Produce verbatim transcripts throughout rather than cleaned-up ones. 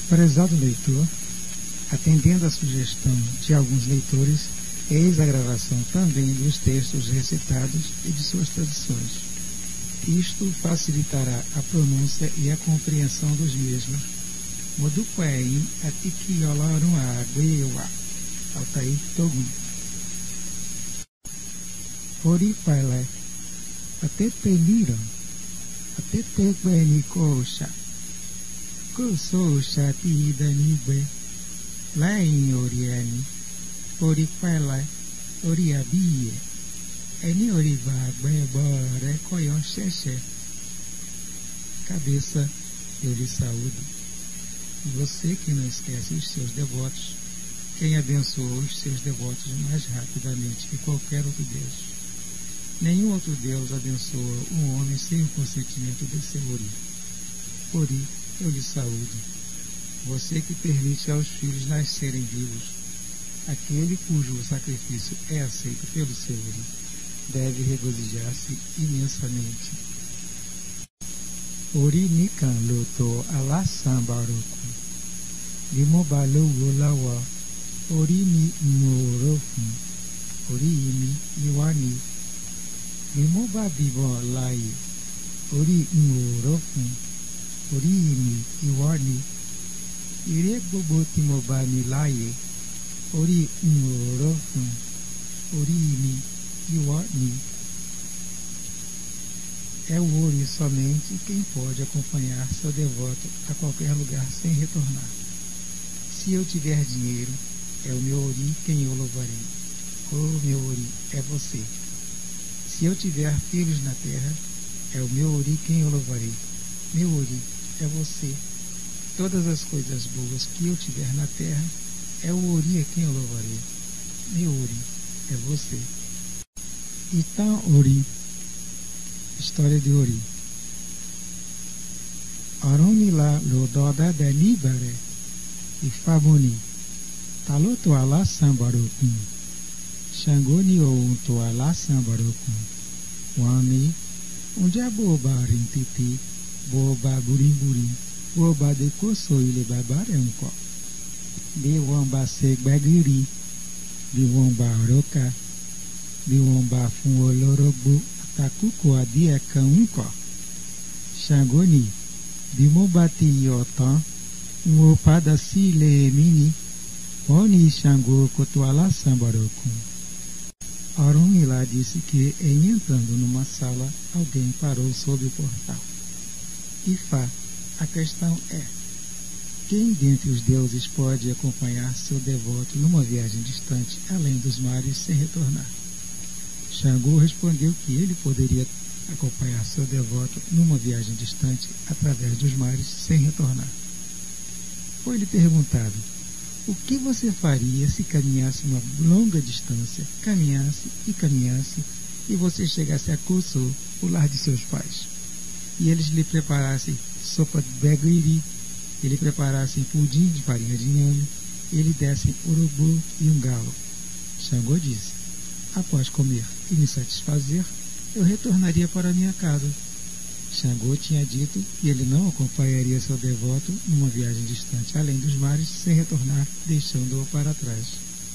Prezado leitor, atendendo à sugestão de alguns leitores, eis a gravação também dos textos recitados e de suas traduções. Isto facilitará a pronúncia e a compreensão dos mesmos. Moduquain Atikiolarum Aguewa, Altair Togum. Oripaile, Atepeliram, Atetequenicosha, Kososha Tidanibe, Lain Oriani, Oripaile, Oriabie. Eni oribagbe bore coion xexé. Cabeça, eu lhe saúdo. E você que não esquece os seus devotos, quem abençoou os seus devotos mais rapidamente que qualquer outro Deus. Nenhum outro Deus abençoa um homem sem o consentimento de seu Ori. Ori, eu lhe saúdo. Você que permite aos filhos nascerem vivos, aquele cujo sacrifício é aceito pelo seu Ori, deve regozijar-se imensamente. Ori nikan loto ala sambaroku. Limo balu golawa. Ori ni morofu. Ori imi iwani. Limo babibo lai. Ori morofu. Ori imi iwani. Ire gbogbo tí mo bá ní láàyè. Ori morofu. Ori imi iwani. É o Ori somente quem pode acompanhar seu devoto a qualquer lugar sem retornar. Se eu tiver dinheiro, é o meu Ori quem eu louvarei. O meu Ori é você. Se eu tiver filhos na terra, é o meu Ori quem eu louvarei. Meu Ori é você. Todas as coisas boas que eu tiver na terra, é o Ori a quem eu louvarei. Meu Ori é você. Itan Ori. História de Ori. Arunila lododa danibare ifabuni taloto ala sambarokun Xangoni ounto ala sambarokun wani unja boba rintiti boba burimburim boba dekoso ile babaremko biwamba segbagiri biwamba roka biwamba fun olorogbo atakuko adie kan unko Xangoni bimobati yotan um pada si le mini oni Xangô kotoala sambarokun. Arunmila disse que, em entrando numa sala, alguém parou sob o portal. Ifá, a questão é: quem dentre os deuses pode acompanhar seu devoto numa viagem distante, além dos mares, sem retornar? Xangô respondeu que ele poderia acompanhar seu devoto numa viagem distante, através dos mares, sem retornar. Foi-lhe perguntado: o que você faria se caminhasse uma longa distância, caminhasse e caminhasse, e você chegasse a Kosso, o lar de seus pais, e eles lhe preparassem sopa de beguiri, e lhe preparassem pudim de farinha de inhame, e lhe dessem urubu e um galo? Xangô disse: após comer e me satisfazer, eu retornaria para minha casa. Xangô tinha dito que ele não acompanharia seu devoto numa viagem distante, além dos mares, sem retornar, deixando-o para trás.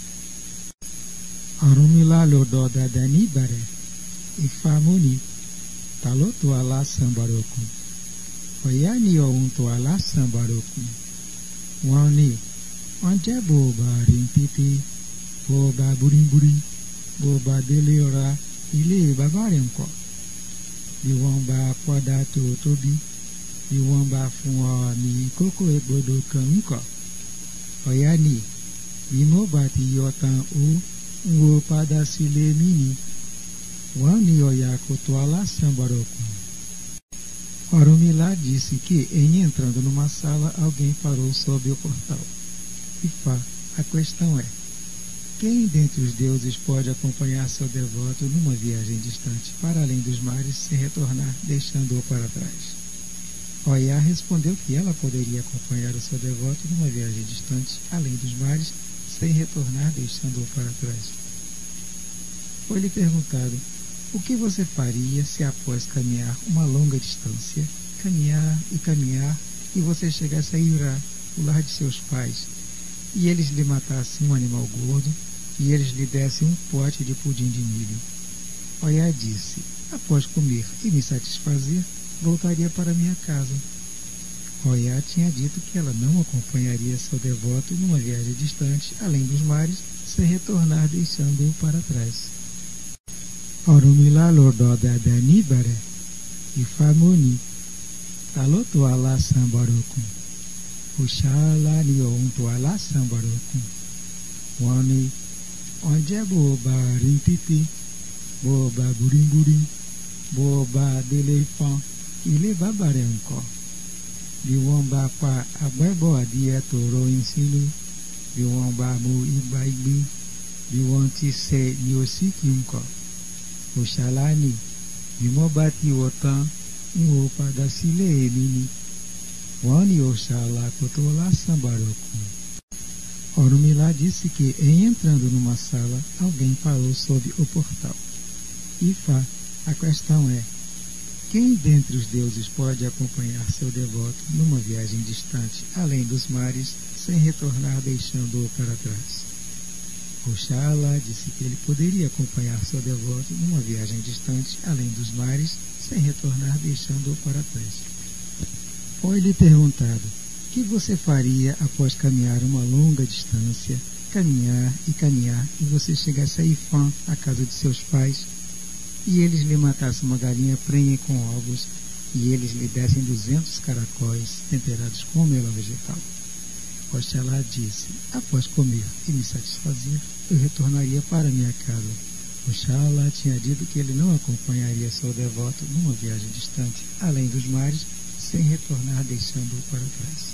Arunmila lododa danibare ifamuni taloto ala sambarokun oyani ounto ala sambarokun wani onje boba rintiti boba burimburim boba deleora ile babaremko biwamba poda to tobi biwamba fún ọ ní kókó egbodo kan ńkọ́ ọ̀yá bí mo bá ti yọ tán ó ń wo padà sílé níní wọ́n ní ọ̀yà kòtò alásambarokun. Arunmila disse que, em entrando numa sala, alguém parou sob o portal. Ifá, a questão é: quem dentre os deuses pode acompanhar seu devoto numa viagem distante, para além dos mares, sem retornar, deixando-o para trás? Oyá respondeu que ela poderia acompanhar o seu devoto numa viagem distante, além dos mares, sem retornar, deixando-o para trás. Foi-lhe perguntado: o que você faria se, após caminhar uma longa distância, caminhar e caminhar, e você chegasse a Irá, o lar de seus pais, e eles lhe matassem um animal gordo, e eles lhe dessem um pote de pudim de milho. Oiá disse: após comer e me satisfazer, voltaria para minha casa. Oiá tinha dito que ela não acompanharia seu devoto numa viagem distante, além dos mares, sem retornar deixando-o para trás. Orumila lordoda dani bare, ifamoni, taloto ala sambarokun, ushala ni onto ala sambarokun, wani, onde boba rintiti, boba burimburim, boba deleifan, ile babare unko. Bí wọ́n bá pa àgbẹ̀bọ̀ adìẹ tòró yín sínú, bí wọ́n bá mú igba igbí, bí wọ́n ti ṣe ni ó sì kí n kọ̀. Òṣàlánì, bí wọ́n bá ti wọ̀ tán, n ò padà sílé èmi ni. Wọ́n ní Òṣàlá kò tó lásán barocco. Orumila disse que, em entrando numa sala, alguém parou sob o portal. Ifá, a questão é: quem dentre os deuses pode acompanhar seu devoto numa viagem distante, além dos mares, sem retornar deixando-o para trás? Oxalá disse que ele poderia acompanhar seu devoto numa viagem distante, além dos mares, sem retornar deixando-o para trás. Foi-lhe perguntado: o que você faria após caminhar uma longa distância, caminhar e caminhar, e você chegasse a Ifá, a casa de seus pais, e eles lhe matassem uma galinha prenha com ovos, e eles lhe dessem duzentos caracóis temperados com melão vegetal? Oxalá disse: após comer e me satisfazer, eu retornaria para minha casa. Oxalá tinha dito que ele não acompanharia seu devoto numa viagem distante, além dos mares, sem retornar deixando-o para trás.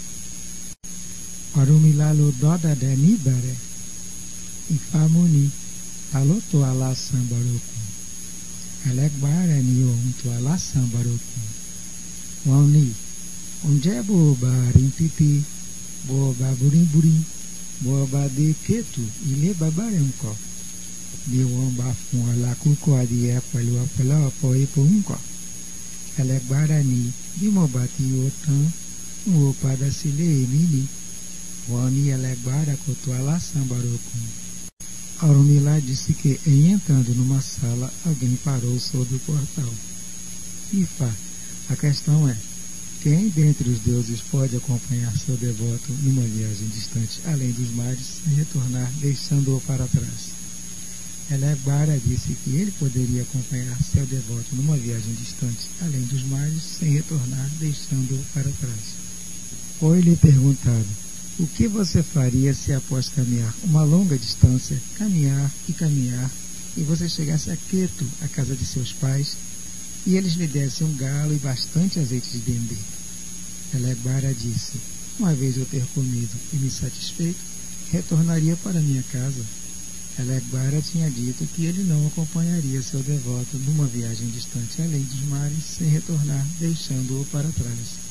Orumilalo doda dani bare, ifamoni, taloto ala sambaroku. Alegbara ni onto ala sambaroku. Wani, onde boba rintiti, boba burim burim, boba de ketu, ile babaremko. Bí wọ́n bá fún ọ lákòókò adìyẹ pẹ̀lú ọ̀pọ̀lọpọ̀ epo ńkọ́. Ẹlẹ́gbára ni bí mo bá ti yó tán, n ò padà sílé èmi ni. Wọ́n ní ẹlẹ́gbára kò tó alásán barocco. Orumila disse que, em entrando numa sala, alguém parou sob o portal. Ifá, a questão é: quem dentre os deuses pode acompanhar seu devoto numa viagem distante, além dos mares, sem retornar deixando-o para trás? Elegbara disse que ele poderia acompanhar seu devoto numa viagem distante, além dos mares, sem retornar deixando-o para trás. Foi-lhe perguntado: o que você faria se, após caminhar uma longa distância, caminhar e caminhar, e você chegasse a Queto, a casa de seus pais, e eles lhe dessem um galo e bastante azeite de dendê? Elegbara disse: uma vez eu ter comido e me satisfeito, retornaria para minha casa. Elegbara tinha dito que ele não acompanharia seu devoto numa viagem distante, além dos mares, sem retornar deixando-o para trás.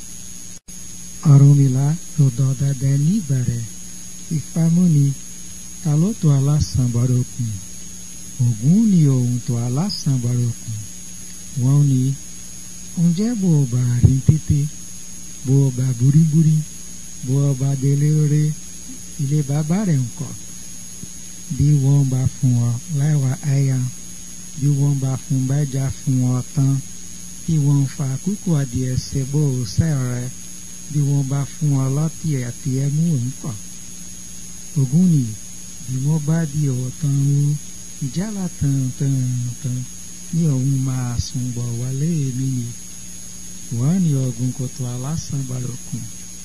Orumila rododa dani bare, ifamoni, taloto ala sambaroku. Oguni onto ala sambaroku. Wani, onde é boba rintiti, boba burim burim, boba deleore, ile babaremko. Bí wọ́n bá fún ọ láìwá ẹ̀yà, bí wọ́n bá fún bẹ́jà fún ọ tán, bí wọ́n fa kúkú adìẹ ṣẹbọ sẹ́rẹ̀, bí wọ́n bá fún ọ lọ́tì àti ẹmú òǹkọ̀. Ògún ni, bí wọ́n bá di ọ tán o, ìjálá tán tán tán, ní òun máa sùn bọ̀ wálé èmi ni. Wọ́n ní ọ̀gùn kòtò alásán barocco.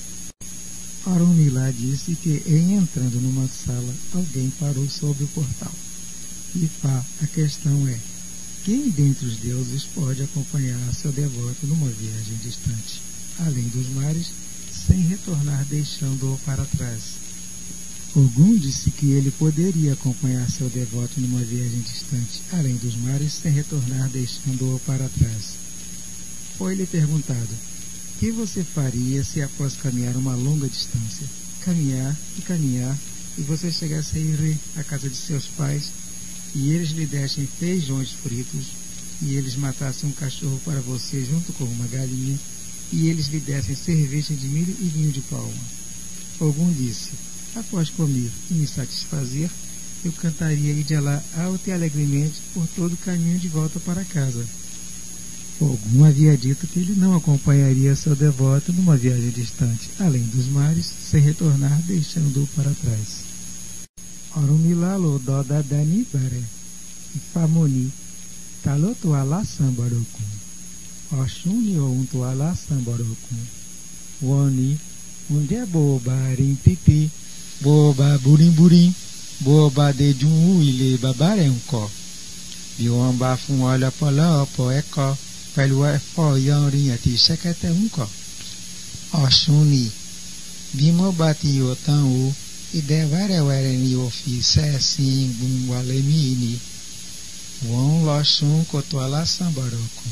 Orumila disse que, em entrando numa sala, alguém parou sob o portal. Ifá, a questão é: quem dentre os deuses pode acompanhar seu devoto numa viagem distante, além dos mares, sem retornar deixando-o para trás? Ogum disse que ele poderia acompanhar seu devoto numa viagem distante, além dos mares, sem retornar deixando-o para trás. Foi-lhe perguntado: o que você faria se, após caminhar uma longa distância, caminhar e caminhar, e você chegasse a Ire, a casa de seus pais, e eles lhe dessem feijões fritos, e eles matassem um cachorro para você junto com uma galinha, e eles lhe dessem cerveja de milho e vinho de palma? Ogum disse: após comer e me satisfazer, eu cantaria Idialá alto e alegremente por todo o caminho de volta para casa. Ogum havia dito que ele não acompanharia seu devoto numa viagem distante, além dos mares, sem retornar, deixando-o para trás. Orumilalo doda dani bare, ifamoni, taloto ala sambaroku, oshuni ounto ala sambaroku, woni, unde boba rimpiti, boba burim burim, boba de jun ile babarenko, bí wọ́n bá fún ọ lọ́pọ̀lọpọ̀ ẹ̀kọ́ pẹ̀lú ẹ̀fọ́ yanrìn àti ṣẹ̀kẹ̀tẹ̀ ńkọ́. Ọ̀ṣun ni bí mo bá ti yọ̀ tán o, ìdẹ wẹ́rẹ́wẹ́rẹ́ ni ò fi sẹ́ẹ̀sìn gbùngbàlẹ̀ mí ni wọ́n lọ sún kòtò alásànbàrọ̀kùn.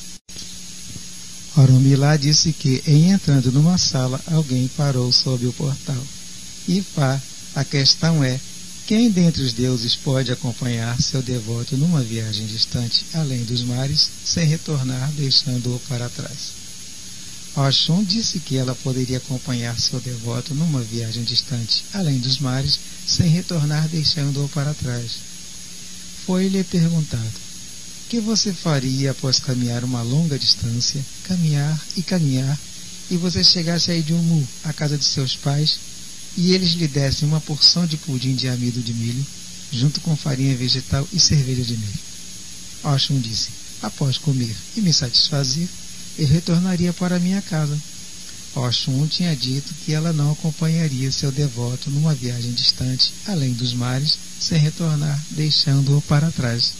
Orumilá disse que, em entrando numa sala, alguém parou sob o portal. Ifá, a questão é: quem dentre os deuses pode acompanhar seu devoto numa viagem distante, além dos mares, sem retornar, deixando-o para trás? Oxum disse que ela poderia acompanhar seu devoto numa viagem distante, além dos mares, sem retornar, deixando-o para trás. Foi-lhe perguntado: que você faria após caminhar uma longa distância, caminhar e caminhar, e você chegasse a Idiumu, a casa de seus pais, e eles lhe dessem uma porção de pudim de amido de milho, junto com farinha vegetal e cerveja de milho? Oxum disse: após comer e me satisfazer, eu retornaria para minha casa. Oxum tinha dito que ela não acompanharia seu devoto numa viagem distante, além dos mares, sem retornar, deixando-o para trás.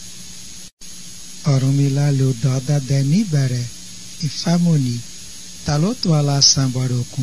Orumilá lhe doda deni bare, ifamoni, taloto ala sambarokun.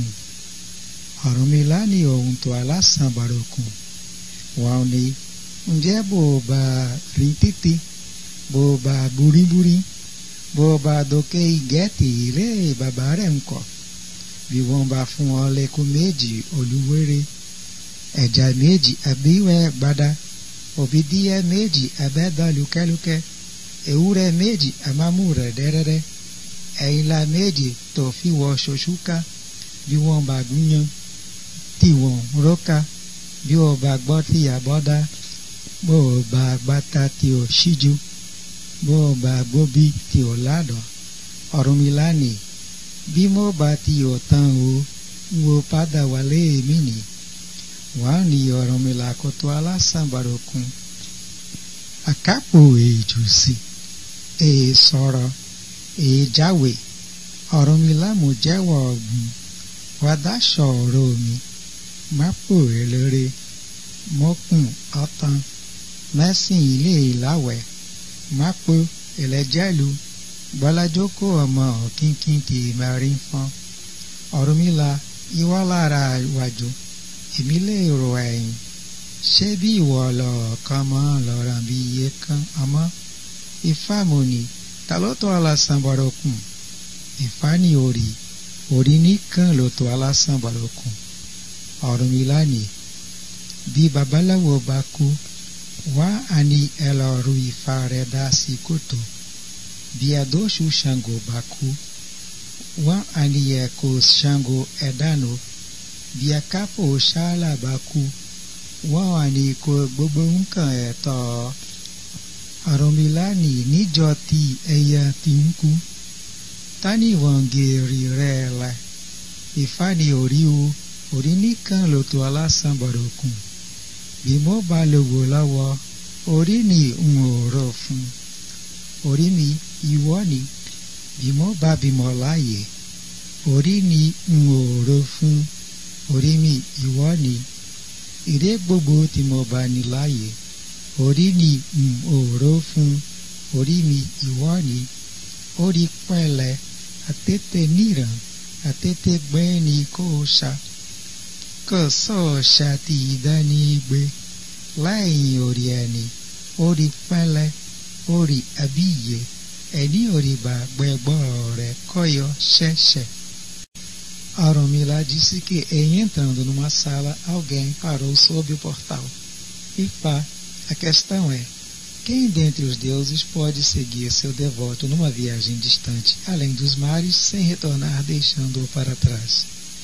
Orumilá ni ounto ala sambarokun. Wauni, unde boba rintiti, boba burim burim, boba doke igeti ile babarenko. Bí wọ́n bá fún ọ lẹ́kùn méjì olúwere, ẹja méjì àbíwẹ́ gbada, òbídíyẹ méjì àbẹ́dán lúkẹ́lúkẹ́, ewúrẹ́ méjì àmámúrẹ̀ dẹ́rẹ́rẹ́, ẹ̀yìnlá méjì tó fi wọ ṣoṣúká. Bí wọ́n bá gúnyan tí wọ́n róka, bí wọ́n bá gbọ́ tí àbọ́dá, bó o bá gbáta tí ò ṣíjú, bó o bá gbóbi tí ò ládọ̀. Ọ̀rúnmìlà ní: bí mo bá ti yọ̀ tán o, n ó padà wálé mi ni. Wọ́n ní Ọ̀rúnmìlà kòtò alásànbàròkun. Àkápò èjùsì, èè sọ̀rọ̀, èè jáwé. Ọ̀rúnmìlà mo jẹ́wọ́ ọ̀gbìn, wá dáṣọ ọ̀rọ̀ mi. Má pò eléré, mọ́kùn ọ̀tán, mẹ́sìn ilé ìláwẹ̀. Má pò ẹlẹ́jẹ̀lú, Bọ́lájókòó ọmọ ọ̀kínkín kì í máa rí fọ́n. Ọ̀rúnmìlà, ìwọ lára ìwàjò, èmi lè rò ẹ̀yìn. Ṣé bí ìwọ lọ ọ̀kan mọ́ lọ́ràn bí iye kan ọmọ? Ifá mo ní, ta ló tó alásànbàròkùn? Ifá ní orí, orí nìkan ló tó alásànbàròkùn. Ọ̀rúnmìlà ní: bí babaláwo bá kú, wá àní ẹ lọ ru Ifá rẹ̀ dá sí kòtò. Bí adóṣù Ṣàngó bá kú, wọ́n àníyẹ kó Ṣàngó ẹ̀dánù. Bí akápò Ṣáálà bá kú, wọ́n àní kó gbogbo nǹkan ẹ̀ tọ́. Ọ̀rúnmìlà ní: níjọ́ tí ẹyẹ ti ń kú, tani wọ́n gèrè rẹ̀ la. Ifá ní orí o, orí nìkan ló tó alásànbàròkùn. Bí mo bá lówó lọ́wọ́, orí ni n ò rò fún. Orí mi, ìwọ ni. Bí mo bá bímọ láàyè, orí ni n ò rò fún. Orí mi, ìwọ ni. Ìdè gbogbo tí mo bá ní láàyè, orí ni n ò rò fún. Orí mi, ìwọ ni. Orí pẹ̀lẹ́, àtètè níran, àtètè gbẹ́ ni kò ṣá. Kò sọ̀ ṣàtì ìdání gbé láìyìn orí ẹni. Orí pẹ̀lẹ́, orí àbíyè, ẹni orí bá gbẹgbọ́ rẹ̀ kọ́yọ ṣẹ̀ṣẹ̀. Ọ̀rúnmìlà disse que, em entrando numa sala, alguém parou sob o portal. Ifá, a questão é: quem dentre os deuses pode seguir seu devoto numa viagem distante, além dos mares, sem retornar, deixando-o para trás?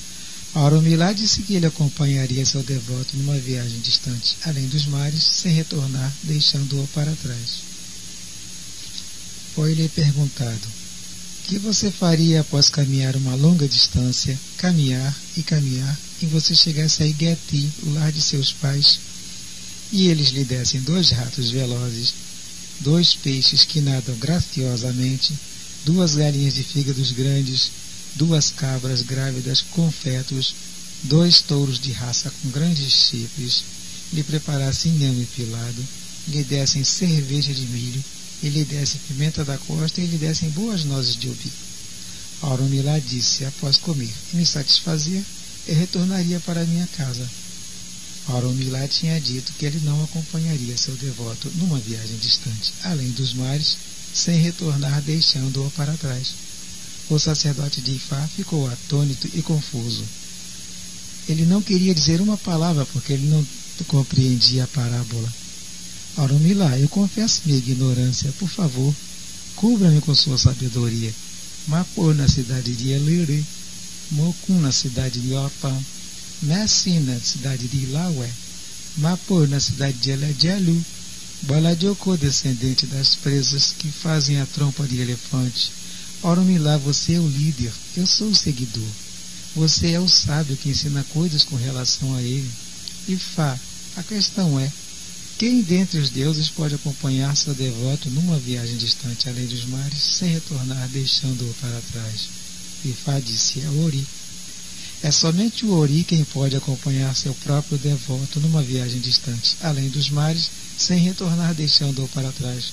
Oromilá disse que ele acompanharia seu devoto numa viagem distante, além dos mares, sem retornar, deixando-o para trás. Foi-lhe perguntado: que você faria após caminhar uma longa distância, caminhar e caminhar, e você chegasse a Igeti, o lar de seus pais, e eles lhe dessem dois ratos velozes, dois peixes que nadam graciosamente, duas galinhas de fígados grandes, duas cabras grávidas com fetos, dois touros de raça com grandes chifres, lhe preparassem inhame pilado, lhe dessem cerveja de milho, e lhe dessem pimenta da costa e lhe dessem boas nozes de ubi. Oromilá disse, após comer e me satisfazer, eu retornaria para minha casa. Oromilá tinha dito que ele não acompanharia seu devoto numa viagem distante, além dos mares, sem retornar, deixando-o para trás. O sacerdote de Ifá ficou atônito e confuso. Ele não queria dizer uma palavra porque ele não compreendia a parábola. Oromilá, eu confesso minha ignorância. Por favor, cubra-me com sua sabedoria. Mapô na cidade de Eliri, Mokun na cidade de Opam, Messin na cidade de Ilaué, Mapô na cidade de Eledialu, Balajoko, descendente das presas que fazem a trompa de elefante. Oromilá, você é o líder, eu sou o seguidor. Você é o sábio que ensina coisas com relação a ele. Ifá, a questão é, quem dentre os deuses pode acompanhar seu devoto numa viagem distante além dos mares, sem retornar, deixando-o para trás? Ifá disse, é o Ori. É somente o Ori quem pode acompanhar seu próprio devoto numa viagem distante além dos mares, sem retornar, deixando-o para trás.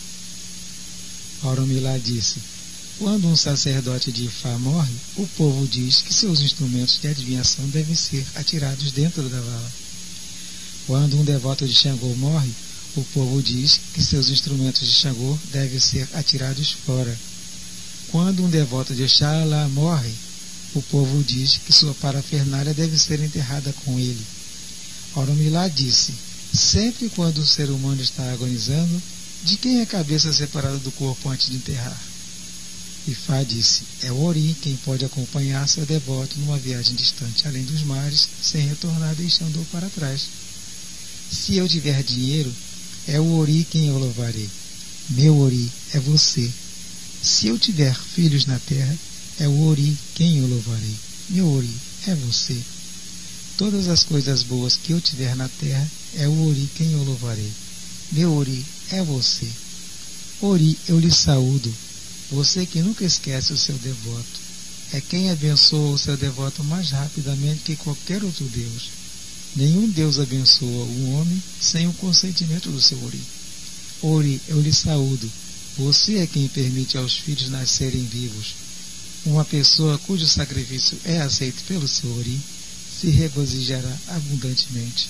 Oromilá disse, quando um sacerdote de Ifá morre, o povo diz que seus instrumentos de adivinhação devem ser atirados dentro da vala. Quando um devoto de Xangô morre, o povo diz que seus instrumentos de Xangô devem ser atirados fora. Quando um devoto de Oxalá morre, o povo diz que sua parafernália deve ser enterrada com ele. Oromilá disse, sempre quando o ser humano está agonizando, de quem é a cabeça separada do corpo antes de enterrar? Ifá disse, é o Ori quem pode acompanhar seu devoto numa viagem distante além dos mares, sem retornar, deixando-o para trás. Se eu tiver dinheiro, é o Ori quem eu louvarei. Meu Ori é você. Se eu tiver filhos na terra, é o Ori quem eu louvarei. Meu Ori é você. Todas as coisas boas que eu tiver na terra, é o Ori quem eu louvarei. Meu Ori é você. Ori, eu lhe saúdo. Você que nunca esquece o seu devoto. É quem abençoa o seu devoto mais rapidamente que qualquer outro Deus. Nenhum Deus abençoa um homem sem o consentimento do seu Ori. Ori, eu lhe saúdo. Você é quem permite aos filhos nascerem vivos. Uma pessoa cujo sacrifício é aceito pelo seu Ori se regozijará abundantemente.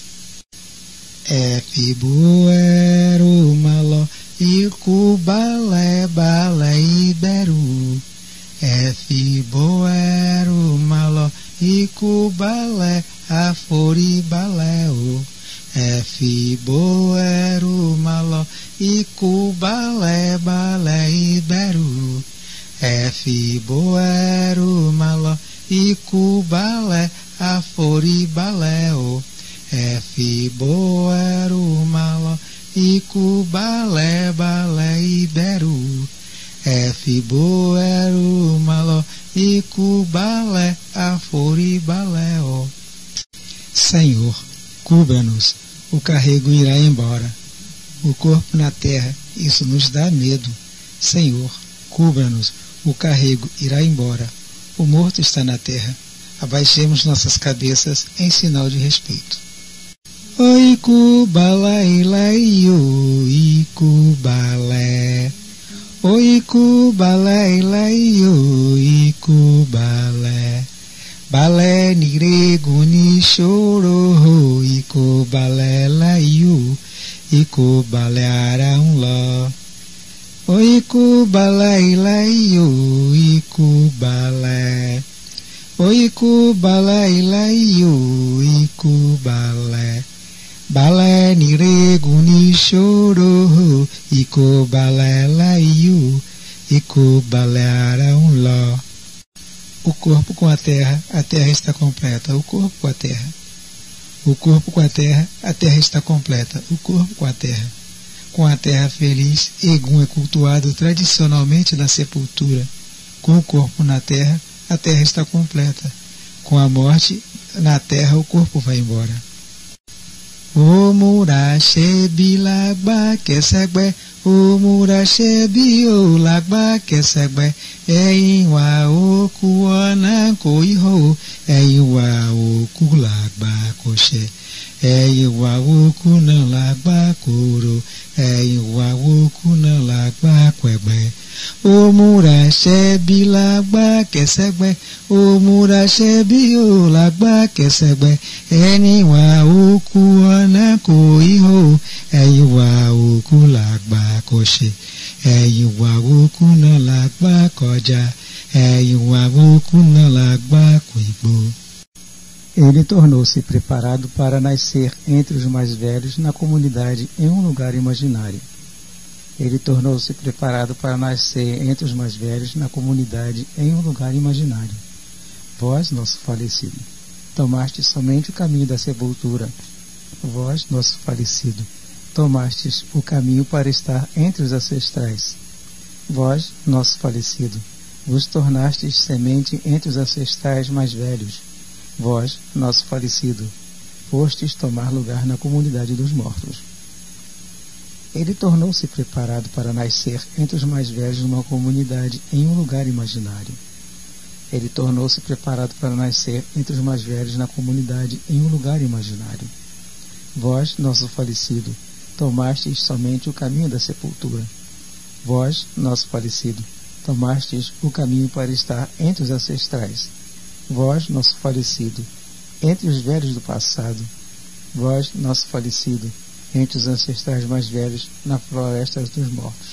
Efibuero maló icubalé balé iberu. Efibuero maló icubalé afori baleo. Efibuero maló icubalé balé iberu. Efibuero maló icubalé afori baleo. Efibuero maló icubalé balé iberu. Efibuero maló icubalé afori baleo. Senhor, cubra-nos, o carrego irá embora. O corpo na terra, isso nos dá medo. Senhor, cubra-nos, o carrego irá embora. O morto está na terra. Abaixemos nossas cabeças em sinal de respeito. Oi, cubalai, lai, oi, cubalé. Oi, cubalai, lai, oi, cubalé. Balé, nirego, ni choro, oi, cubalé, lai, oi, cubalé, araum, ló. Oi, cubalai, lai, oi, cubalé. Oi, cubalai, lai, oi, cubalé. Balé, nirego, ni choro, i cubalé, lai, i cubalé, araum, ló. O O corpo com a terra, a terra está completa. O corpo com a terra. O corpo com a terra, a terra está completa. O corpo com a terra. Com a terra feliz, Egum é cultuado tradicionalmente na sepultura. Com o corpo na terra, a terra está completa. Com a morte, na terra o corpo vai embora. O murashebi lagba kesegbe, o murashebi o lagba kesegbe, ẹ̀yin wa oku ọ̀nà kò ihò, ẹ̀yin wa oku lagba kò ṣẹ, ẹ̀yin wa oku náà lagba kòrò, ẹ̀yin wa oku náà lagba kwẹ̀gbẹ́. O murashebi lagba kesegbe, o murashebi o lagba kesegbe, ẹ̀yin wa oku ọ̀nà kò ihò, ẹ̀yin wa oku lagba kò ṣẹ, ẹ̀yin wa oku náà lagba kọjá, ẹ̀yin wa oku náà lagba kwìgbó. Ele tornou-se preparado para nascer entre os mais velhos na comunidade em um lugar imaginário. Ele tornou-se preparado para nascer entre os mais velhos na comunidade em um lugar imaginário. Vós, nosso falecido, tomaste somente o caminho da sepultura. Vós, nosso falecido, tomastes o caminho para estar entre os ancestrais. Vós, nosso falecido, vos tornastes semente entre os ancestrais mais velhos. Vós, nosso falecido, fostes tomar lugar na comunidade dos mortos. Ele tornou-se preparado para nascer entre os mais velhos numa comunidade em um lugar imaginário. Ele tornou-se preparado para nascer entre os mais velhos na comunidade em um lugar imaginário. Vós, nosso falecido, tomastes somente o caminho da sepultura. Vós, nosso falecido, tomastes o caminho para estar entre os ancestrais. Vós, nosso falecido, entre os velhos do passado. Vós, nosso falecido, entre os ancestrais mais velhos na floresta dos mortos.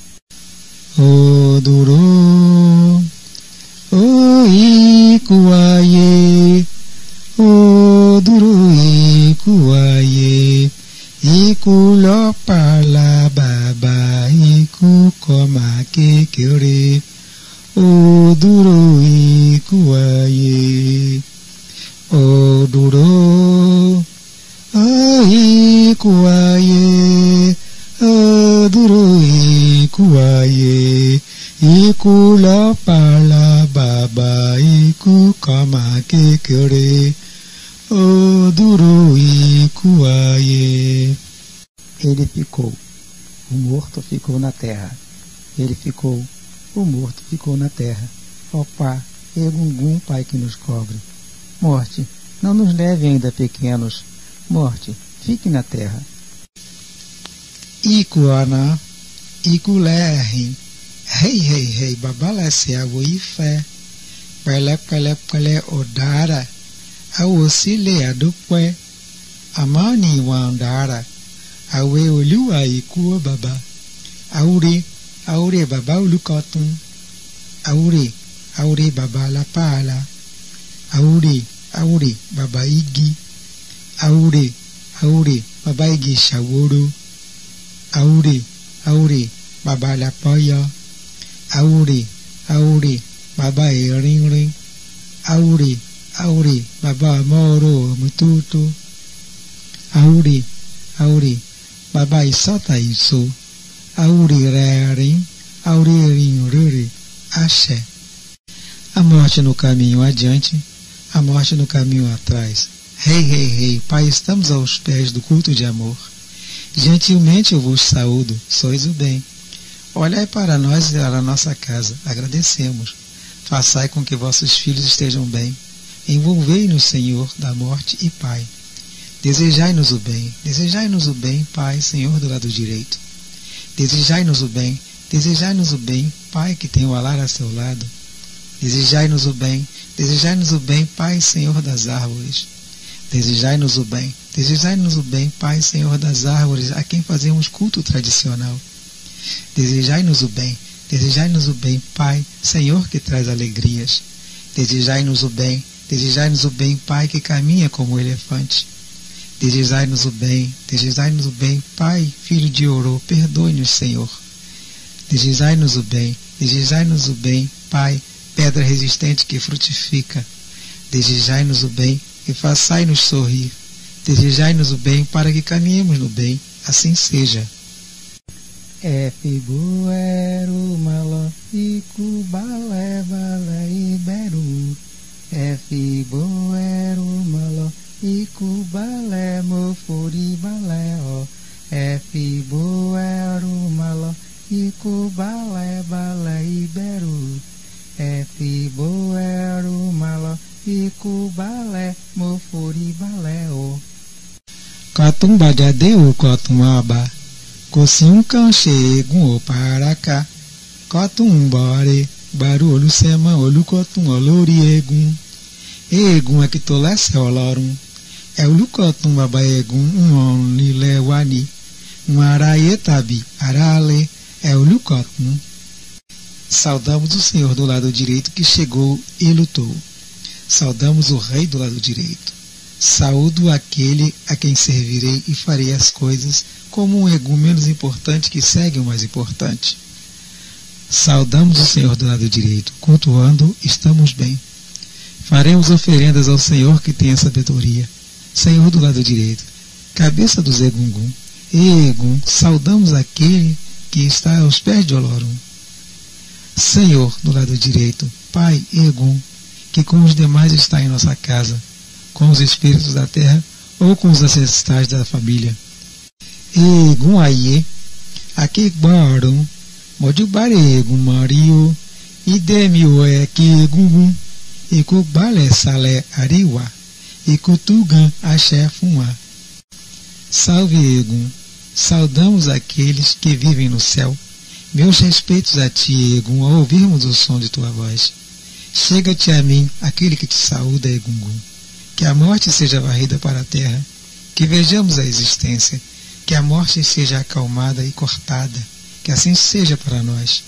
O Duro, o Ikuaye, o Duro Ikuaye, Iku Lopala Baba, Iku Koma Kekere, o Duro Ikuaye, o Duro, o Ikuaye, o Duro Ikuaye, Iku Lopala Baba, Iku Koma Kekere, o Duro Ikuaye. Ele ficou, o morto ficou na terra. Ele ficou, o morto ficou na terra. Ó Pá, Egungun, Pai que nos cobre. Morte, não nos leve ainda pequenos. Morte, fique na terra. Ikuana, Ikulerri, Rei, Rei, Rei, Babalesse, Awoifé, Pele, Pele, Pele, Odara, Awosile, Adupé, Amani, Wandara, Awe, Olua, Ikua, Baba, Aure, Aure, Baba, Ulukotum, Aure, Aure, Baba, La Pala, Aure, Aure, Baba, Igi, Aure, Aure, Baba, Igi, Shaworo, Aure, Aure, Baba, La Poya, Aure, Aure, Baba, Ring Ring, Aure, Aure, Baba, Moro, Mututo, Aure, Aure, Baba, Isota, Iso, Aure, Rerim, Aure, Rim, Ruri, Axé. A morte no caminho adiante, a morte no caminho atrás. Rei, rei, rei, Pai, estamos aos pés do culto de amor. Gentilmente eu vos saúdo, sois o bem. Olhai para nós e para a nossa casa, agradecemos. Façai com que vossos filhos estejam bem. Envolvei-nos, Senhor, da morte e Pai. Desejai-nos o bem, desejai-nos o bem, Pai, Senhor do lado direito. Desejai-nos o bem, desejai-nos o bem, Pai, que tem o alar a seu lado. Desejai-nos o bem, desejai-nos o bem, Pai, Senhor das árvores. Desejai-nos o bem, desejai-nos o bem, Pai, Senhor das árvores, a quem fazemos culto tradicional. Desejai-nos o bem, desejai-nos o bem, Pai, Senhor que traz alegrias. Desejai-nos o bem, desejai-nos o bem, Pai, que caminha como elefante. Desejai-nos o bem, desejai-nos o bem, Pai, Filho de Ouro, perdoe-nos, Senhor. Desejai-nos o bem, desejai-nos o bem, Pai, pedra resistente que frutifica. Desejai-nos o bem e façai-nos sorrir. Desejai-nos o bem para que caminhemos no bem. Assim seja. Efibuero malo iku bale bale iberu. Efibuero malo iku bale mofori bale o. Efibuero malo iku bale bale iberu. Efibuero malo iku bale mofori bale o. Katung bajadeu kotung aba. Kosim kanche egun o paraka. Kotum bore baru olusema olukotum olori egun. Egun é que tolesse olorum. É olukotum baba egun um nile wani. Um araie tabi arale. É olukotum. Saudamos o Senhor do lado direito que chegou e lutou. Saudamos o Rei do lado direito. Saúdo aquele a quem servirei e farei as coisas como um egum menos importante que segue o mais importante. Saudamos o Senhor do lado direito, cultuando, estamos bem. Faremos oferendas ao Senhor que tem a sabedoria. Senhor do lado direito, cabeça dos Egungun. E Egum, saudamos aquele que está aos pés de Olorum. Senhor do lado direito, Pai Egum, que com os demais está em nossa casa, com os espíritos da terra ou com os ancestrais da família. Egum aie, aqui barum, mojubare egum mario, idemio é que egum, eco bale sale ariwa, eco tugan axé fumá. Salve Egum, saudamos aqueles que vivem no céu. Meus respeitos a ti, Egum, ao ouvirmos o som de tua voz. Chega-te a mim, aquele que te saúda, Egungun. Que a morte seja varrida para a terra, que vejamos a existência, que a morte seja acalmada e cortada, que assim seja para nós.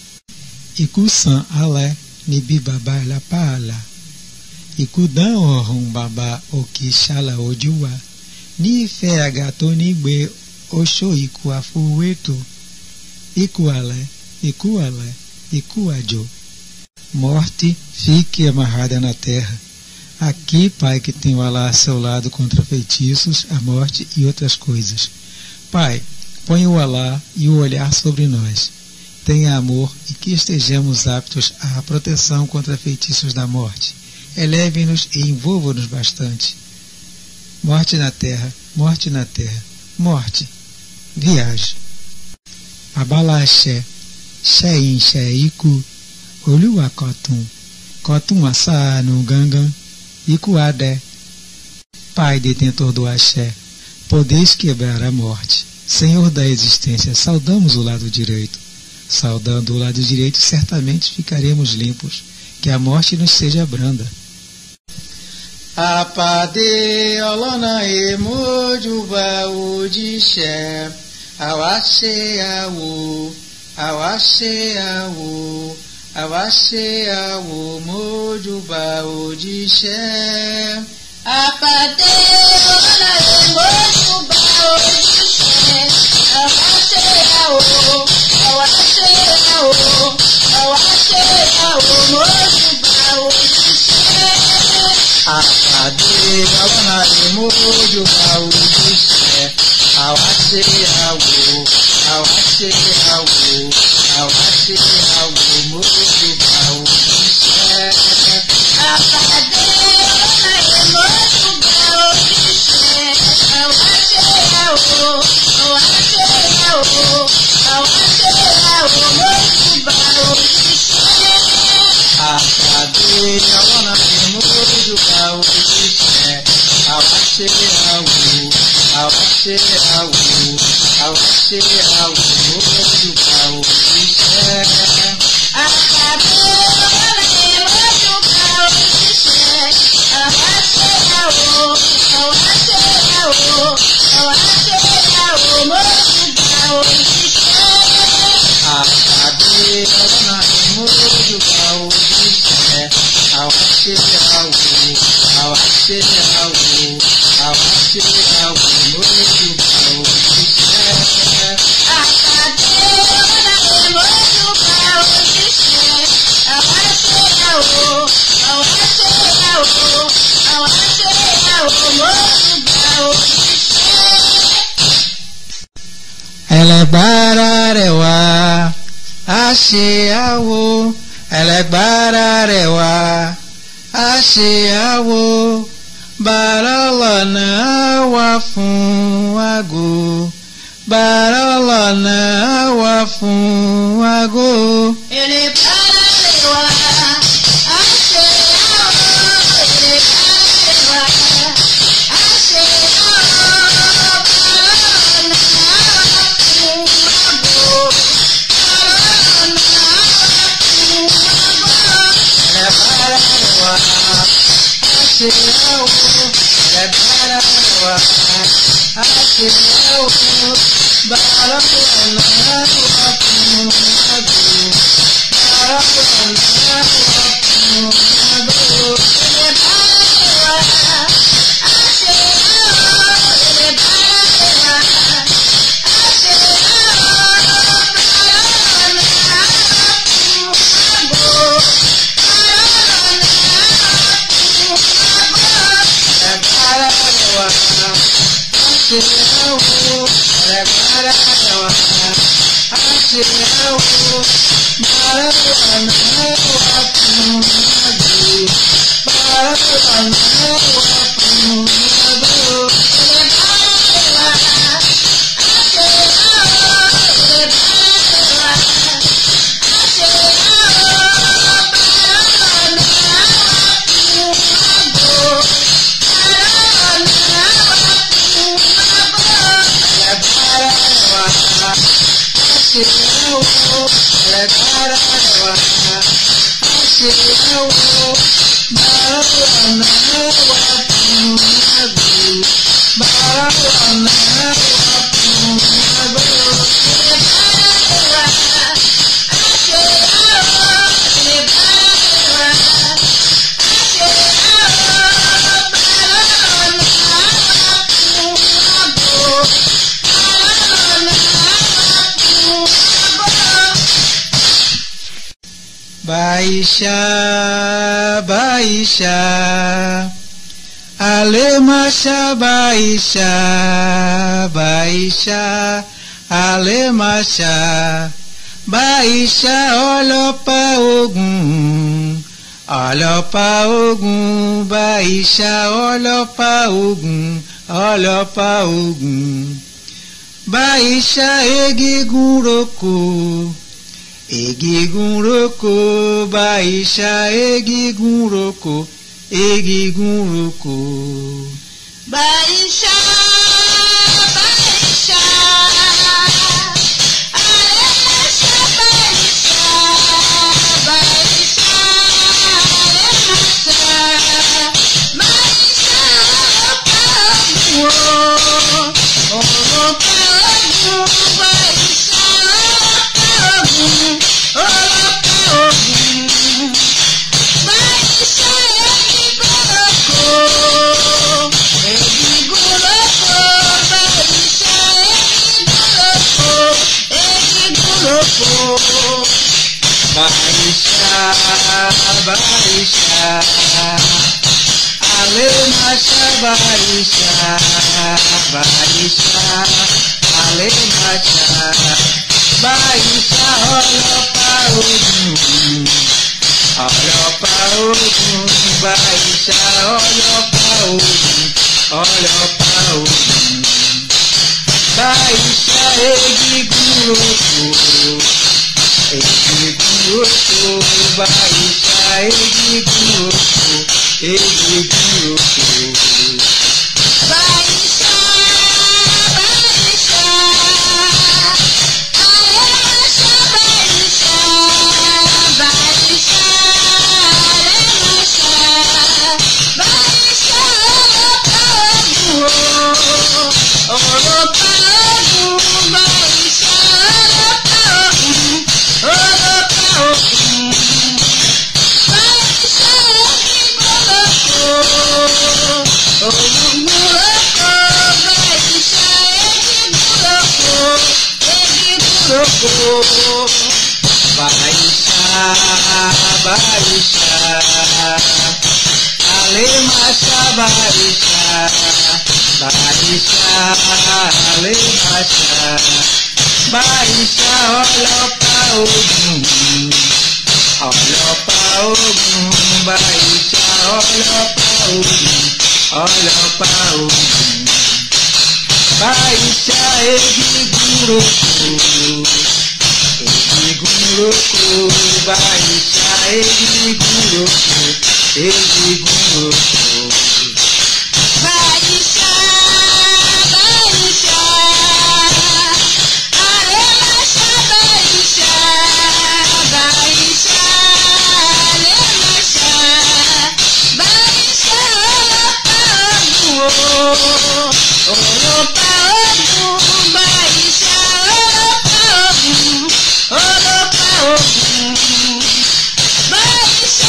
Ikusan alé, nibi babá la paala, ikudan orhum babá o kishala odiwa, ni fe agato ni gbe osho iku afueto, iku alé, iku alé, iku ajo. Morte, fique amarrada na terra. Aqui, Pai, que tem o Alá a seu lado contra feitiços, a morte e outras coisas. Pai, põe o Alá e o olhar sobre nós. Tenha amor e que estejamos aptos à proteção contra feitiços da morte. Eleve-nos e envolva-nos bastante. Morte na terra, morte na terra, morte. Viagem. Abalaxé, Xein Xeiku, Olua Kotum, Kotum Assá no Gangan, Ikuadé. Pai detentor do axé, podeis quebrar a morte. Senhor da existência, saudamos o lado direito. Saudando o lado direito, certamente ficaremos limpos. Que a morte nos seja branda. Apade olona emojuba odixé, awaxé awo, awaxé awo, awaxé awo mojuba odixé. Apade olona emojuba odixé, awaxé awo, awaxé awo, awaxé awo mojuba odixé. Apade olona emojuba odixé, awaxé awo, awaxé awo, awaxé awo mojuba odixé. Apade olona emojuba odixé, awaxé awo, awaxé awo, awaxé awo mojuba odixé. Apade olona emojuba odixé, awaxé awo, awaxé awo, awaxé awo mojuba odixé. Apade olona emojuba odixé, awaxé awo, awaxé awo, awaxé awo mojuba odixé. Apade olona emojuba odixé, awaxé awo, awaxé awo, awaxé awo mojuba odixé. Apade àṣeyàwó ẹlẹgbàrà rẹwà àṣeyàwó bàrọ̀lọ́nà wà fún àgò bàrọ̀lọ́nà wà fún àgò. ẹlẹgbàrà rẹwà àṣeyàwó ẹlẹgbàrà rẹwà àṣeyàwó bàrọ̀lọ́nà wà fún àgò. Àṣeyàwó ẹlẹgbàrà rẹwà àṣeyàwó bàrọ̀lọ́nà wà fún àgò bàrọ̀lọ́nà wà fún àgò. Àṣeyàwó ẹlẹgbàrà rẹwà àṣeyàwó bàrọ̀lọ́nà wà fún àgò bàrọ̀lọ́nà wà fún àgò. Àṣeyàwó ẹlẹgbàrà rẹwà àṣeyàwó bàrọ̀lọ́nà wà fún àgò bàrọ̀lọ́nà wà fún àgò. Baisha, Baisha, Alemasha, Baisha, Baisha, Alemasha, Baisha, Ọlọ́pàá Ògún, Ọlọ́pàá Ògún, Baisha, Ọlọ́pàá Ògún, Ọlọ́pàá Ògún, Baisha, Egigun roko. Egigun roko, Baisha, egigun roko, egigun roko. Baisha, Baisha, Alemasha, Baisha, Baisha, Alemasha, Baisha, Ọlọ́pàá Ògún, Baisha, Ògún. Ọlọ́pàá Ògún, Baisha, egigun roko, egigun roko, Baisha, egigun roko, egigun roko. Baisha, Baisha, Alemasha, Baisha, Baisha, Alemasha, Baisha, Ọlọ́pàá Ògún, Ọlọ́pàá Ògún, Baisha, Ọlọ́pàá Ògún, Ọlọ́pàá Ògún, Baisha, egigun roko, egigun roko, Baisha, egigun roko, egigun roko. Baisha, Baisha, Alemasha, Baisha, Baisha, Alemasha, Baisha, Ọlọ́pàá Ògún, Baisha, Ọlọ́pàá Ògún, Ọlọ́pàá Ògún, Baisha, egigun roko, Ògún roko, Baisha, egigun roko, egigun roko. Baisha, Baisha, Alemasha, Baisha, Baisha, Alemasha, Baisha, Ọlọ́pàá ogun ọlọ́pàá ogun Báyìíṣà ọlọ́pàá ogun ọlọ́pàá ogun Báyìíṣà egungun roko egungun roko Báyìíṣà egungun roko egungun roko. Báyìíṣà Báyìíṣà àrẹ̀máṣá Báyìíṣà Báyìíṣà àrẹ̀máṣá Báyìíṣà ọlọ́pàá ogun Báyìíṣà ọlọ́pàá ogun Báyìíṣà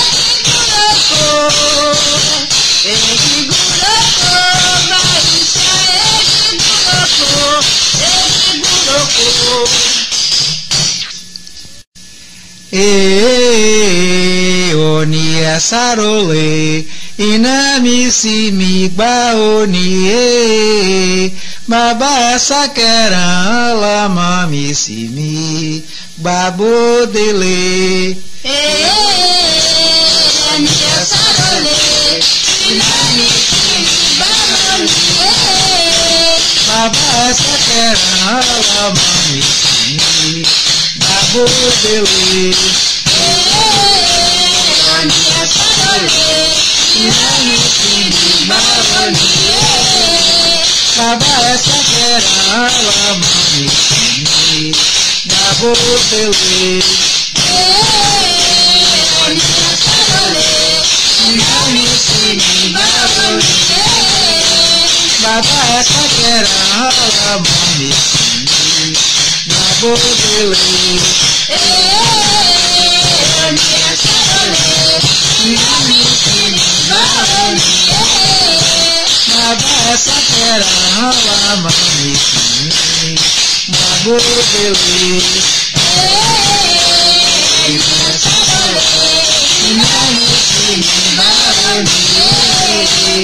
egungun roko egungun roko Báyìíṣà egungun roko egungun roko. Ee oni asarole inamisi migba oni e baba sakara lama misi mi babodele. Ee oni asarole inamisi migba oni e baba sakara lama misi mi babodele. Oni asarole inamisi migba oni e baba sakara lama misi mi babodele. Oni asarole inamisi migba oni e Baba sakara lama misi mi babodele. Oni asarole inamisi migba oni e Baba sakara lama misi mi babodele. Oni asarole inamisi migba oni e.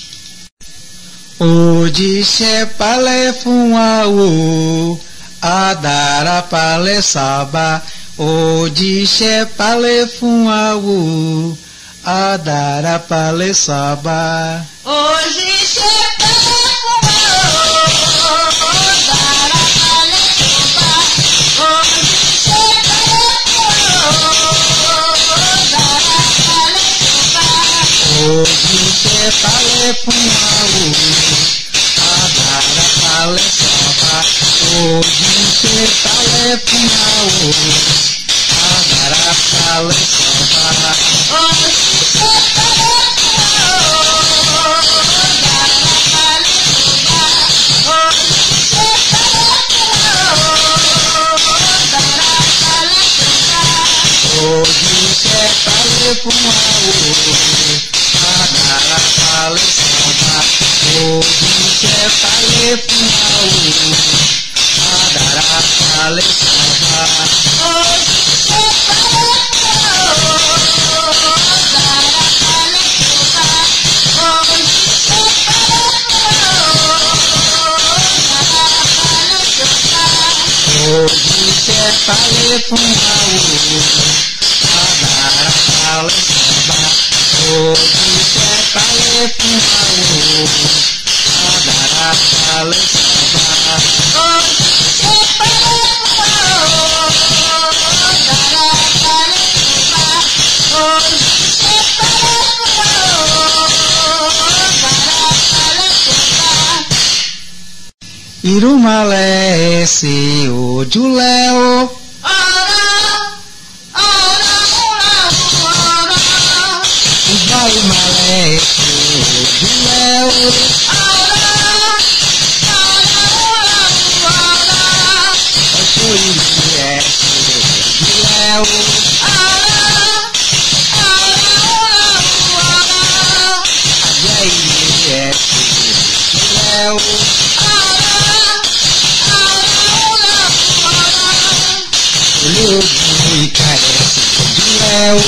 Òjíṣẹ́ palẹ̀ fún àwo àdàrà palẹ̀ sábà. Òjíṣẹ́ palẹ̀ fún àwo àdàrà palẹ̀ sábà. Òjíṣẹ́ palẹ̀ fún àwo àdàrà palẹ̀ sábà. Òjíṣẹ́ palẹ̀ fún àwo àdàrà palẹ̀ sábà. Òjíṣẹ́ palẹ̀ fún àwo àdàrà palẹ̀ sábà. Òjíṣẹ́ palẹ̀ fún àwo àdàrà palẹ̀ sábà. Òjíṣẹ́ palẹ̀ fún àwo àdàrà palẹ̀ sábà. Òjíṣẹ́ palẹ̀ fún àwo àdàrà palẹ̀ sábà. Òjíṣẹ́ palẹ̀ fún àwo àdàrà palẹ̀ sábà. Òjíṣẹ́ palẹ̀ fún àwo àdàrà palẹ̀ sábà. Òjíṣẹ́ palẹ̀ fún àwo àdàrà palẹ̀ sábà. Òjíṣẹ́ palẹ̀ fún àwo àdàrà palẹ̀ sábà. Òjíṣẹ́ palẹ̀ fún àwo àdàrà palẹ̀ sábà. Òjíṣẹ́ palẹ̀ fún àwo àdàrà palẹ̀ sábà. Òjíṣẹ́ palẹ̀ fún àwo àdàrà palẹ̀ sábà. Òjíṣẹ́ palẹ̀ fún àwo àdàrà palẹ̀ sábà. Irúnmalẹ̀ ẹ̀sìn ojúlẹ̀ o. Ọ̀rọ̀ ọ̀rọ̀ múra ọ̀rọ̀. Ìgbà ìmàlẹ̀ ẹ̀sìn ojúlẹ̀ o. Ọ̀rọ̀ ọ̀rọ̀ múra ọ̀rọ̀. Ọjọ́ ìlú ẹ̀sìn ojúlẹ̀ o. Ọ̀rọ̀ ọ̀rọ̀ múra ọ̀rọ̀. Àjẹ́ ìlú ẹ̀sìn ojúlẹ̀ o. Olóògùn ìka ẹ̀sìn ojúlẹ̀ o.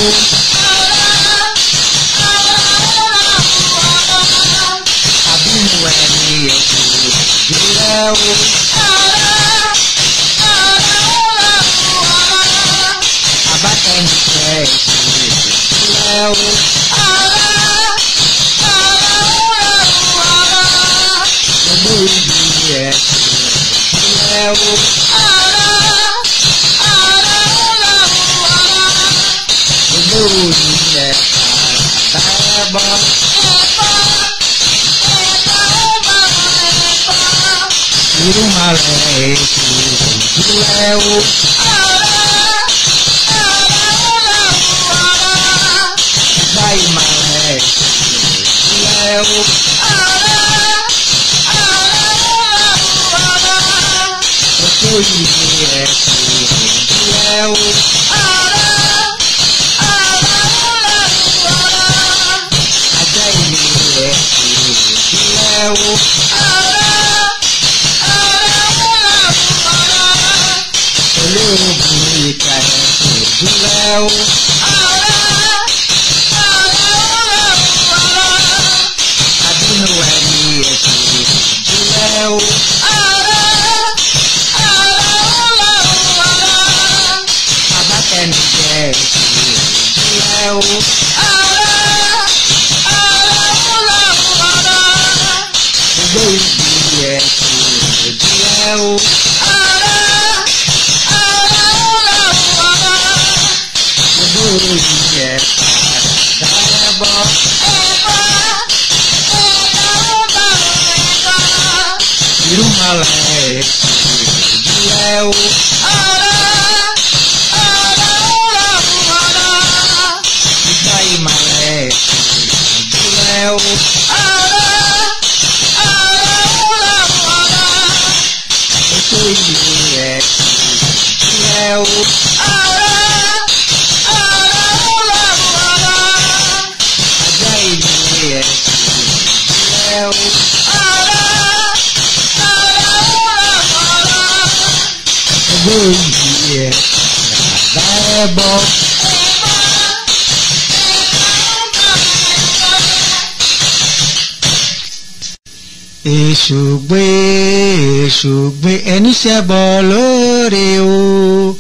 Àbínú ẹni ẹ̀sìn ojúlẹ̀ o. Èṣù gbé èṣù gbé ẹni ṣẹbọ lóore o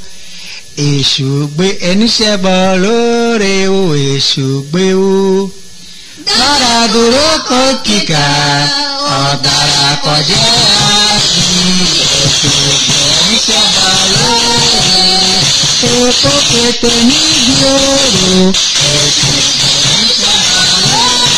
èṣù gbé ẹni ṣẹbọ lóore o èṣù gbé o lọ́ra dúró kó kíkà ọ̀dàrà kọjá àti èṣù gbé ẹni ṣẹbọ lóore ètò kété níbi òru èṣù gbé ẹni ṣẹbọ lóore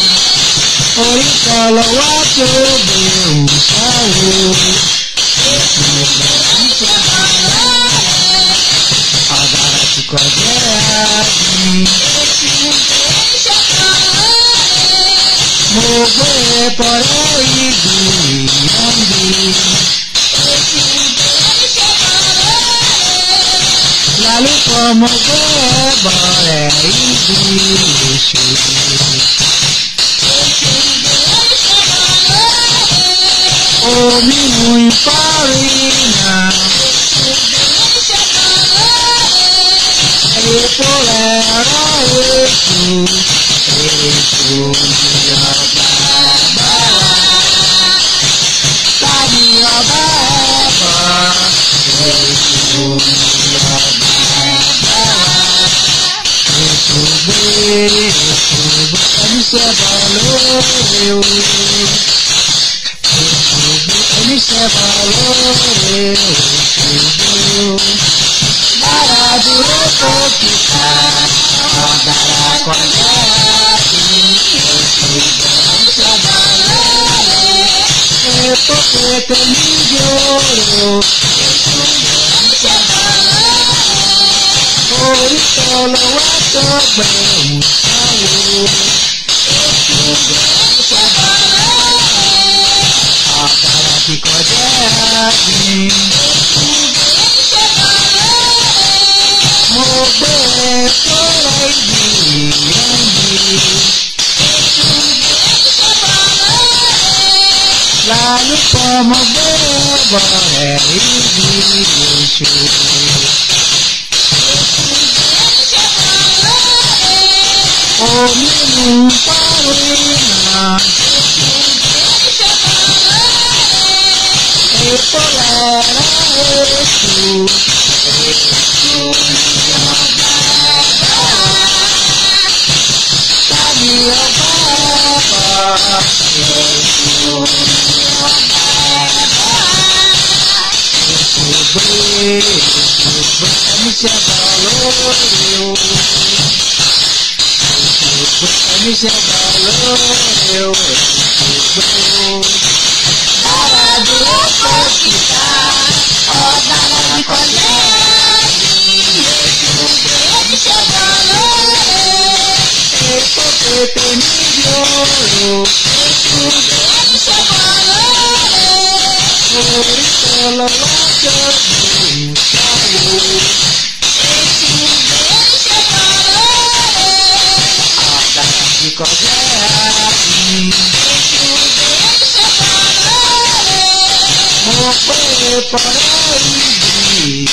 orí kọlọ́wọ́ tó bẹ̀rù sáwò èṣù gbé ẹni ṣẹbọ lóore ọ̀dàrà tí kọjá àti èṣù gbé ẹni ṣẹbọ lóore mo gbé pọ̀rọ̀ ìdí ìyọ́ndì èṣù gbé ẹni ṣẹbọ lóore lálùkọ́ mo gbé ẹbọ rẹ̀ ìdí èṣù omi mú ìfọ́rìnà èpo rẹ̀ rọ́ èṣù èṣù ni ọba agbára tani ọba ẹ̀bọ èṣù ni ọba agbára èṣù gbé èṣù gbé ẹni ṣẹbọ lóore o èṣù gbé ẹni ṣẹbọ lóore èṣù gbé o dára dúró kó kíkà ọ̀dàrà kọjá àti èṣù gbé ẹni ṣẹbọ lóore ètò kété níbi òru èṣù gbé ẹni ṣẹbọ lóore orí kọlọ́wọ́ tó gbẹ̀rù sáwò èṣù gbé ẹni ṣẹbọ lóore ọ̀dàrà tí kọjá àti èṣù gbé ẹni ṣẹbọ lóore mo gbé kóró ìdí ìyọ́ndì èṣù gbé ẹni ṣẹbọ lóore lálùkọ́ mo gbé ẹbọ rẹ̀ ìdí èṣù omi mú fọ́rìnà èpo rẹ̀ rẹ̀ èṣù èṣù ni ọba agbára Indonesia baloreo, Indonesia baloreo, Para dulu kita, oh dalam kondisi Indonesia baloreo, Eko pepe midiolo, Indonesia baloreo, Oritola wajar busayo, Indonesia baloreo, ada di kojari, Indonesia baloreo, mope parai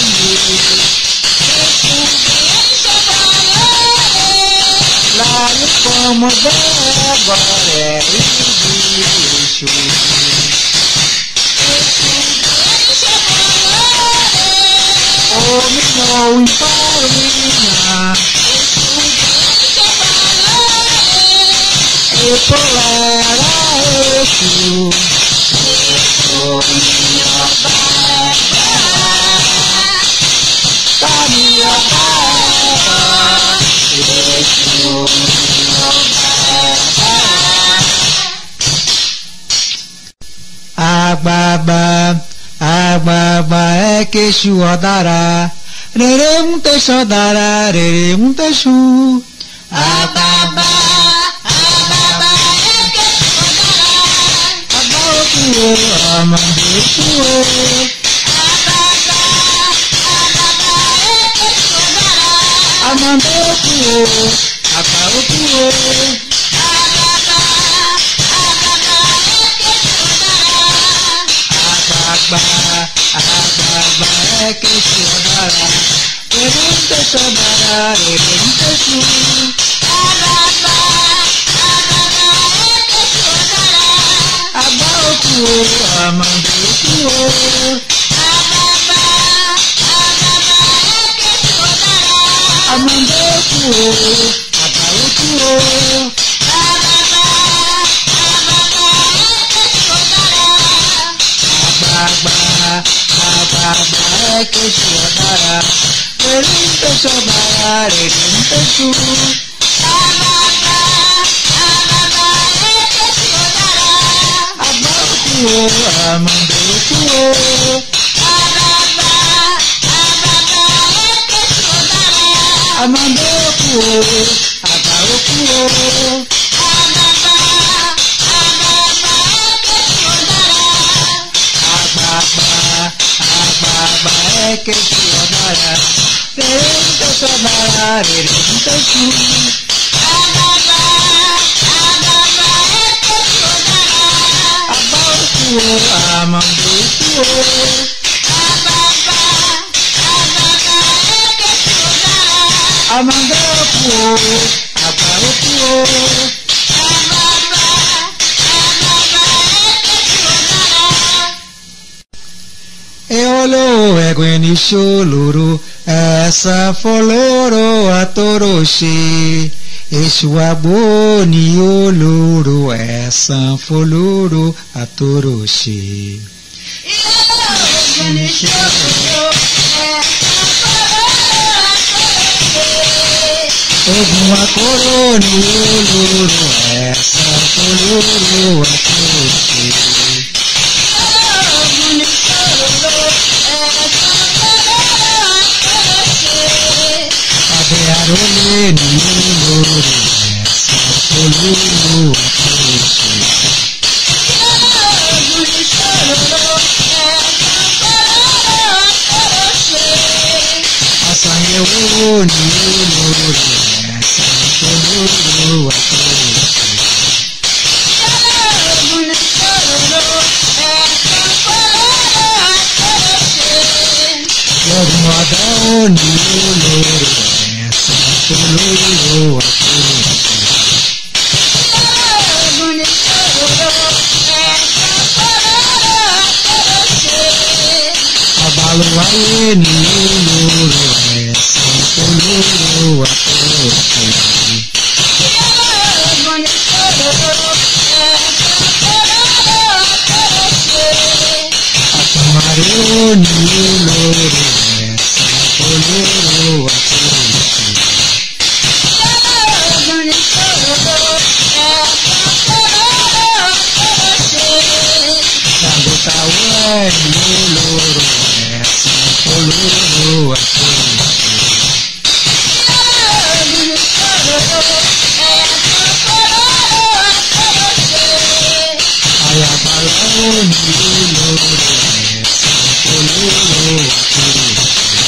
Indonesia baloreo, lalu pemuda bareri bisu, Indonesia baloreo, omino imparina, Indonesia baloreo, epolera esu, Indonesia tania Ababa, ababa eke suadara, rere te sodara, rere te su. Ababa, ababa, eke saudara. Abau kuo, amandu kuo, Ababa, ababa, eke saudara. amandu kuo, abau kuo, Ababa, ababa, eke saudara. ababa, ababa eke suadara, rere te sodara, rere te su. Ababa, ababa, eke saudara. Abau kuo, amandu kuo. Ababa, ababa, eke saudara. Amando kuo, abau kuo, Ababa, ababa, eke saudara. ababa, ababa eke saudara, rerinte saudara, rerinte su. Ababa, ababa, eke saudara. Abau kuo, amando kuo, Ababa, ababa, eke saudara. amando kuo, abau kuo, Ababa, ababa, eke saudara. ababa, ababa eke saudara, rerinte saudara, rerinte su. Ababa, ababa, eke saudara. Abau kuo, amando kuo. Ababa, ababa, eke saudara. Amando kuo, abau kuo, Ababa, ababa, eke saudara. eolo egweni sholoro, esa foloro atoroshi, eshuabo ni oloro, esa foloro atoroshi. Ogun akoro ni oloro, esa foloro atoroshi. Abe arole ni oloro, esa foloro atoroshi. Asanyewo ni oloro, esa foloro atoroshi. Ogun adao ni oloro, esa foloro atoroshi. Abaluwaye ni oloro, esa foloro atoroshi. Atumario ní olóró ẹ̀sán olóró àtúnṣe. Sàgbékàwé ní olóró ẹ̀sán olóró àtúnṣe. Àyàbàlá ní olóró ẹ̀sán olóró àtúnṣe.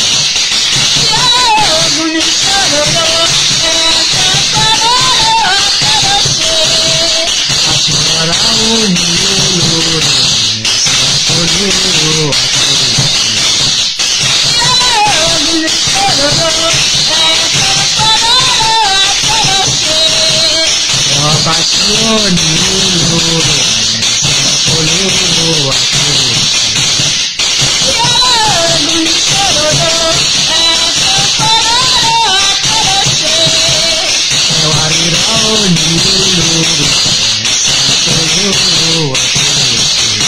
Àṣàrà ní olóró ẹ̀sán olóró àtúnṣe. Ọba tí ó ní olóró ẹ̀sán olóró àtúnṣe. Ẹ̀wà rírà ó ní olóró ẹ̀sán olóró àtúnṣe.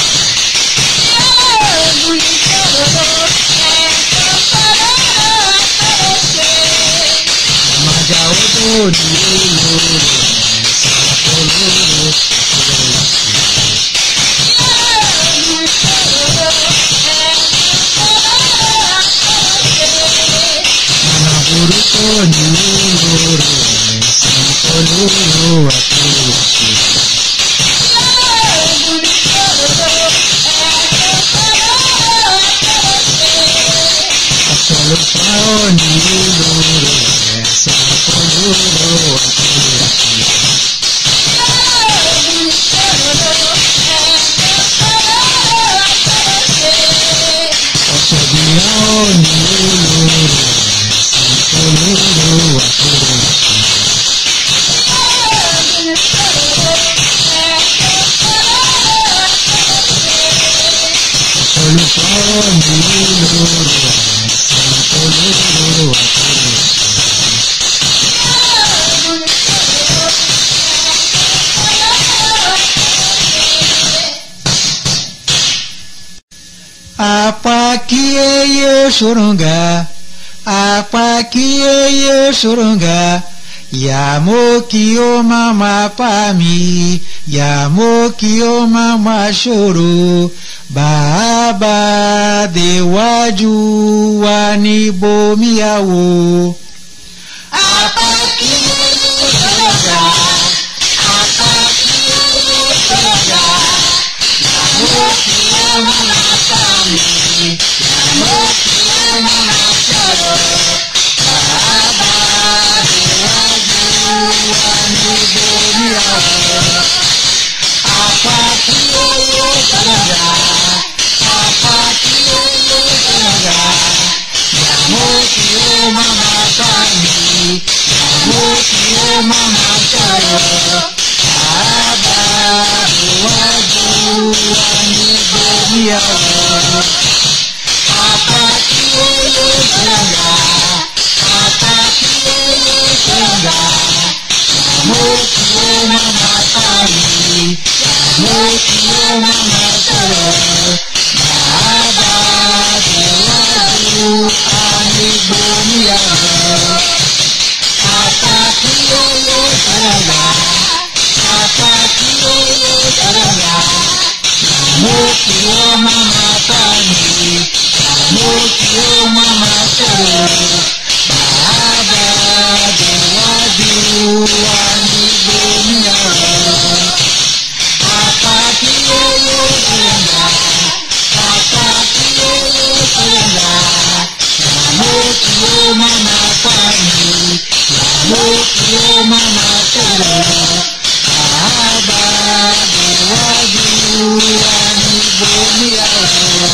Àmàjà ó tó ní olóró ẹ̀sán olóró àtúnṣe. Ànàbùrú tó ní olóró ẹ̀sán olóró àtúnṣe. Àṣàlùfá ó ní olóró ẹ̀sán olóró àtúnṣe. Ọ̀ṣọ́dìyà ó ní olóró ẹ̀sán olóró àtúnṣe. Olùfà ó ní olóró ẹ̀sán olóró àtúnṣe. Apa kiye shurunga, apa kiye shurunga, ya mo kiyo mama pami, ya mo kiyo mama shuru, baba dewaju wani bomiyawo. Apa kiye shurunga, apa kiye shurunga, ya mo kiyo mama pami, ya mo kiyo mama shuru, baba dewaju wani bomiyawo. Apa kiye shurunga, apa kiye shurunga, ya mo kiyo mama pami, ya mo kiyo mama shuru, baba dewaju wani bomiyawo. Apa kiye shurunga, apa kiye shurunga, ya mo kiyo mama pami, ya mo kiyo mama shuru, baba dewaju wani bomiyawo. Apa kiye shurunga, apa kiye shurunga, ya mo kiyo mama pami, ya mo kiyo mama shuru, baba dewaju wani bomiyawo. Apa kiye shurunga, apa kiye shurunga, ya mo kiyo mama pami, ya mo kiyo mama shuru, baba dewaju wani bomiyawo.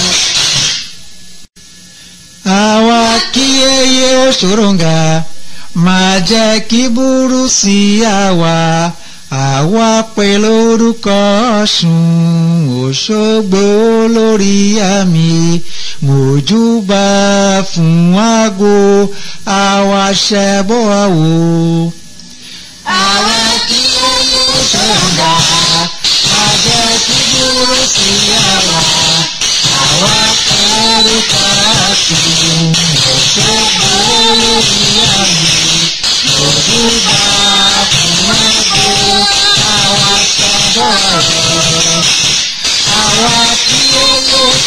Àwa kiye shurunga, má jẹ́ kí burú sí àwa, àwa pẹ̀lú orúkọ Ọ̀ṣun Òṣogbo lórí àmì, mojúbà fún àgọ́ àwa ṣẹbọ àwò. Àwa kiye shurunga, má jẹ́ kí burú sí àwa, àwa pẹ̀lú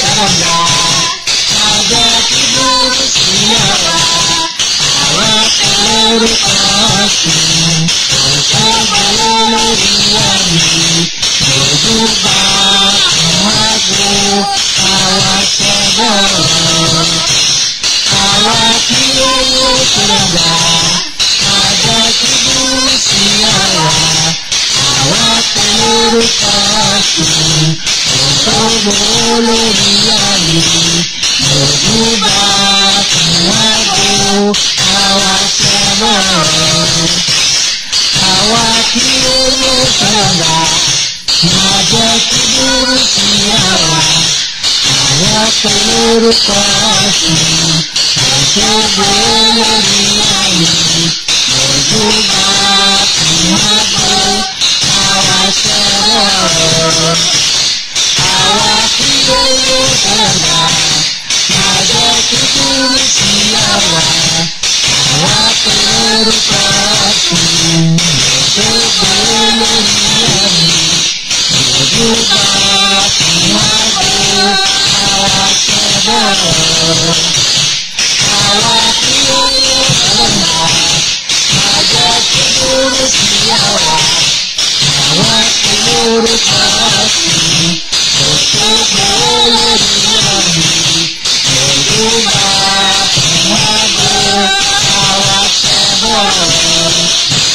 serangga, ada tidur siapa, awak seluruh kasih, sebalai riani, berjubah kemagu, awak sebalai, awak tidur serangga, ada tidur siapa, awak seluruh kasih, sebalai riani, berjubah kemagu, awak sebalai, awak tidur serangga, ada tidur siapa, awak seluruh kasih, sebalai riani, berjubah kemagu, awak sebalai, awak tidur serangga, ada tidur siapa, awak seluruh kasih, sebalai riani, berjubah kemagu, awak sebalai, awak tidur serangga, ada tidur siapa, awak seluruh kasih, sebalai riani, berjubah kemagu, awak sebalai.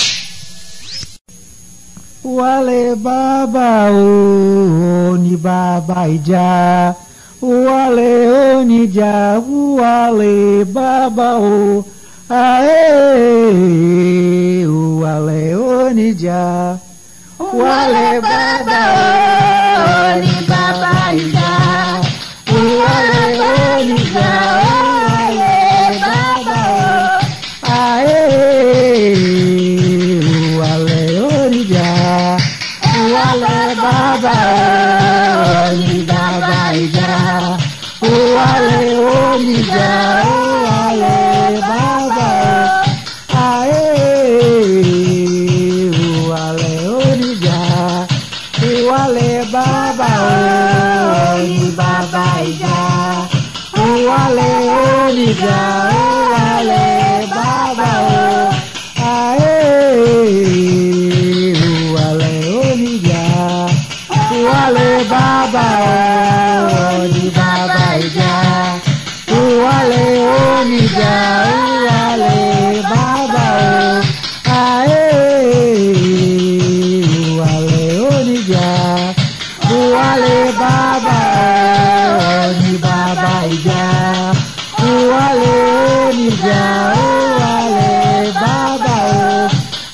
Wale baba o ni baba ija, wale o ni ja, wale baba o, ae, wale o ni ja, wale baba o ni baba ija, wale o ni ja, wale baba o, ae, wale o ni ja, wale baba o ni baba ija, wale o ni ja, wale baba o, ae, wale o ni ja, wale baba o ni baba ija, wale o ni ja, wale baba o, ae, wale o ni ja, wale baba o ni baba ija, wale o ni ja, wale baba o, ae, wale o ni ja, wale baba o ni baba ija, wale o ni ja, wale baba o,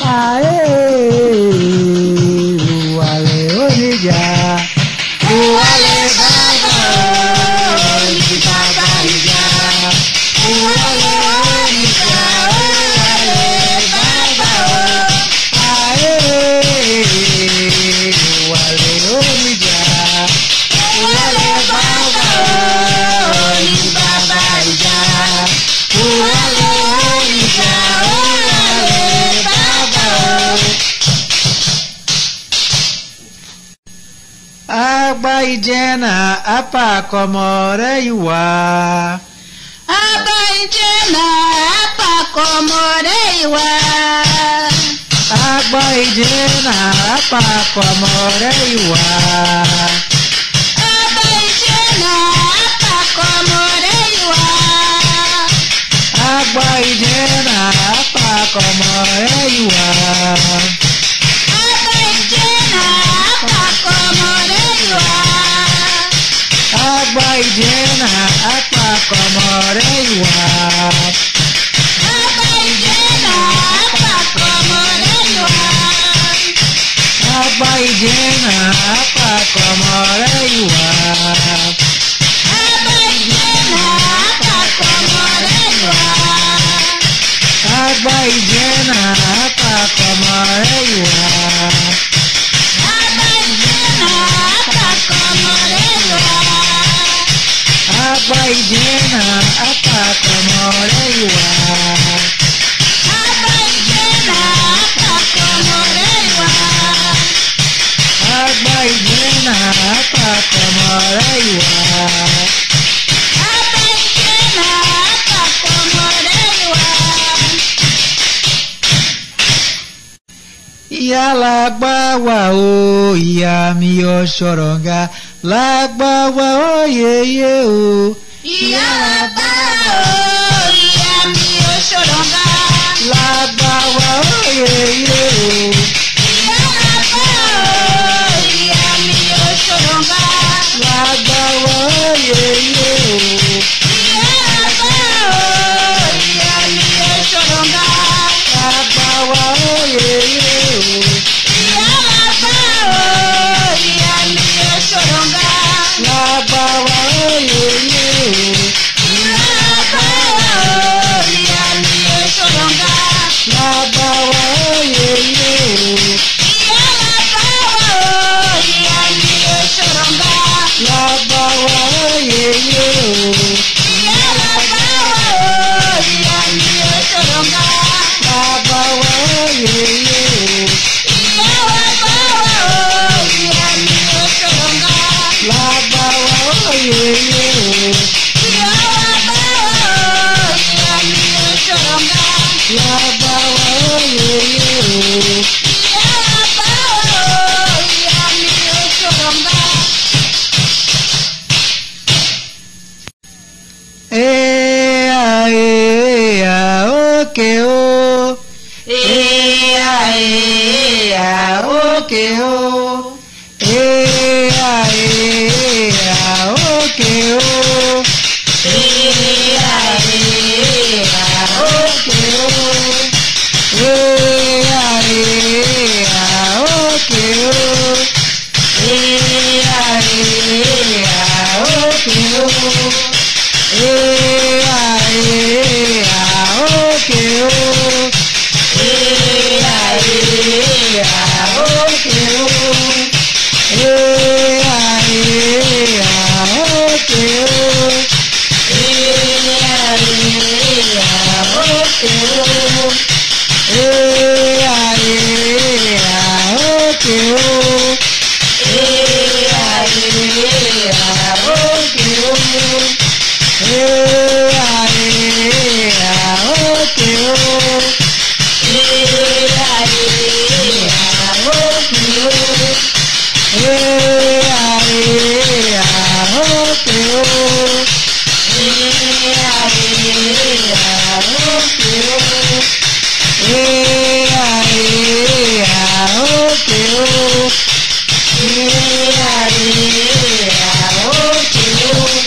ae, wale o ni ja, wale baba o ni baba ija, wale o ni ja, wale baba o, ae, wale o ni ja, wale baba o ni baba ija, wale o ni ja, wale baba o. Agba ijena apa komore iwa, Aba ijena apa komore iwa, agba ijena apa komore iwa, aba ijena apa komore iwa, agba ijena apa komore iwa, aba ijena apa komore iwa, agba ijena apa komore iwa, aba ijena apa komore iwa, agba ijena apa komore iwa, aba ijena apa komore iwa, agba ijena apa komore iwa, aba ijena apa komore iwa, agba ijena apa komore iwa, aba ijena apa komore iwa, agba ijena apa komore iwa. ìyá làgbà wà o ìyá mi ọ̀ṣọ̀rọ̀ǹgà làgbà wà o yeye o. ìyá làgbà o ìyá mi ọ̀ṣọ̀rọ̀ǹgà làgbà wà o yeye o. ìyá làgbà o ìyá mi ọ̀ṣọ̀rọ̀ǹgà làgbà wà o yeye o. ìyá làgbà o ìyá mi ọ̀ṣọ̀rọ̀ǹgà làgbà wà o yeye o. ìyá làgbà o ìyá mi ọ̀ṣọ̀rọ̀ǹgà làgbà wà o yeye o. ìyá làgbà o ìyá mi ọ̀ṣọ̀rọ̀ǹgà làgbà wà o yeye o. ìyá làgbà o ìyá mi ọ̀ṣọ̀rọ̀ǹgà làgbà wà o yeye o. ìyá làgbà o ìyá mi ọ̀ṣọ̀rọ̀ǹgà làgbà wà o yeye o. ìyá làgbà o ìyá mi ọ̀ṣọ̀rọ̀ǹgà làgbà wà o yeye o. ìyá làgbà o ìyá mi ọ̀ṣọ̀rọ̀ǹgà làgbà wà o yeye o. ìyá làgbà o ìyá mi ọ̀ṣọ̀rọ̀ǹgà. Ea ea oke o. Ea ea oke o. Ea ea oke o. Ea ea oke o. Ea ea oke o. Ea ea oke o. Ea ea oke o. Ea ea oke o. Ea ea oke o. Ea ea oke o. Ea ea oke o. Ea ea oke o. Ea ea oke o. Ea ea oke o. Ea ea oke o. Ea ea oke o. Ea ea oke o. Ea ea oke o.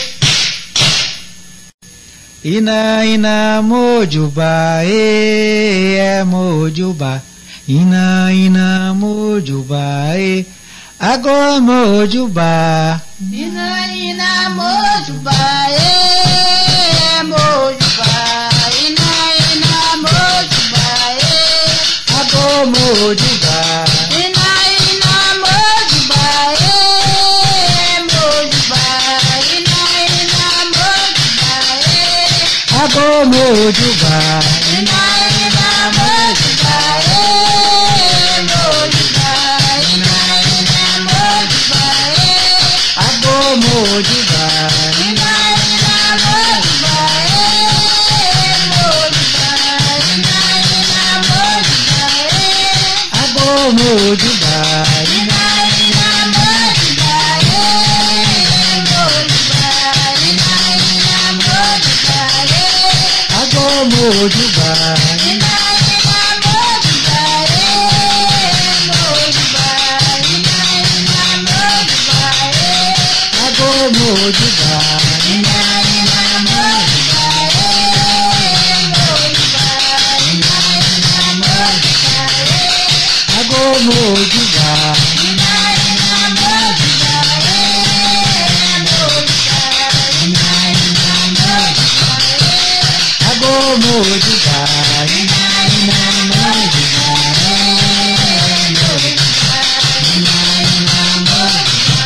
Ina ina mojuba e é mojuba. Ina ina mojuba e agora mojuba. Ina ina mojuba e mojuba. Ina ina mojuba e Agora mojuba. ina ina mojuba e mojuba. Ina ina mojuba e Agora mojuba. ina ina mojuba e mojuba. Ina ina mojuba e Agora mojuba. ina ina mojuba e mojuba. Ina ina mojuba e Agora mojuba. ina ina mojuba e mojuba. Ina ina mojuba e Agora mojuba. ina ina mojuba e mojuba. Ina ina mojuba e Agora mojuba. ina ina mojuba e mojuba. Ina ina mojuba e Agora mojuba. ina ina mojuba e mojuba. Ina ina mojuba e Agora mojuba. ina ina mojuba e mojuba. Ina ina mojuba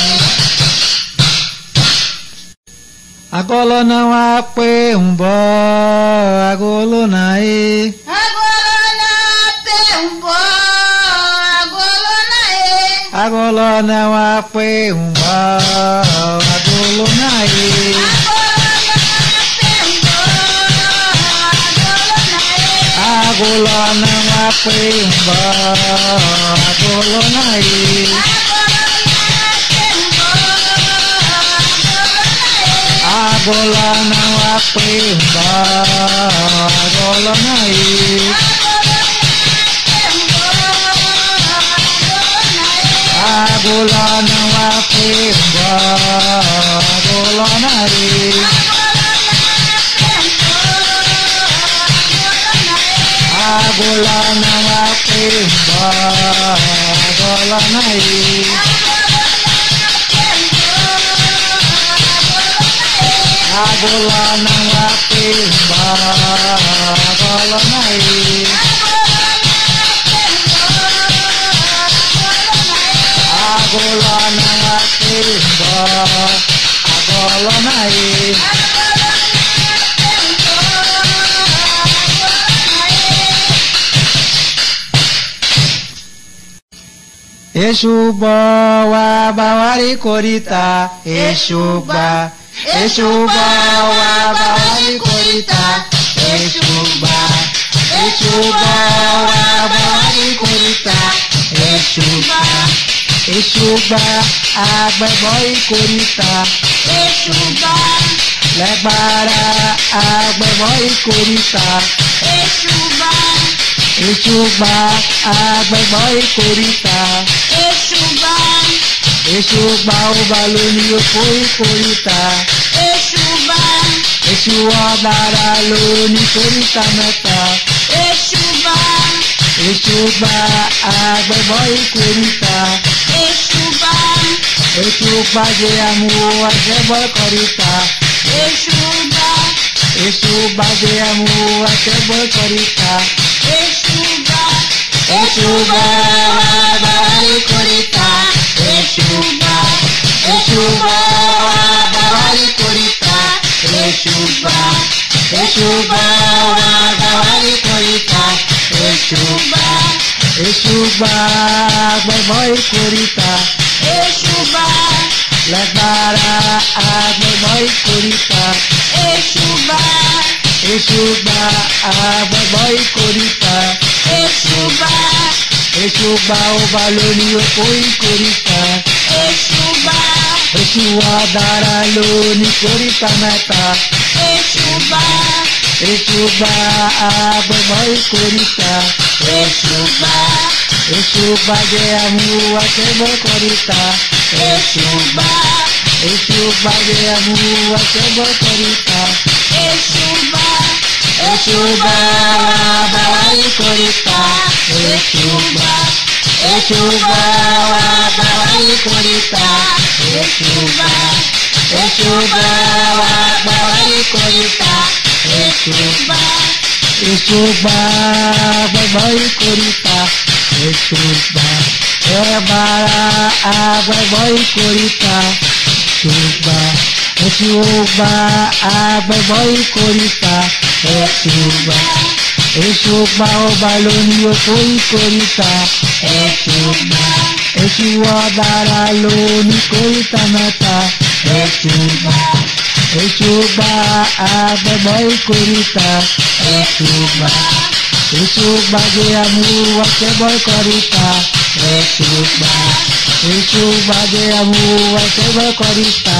e Agora não há pé um bó. Agora não é. agora pe um bo agora e Agora não há pé um bó. Agora não é. agora pe um bo agora e Agora não há wape mba golonai agolana wape mba golonai agolana wape mba golonai agolana wape mba golonai agolana wape mba golonai agolana wape mba golonai Eshuba wa bawari korita Eshuba Eshuba wa bawari korita Eshuba Eshuba wa bawari korita Eshuba Eshuba agbeboy korita Eshuba Legbara agbeboy korita Eshuba Eshuba agbeboy korita Eshuba Eshuba obaloni opoi korita Eshuba Eshuwa dara loni korita mẹ́ta Eshuba Eshuba agbeboy korita Eshuba Eshuba je amu agbeboy korita Eshuba Eshuba je amu agbeboy korita Eshuba Eshuba wa bawari korita Eshuba Eshuba wa bawari korita Eshuba Eshuba wa bawari korita Eshuba Eshuba agbeboy korita Eshuba Legbara agbeboy korita Eshuba Eshuba agbeboy korita Eshuba Eshuba obaloni opoi korita Eshuba Eshuwa dara loni korita mẹ́ta Eshuba Eshuba agbeboy korita Eshuba Eshuba je amu agbeboy korita Eshuba Eshuba je amu agbeboy korita Eshuba Eshuba wa bawari korita Eshuba Eshuba wa bawari korita Eshuba Eshuba wa bawari korita Eshuba Eshuba agbeboy korita Eshuba Legbara agbeboy korita Eshuba Eshuba agbeboy korita Eshuba Eshuba obaloni opoi korita Eshuba Eshuwa dara loni korita mẹ́ta Eshuba Eshuba agbeboy korita Eshuba Eshuba je amu agbeboy korita Eshuba Eshuba je amu agbeboy korita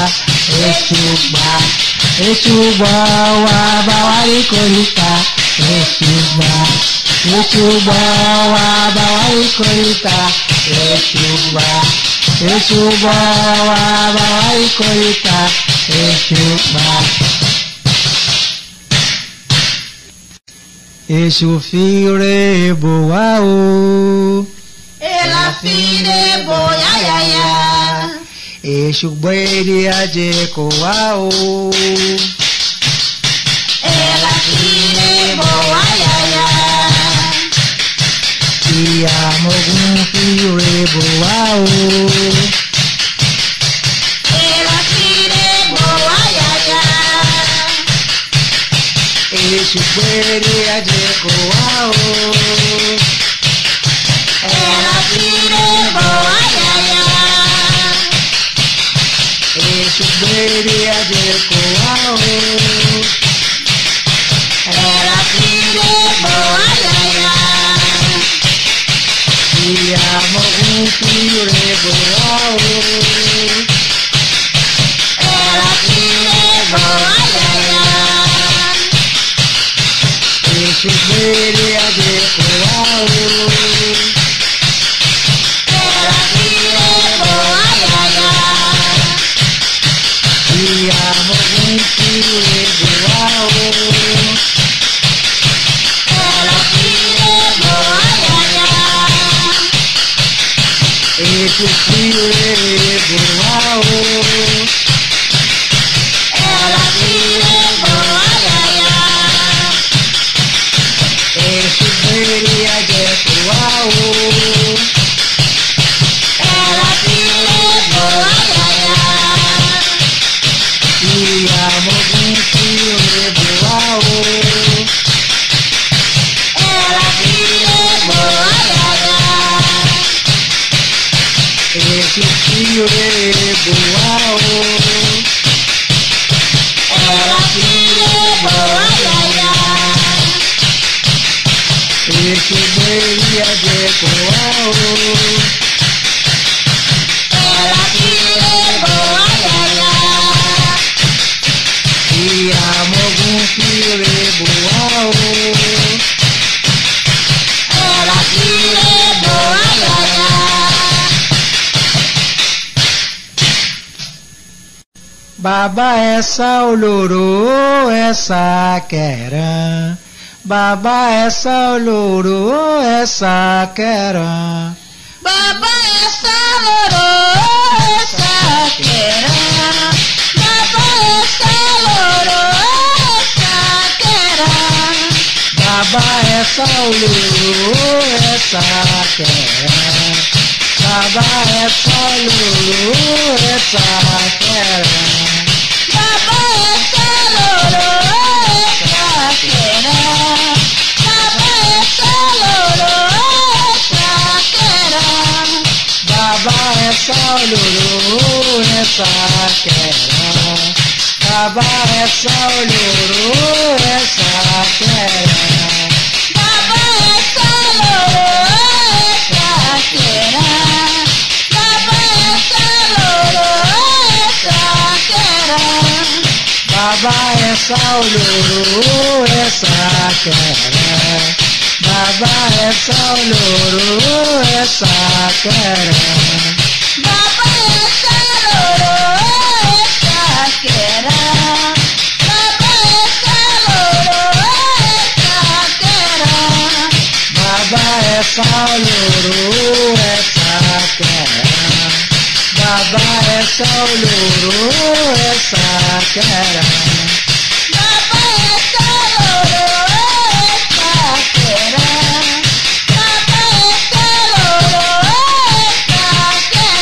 Eshuba Eshuba wa bawari korita Eshuba Eshuba wa bawari korita Eshuba Eshuba wa bawari korita Eshuba Eshu fire boa o Ela fire boya ya ya Eshu bwede aje koa o Ela fire boya ya ya Iya mogun fire boa o Ela fire boya ya ya Eshu bwede aje koa o Ela fire boya ya ya Eshu bwede aje koa o Ela fire boya ya ya Suberia de Coau. Ela tira boaiaia. E a movente igual. Ela tira boaiaia. E fio igual. Ela tira boaiaia. E suberia de Coau. Ela tira boaiaia. E a movente igual. Ela tira boaiaia. Esse fio igual. Ela tira boaiaia. Esse beria de Coau. Ela tira boaiaia. E a mogum fio igual. Ela tira boaiaia. Baba essa olorô, essa querã. Baba essa olorô, essa querã. Baba essa lorô, essa querã. Baba essa lorô, essa querã. Baba essa olorô, essa querã. Baba essa olorô, essa querã. Baba essa lorô, essa querã. Baba essa lorô, essa querã. Baba essa olorô, essa querã. Baba essa olorô, essa querã. Baba essa lorô, essa querã. Baba essa lorô, essa querã. Baba essa olorô, essa querã. Baba essa olorô, essa querã. Baba essa lorô, essa querã. Baba essa lorô, essa querã. Baba essa olorô, essa querã. Baba essa olorô, essa querã. Baba essa lorô, essa querã. Baba essa lorô, essa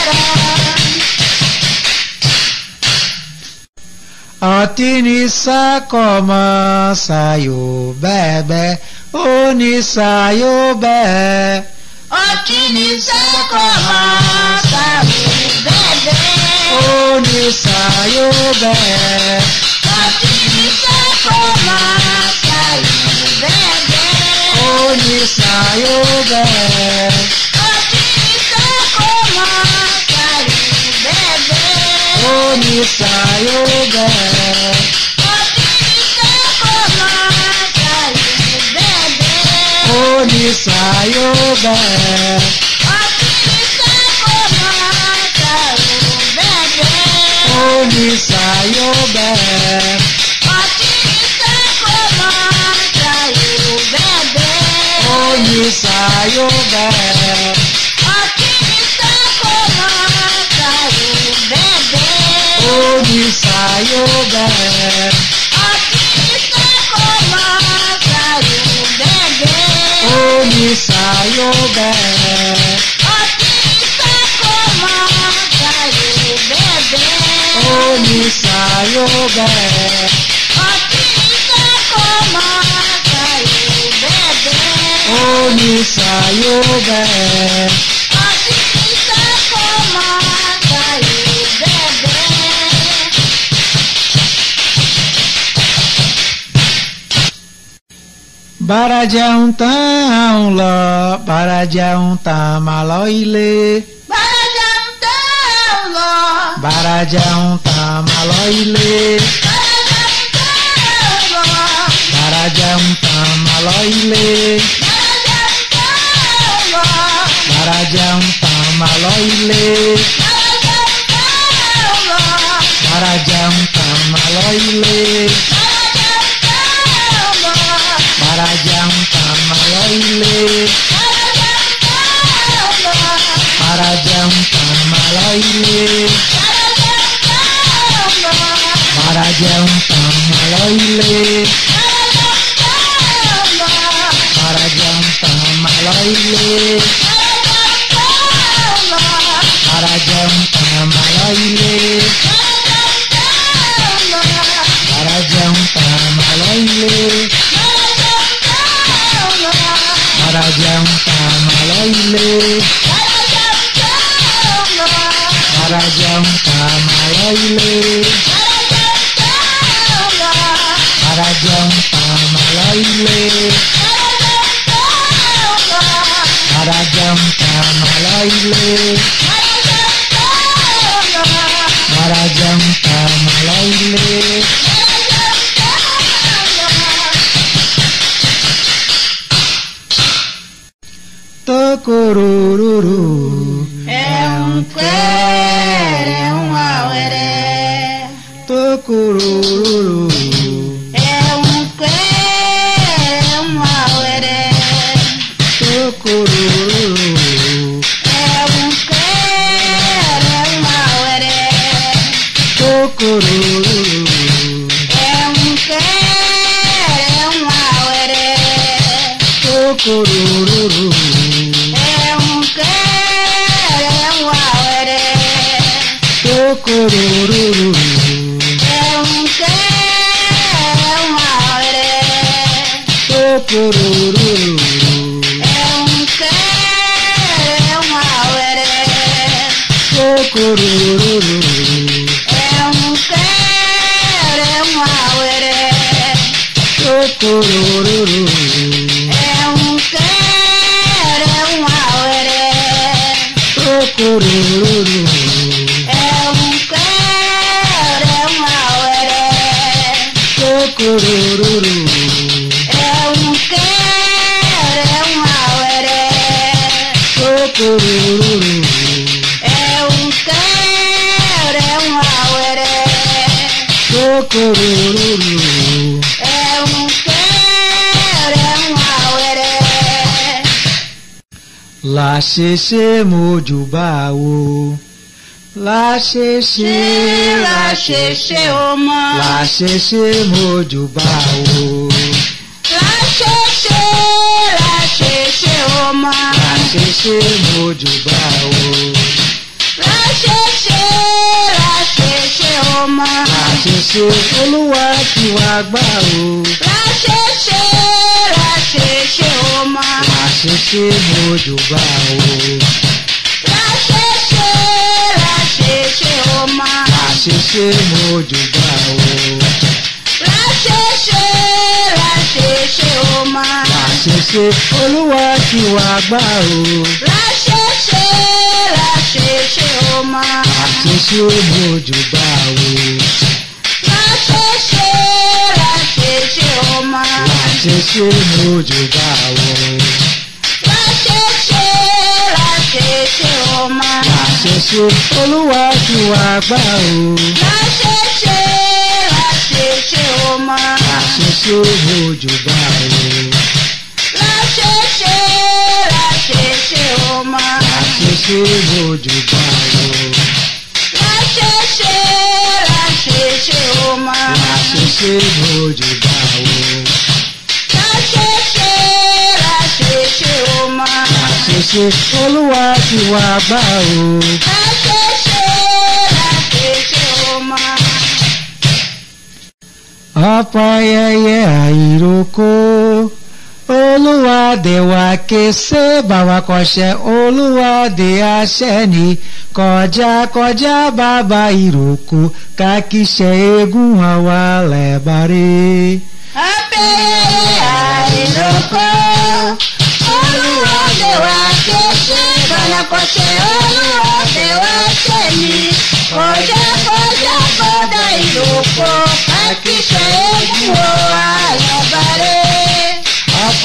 querã. Atinissa coma saio bebe, oni saio be. Otimisa coma sabe bebê. Oni saio be. Otimisa coma sabe bebê. Oni saio be. Otimisa coma sabe bebê. Oni saio be. Otimisa coma sabe bebê. Oni saio be. Otimisa coma sabe bebê. Oni saio be. Otimisa coma sabe bebê. Oni saio be. Otimista coma sabe bebê. Oni saio be. Otimista coma sabe bebê. Oni saio be. Otimista coma sabe bebê. Oni saio be. Otimista coma sabe bebê. Oni saio be. Otimista coma sabe bebê. Baraja um tão lo, baraja um tamaloile. Baraja um tão lo. Baraja um tamaloile. Baraja um tão lo. Baraja um tamaloile. Maloile Marajam Tamaloile Marajam Tamaloile Marajam Tamaloile Marajam Tamaloile Marajam Tamaloile Marajam Tamaloile Marajam Tamaloile Marajam Tamaloile Marajam Tamaloile Marajam Tamaloile Marajam Tamaloile Marajam Tamaloile Marajam Tamaloile Tocorororo É um quer, é um aueré. Tocorororo É um quer, é um aueré. Tocorororo É um quer, é um aueré. Tocorororo É um quer, é um aueré. Tocorororo É um quer, é um aueré. Tocorororo É um quer, é um aueré. Tocorororo É um quer, é um aueré. Tocorororo É um quer, é um aueré. Tocorororo É um quer, é um aueré. Tocorororo É um quer, é um aueré. Tocorororo É um quer, é um aueré. Tocorororo É um quer, é um aueré. Tocorororo É um quer, é um aueré. La xexê mojubao La xexê Lá, xexê, oma. La xexê mojubao Lá, xexê, lá, xexê, oma. La xexê mojubao Lá, xexê, lá, xexê, oma. La xexê Olúwa kí wa gbà o Lá, xexê, lá, xexê, oma. La xexê mojubao Lá, xexê, lá, xexê, oma. La xexê mojubao Lá, xexê, lá, xexê, oma. La xexê Olúwa kí wa gbà o Lá, xexê, lá, xexê, oma. La xexê mojubao Lá, xexê, lá, xexê, oma. La xexê mojubao Lá, xexê, lá, xexê, oma. La xexê Olúwa kí wa gbà o Lá, xexê, lá, xexê, oma. La xexê mojubao Lá, xexê, lá, xexê, oma. La xexê mojubao Lá, xexê, lá, xexê, oma. La xexê mojubao Lá, xexê, lá, xexê, oma. La xexê Olúwa kí wa gbà o Lá, xexê, lá, xexê, oma. Apayẹyẹ àìrókò Olúwa dé wa kése bàbá kọ́ṣẹ́ Olúwa dé àṣẹ ní kọjá kọjá bàbá ìrókò kákíṣẹ́ eégún àwa lẹ́bàárẹ̀. Apẹ̀yẹ àìrókò Olúwa dé wa kése bàbá kọ́ṣẹ́ Olúwa dé wa ṣẹ ní kọjá kọjá bàbá ìrókò kákíṣẹ́ eégún àwa lẹ́bàárẹ̀.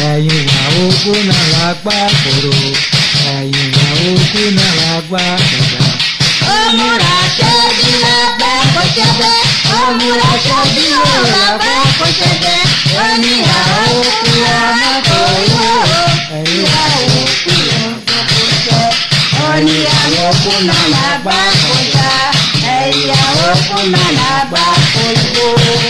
ẹ̀yin wà òkú náà lágbá kòrò ẹ̀yin wà òkú náà lágbá kòrò. Òmùrà ṣe bí lábẹ́ kò ṣe bẹ́. Òmùrà ṣe bí lábẹ́ kò ṣe bẹ́. Oníyà òkú ọmọ kò yó. Ìyá òkú ọmọ kò ṣe. Oníyà òkú náà lágbá kò ṣá. Ẹ̀yà òkú náà lágbá kò yó.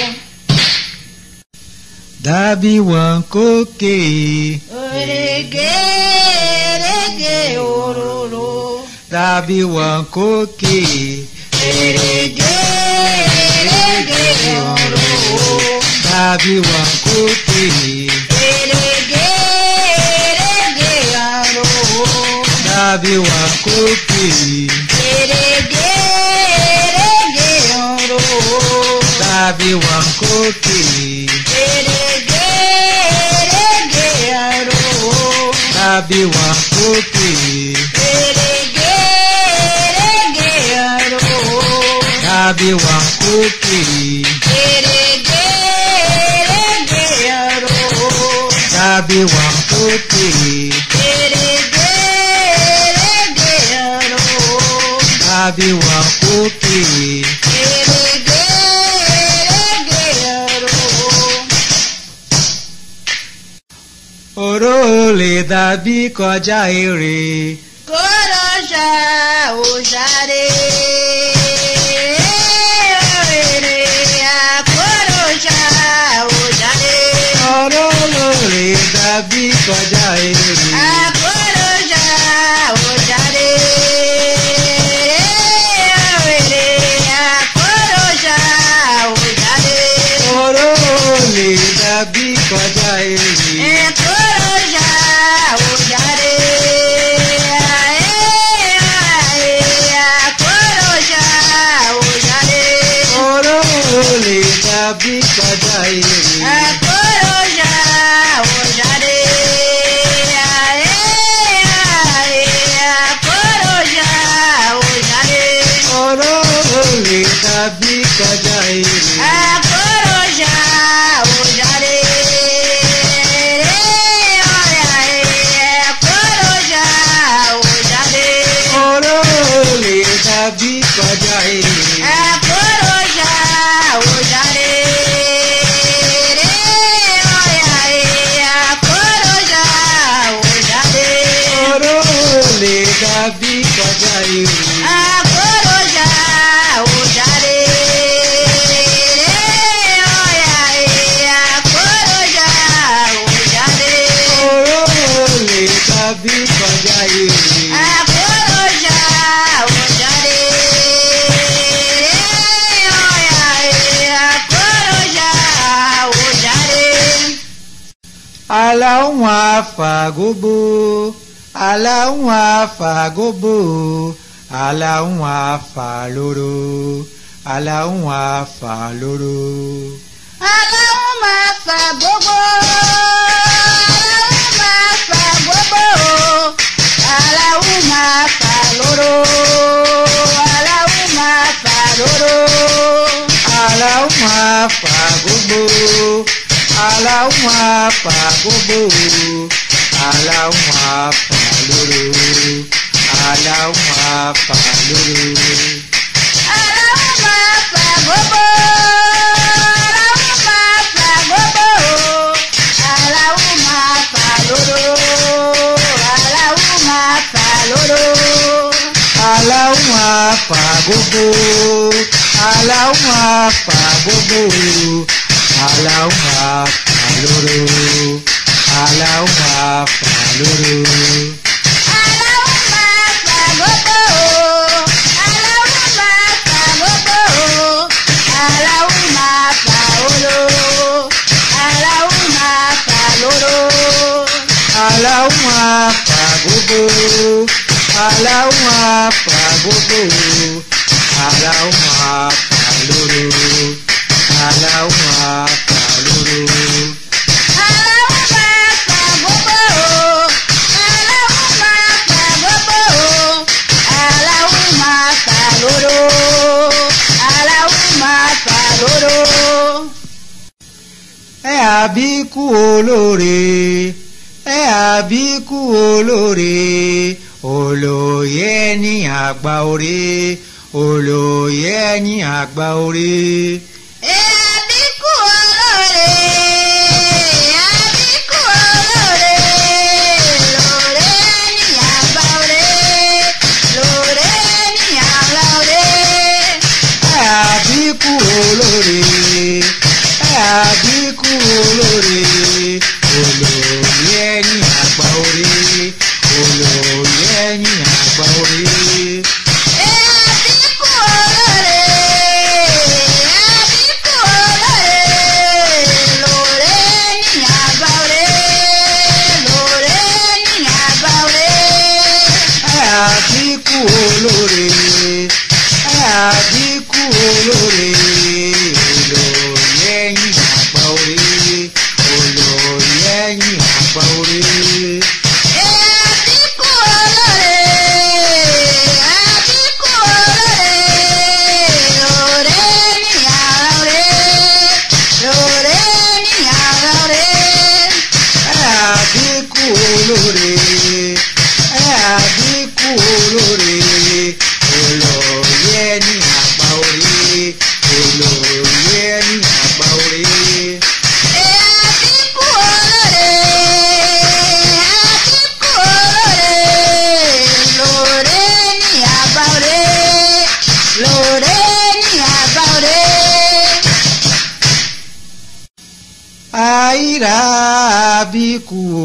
Dàbí wọn kókè. Òrègé règé òróró. Dàbí wọn kókè. Èrègé èrègé òróró. Dàbí wọn kókè. Èrègé èrègé òróró. Dàbí wọn kókè. Èrègé èrègé òróró. Dàbí wọn kókè. Èrègé èrègé òróró. Dàbí wọn kókè. Èrègé èrègé òróró. Dàbí wọn kókè. Èrègé èrègé òróró. Dàbí wọn kókè. Èrègé èrègé òróró. Dàbí wọn kókè. Èrègé èrègé òróró. Òró lè dàbí kọjá èrè. Kóró ṣá òṣàrè. Èrè àkóró ṣá òṣàrè. Òró lè dàbí kọjá èrè. Àkóró ṣá òṣàrè. Èrè àkóró ṣá òṣàrè. Òró lè dàbí kọjá èrè. Àkóró ṣá òṣàrè. Àkóró ṣá òṣàrè. Òró lè dàbí kọjá èrè. Àkóró ṣá òṣàrè. Àkóró ṣá òṣàrè. Òró lè dàbí kọjá èrè. Àkóró ṣá òṣàrè. Àkóró ṣá òṣàrè. Òró lè dàbí kọjá èrè. Àkóró ṣá òṣàrè. Àkóró ṣá òṣàrè. Òró lè dàbí kọjá èrè. Àkóró ṣá òṣàrè. Àkóró ṣá òṣàrè. Òró lè dàbí kọjá èrè. Àkóró ṣá òṣàrè. Àkóró ṣá òṣàrè. Aláwọ̀ afàgóbó, aláwọ̀ afàgóbó, aláwọ̀ afàlóró, aláwọ̀ afàlóró. Aláwọ̀ máa fà gbogbo. Aláwọ̀ máa fà gbogbo. Aláwọ̀ máa fà lóró. Aláwọ̀ máa fà lóró. Aláwọ̀ afàgóbó, aláwọ̀ afàgóbó, aláwọ̀ afàlóró, aláwọ̀ afàlóró. Aláwọ̀ máa fà gbogbo. Aláwọ̀ máa fà gbogbo. Aláwọ̀ máa fà lóró. Aláwọ̀ máa fà lóró. Aláwọ̀ afàgóbó, aláwọ̀ afàgóbó, aláwọ̀ afàlóró, aláwọ̀ afàlóró. Aláwọ̀ máa fà gbogbo. Aláwọ̀ máa fà gbogbo. Aláwọ̀ máa fà oló. Aláwọ̀ máa fà lóró. Aláwọ̀ afàgóbó, aláwọ̀ afàgóbó, aláwọ̀ afàlóró, aláwọ̀ afàlóró. Aláwọ̀ máa fà gbogbo. Aláwọ̀ máa fà gbogbo. Aláwọ̀ máa fà lóró. Aláwọ̀ máa fà lóró. ẹ àbíkú olóore ẹ àbíkú olóore olóyè ní àgbà orí olóyè ní àgbà orí. ẹ àbíkú olóore àbíkú olóore lóore ní àgbà orí lóore ní àgbà orí. ẹ àbíkú olóore ẹ àbíkú olóore olóyè ní àgbà orí olóyè ní àgbà orí. ẹ àbíkú olóore àbíkú olóore lóore ní àgbà orí lóore ní àgbà orí. ẹ àbíkú olóore ẹ àbíkú olóore olóyè ní àgbà orí olóyè ní àgbà orí. ẹ àbíkú olóore àbíkú olóore lóore ní àgbà orí lóore ní àgbà orí. ẹ àbíkú olóore ẹ àbíkú olóore olóyè ní àgbà orí olóyè ní àgbà orí. ẹ àbíkú olóore àbíkú olóore lóore ní àgbà orí lóore ní àgbà orí. Àìrà àbíkú o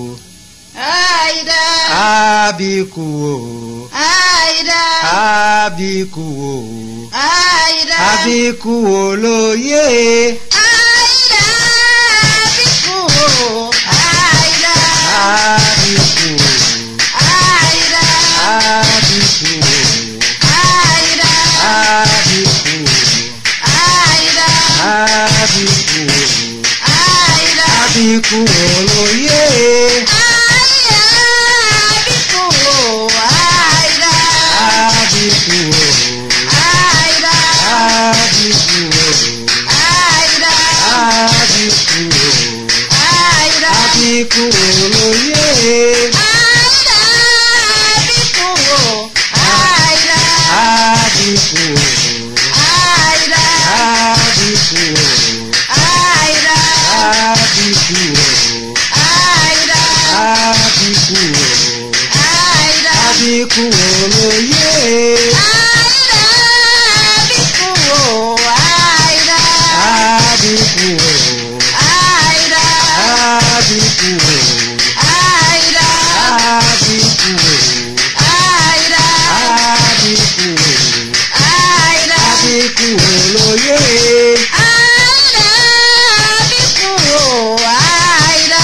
àìdá àbíkú o àìdá àbíkú o àìdá àbíkú olóyè àìdá àbíkú àìdá àbíkú àìdá àbíkú àìdá àbíkú àìdá àbíkú àìdá àbíkú olóyè àìdá àbíkú àìdá àbíkú àìdá àbíkú àìdá àbíkú àìdá àbíkú olóyè àìdá àbíkú àìdá àbíkú àìdá àbíkú àìdá àbíkú àìdá àbíkú àìdá àbíkú olóyè àìdá àbíkú àìdá àbíkú àìdá àbíkú àìdá àbíkú àìdá àbíkú àìdá àbíkú olóyè àìdá àbíkú àìdá.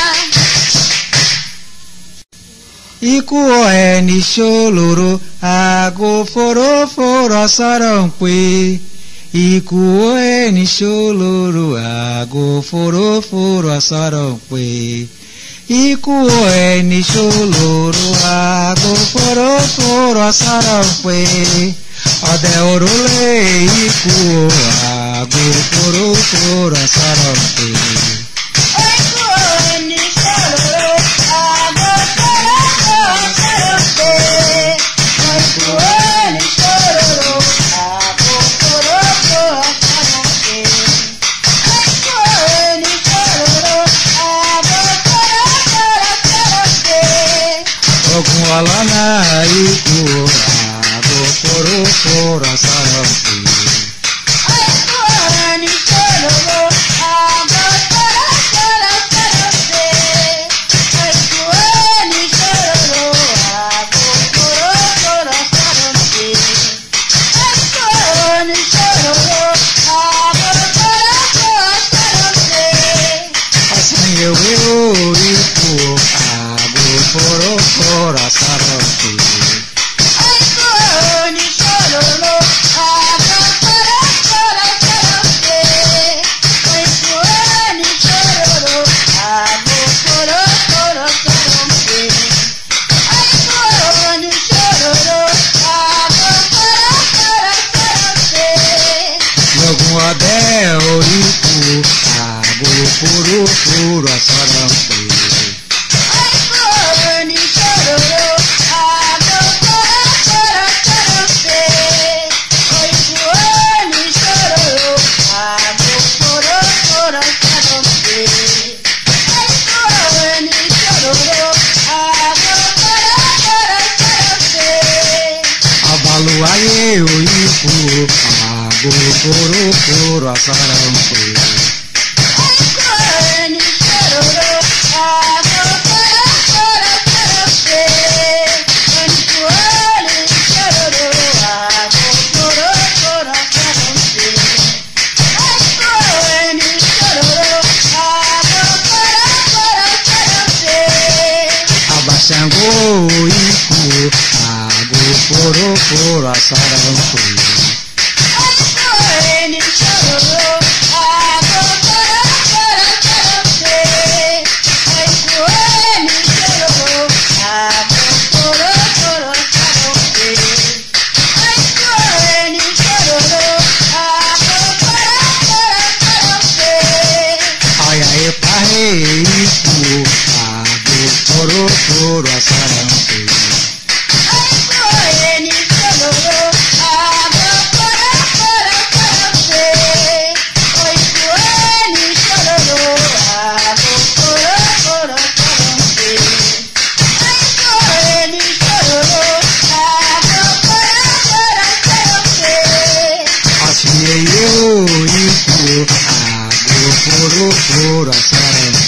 ikú ẹni ṣolóró aago foroforo sọ̀rọ̀ ń pé ikú ẹni ṣolóró aago foroforo sọ̀rọ̀ ń pé ikú ẹni ṣolóró aago foroforo sọ̀rọ̀ ń pé ọ̀dẹ̀ òrùlé ikú aago foroforo sọ̀rọ̀ ń pé. Ikú ẹni ṣòro àgọ́ fọ́lọ́fọ́ sọ̀rọ̀ pé. Ikú ẹni ṣòro àgọ́ fọ́lọ́fọ́ sọ̀rọ̀ pé. Ikú ẹni ṣòro àgọ́ fọ́lọ́fọ́ sọ̀rọ̀ pé. ogun ọlọ́nà ikú aago foroforo sọ̀rọ̀ ń pé. Ikú ẹni ṣòro àgọ́ fọ́lọ́fọ́ sọ̀rọ̀ pé. Ikú ẹni ṣòro àgọ́ fọ́lọ́fọ́ sọ̀rọ̀ pé. Ikú ẹni ṣòro àgọ́ fọ́lọ́fọ́ sọ̀rọ̀ pé. ọ̀sán ìwé orí kú aago foroforo sọ̀rọ̀ ń pé. Ikú ẹni ṣòro àgọ́ fọ́lọ́fọ́ sọ̀rọ̀ pé. Ikú ẹni ṣòro àgọ́ fọ́lọ́fọ́ sọ̀rọ̀ pé. Ikú ẹni ṣòro àgọ́ fọ́lọ́fọ́ sọ̀rọ̀ pé. lọ́gùn ọ̀dẹ́ orí kú aago puru puru sarampe. Ai coroni chororô, água para para sarampe. Ai coroni chororô, água para para sarampe. Ai coroni chororô, água para para sarampe. Abaluaye oiku, água puru puru sarampe. Xangô iku, água poro poro sarampe. Ai coreni chororô, água para para sarampe. Ai coreni chororô, água poro poro sarampe. Ai coreni chororô, água para para sarampe. Ai ai pahe iku, água poro poro sarampe. Ai coreni chororô, água para para sarampe. Ai coreni chororô, água para para sarampe. Ai coreni chororô, água para para sarampe. Asine yo iku, água poro poro sarampe.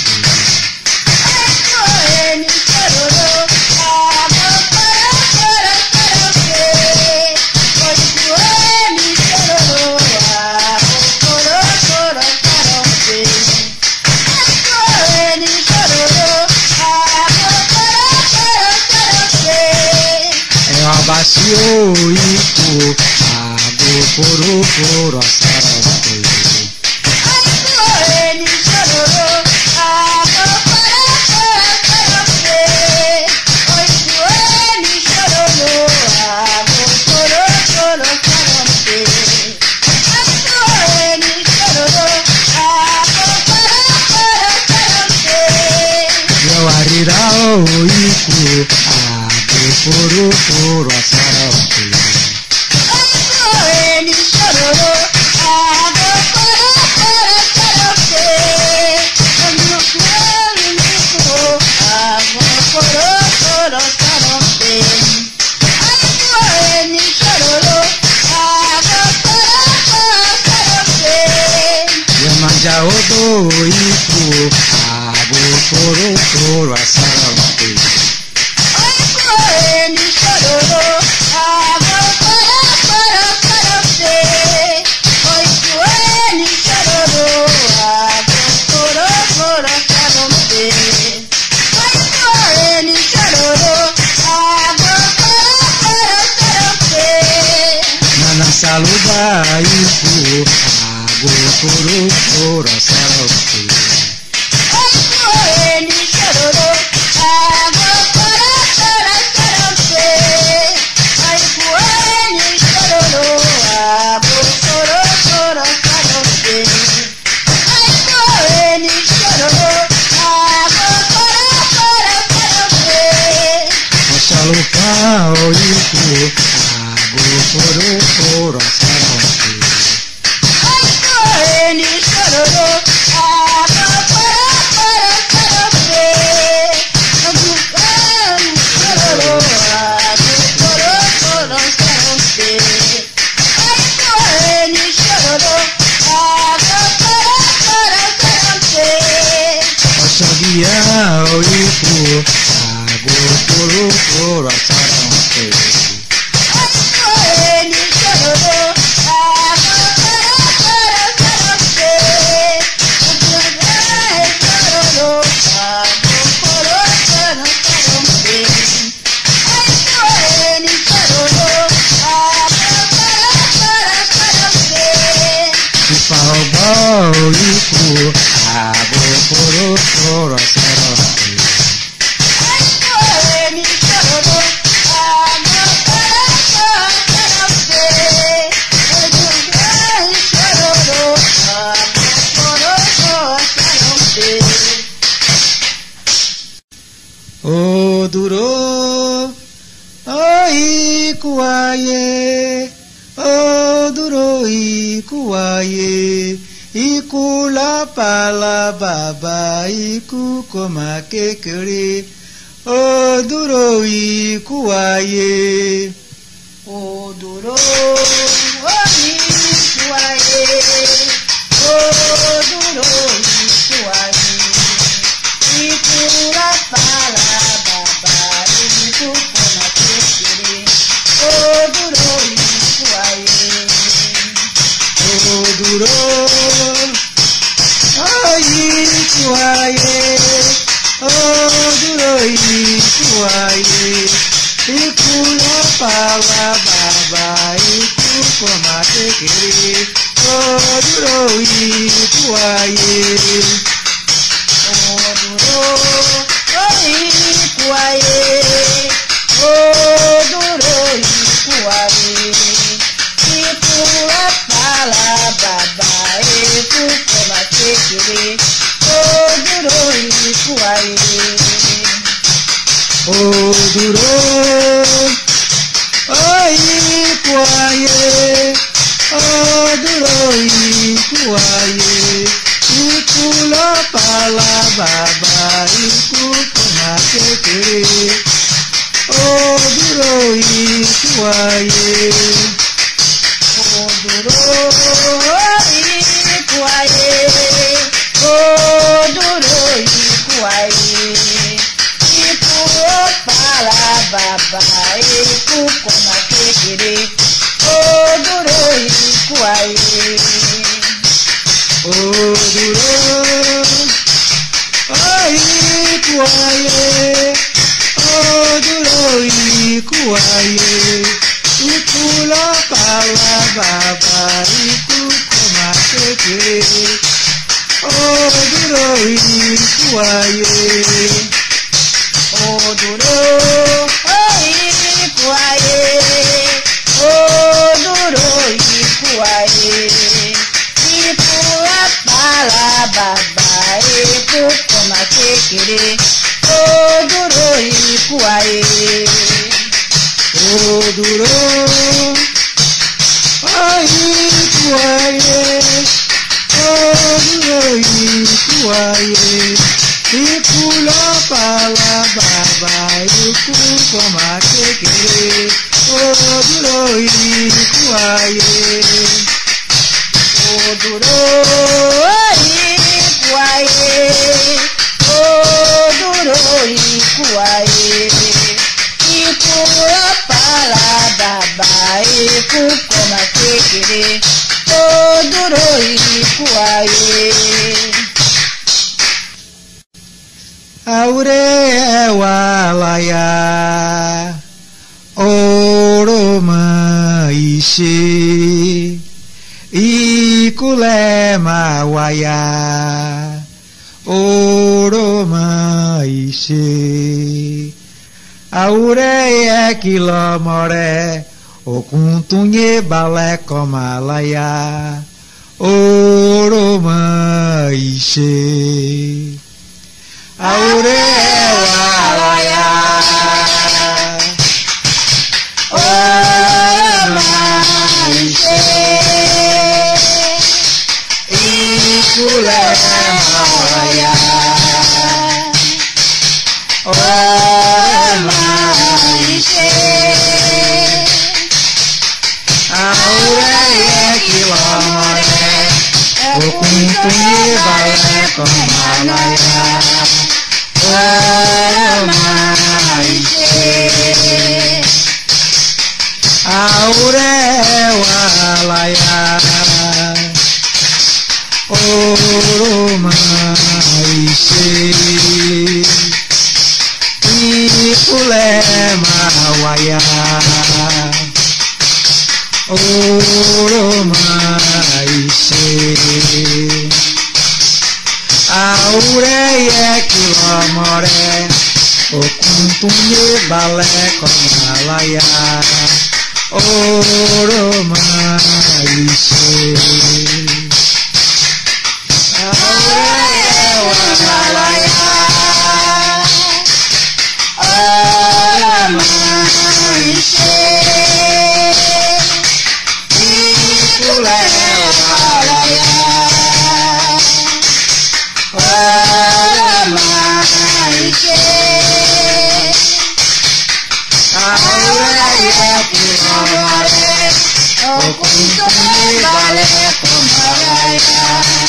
Ai coreni chororô, água para para sarampe. Ai coreni chororô, água para para sarampe. Ai coreni chororô, água para para sarampe. É abacio iku, água poro poro sarampe. Ai coreni chororô, água para para sarampe. Ai coreni chororô, água para para sarampe. Ai coreni chororô, água para para sarampe. Eu arirao iku, água poro poro sarampe. Ai coreni chororô, água para para sarampe. Quando corre água para para sarampe. Ai coreni chororô, água para para sarampe. Yemanja odo iku, água poro poro sarampe. Ai coreni chororô, água para para sarampe. Ai coreni chororô, água para para sarampe. Ai coreni chororô, água para para sarampe. Nana saluda iku, água poro poro sarampe. Ai coreni chororô, água para para sarampe. Ai coreni chororô, água para para sarampe. Ai coreni chororô, água para para sarampe. Oxalupa iku, água poro poro sarampe. Ai coreni chororô, água para para sarampe. Ai coreni chororô, água para para sarampe. Ai coreni chororô, água para para sarampe. Oxabia iku, água poro poro sarampe. Ai coreni chororô, água para para sarampe. Ai chororô, água para para sarampe. Ai coreni chororô, água para para sarampe. Ipaoba iku, água poro poro sarampe. Ai coreni chororô, água para para sarampe. Ai chororô, água para para ayé. Ikú lápàlà bàbá ikú kò má kékeré. Ó dúró ikú ayé. Ó dúró ó ikú ayé. Ó dúró ikú ayé. Ikú lápàlà bàbá ikú kò má kékeré. Ó dúró ikú ayé. Ó dúró ó ikú ayé. Ó dúró ikú ayé. Ikú lápàlà bàbá ikú kò má kékeré. Ó dúró ikú ayé. Ó dúró ó ikú ayé. Ó dúró ikú ayé. Ikú lápàlà bàbá ikú kò má kékeré. Ó dúró ikú ayé. Ó dúró ó ikú ayé. Ó dúró ikú ayé. Ikú lápàlà bàbá ikú kò má kékeré. Ó dúró ikú ayé. Ó dúró ó ikú ayé. Ó dúró ikú ayé. Ikú lápàlà bàbá ikú kò má kékeré. Ó dúró ikú ayé. Ó dúró ó ikú ayé. Ó dúró ikú ayé. Ikú lápàlà bàbá ikú kò má kékeré. Ó dúró ikú ayé. Ó dúró ó ikú ayé. Ó dúró ikú ayé. Ikú lápàlà bàbá ikú kò má kékeré. Ó dúró ikú ayé. Ó dúró ó ikú ayé. Ó dúró ikú ayé. Ikú lápàlà bàbá ikú kò má kékeré. Ó dúró ikú ayé. Ó dúró ikú ayé. Ó dúró ikú ayé. Ikú lápàlà bàbá ikú kò má kékeré. Ó dúró ikú ayé. Aure ẹwà láyà oroma ìṣe. Ikú lẹ máa wáyà oroma ìṣe. Aure yẹ kìlọ̀ mọ́ rẹ̀ òkun tún yé balẹ̀ kọ́ máa láyà oroma ìṣe. Aure ẹwà láyà oroma ìṣe. Ikú lẹ máa wáyà oroma ìṣe. Aure yẹ kìlọ̀ mọ́ rẹ̀ òkun tún yé balẹ̀ kọ́ máa láyà oroma ìṣe. Aure ẹwà láyà oroma ìṣe. Ikú lẹ máa wáyà oroma ìṣe. Aure yẹ kìlọ̀ mọ́ rẹ̀ òkun tún yé balẹ̀ kọ́ máa láyà oroma ìṣe. Aure ẹwà láyà oroma ìṣe. Ikú lẹ máa amore, okuntumye bale kumaraya,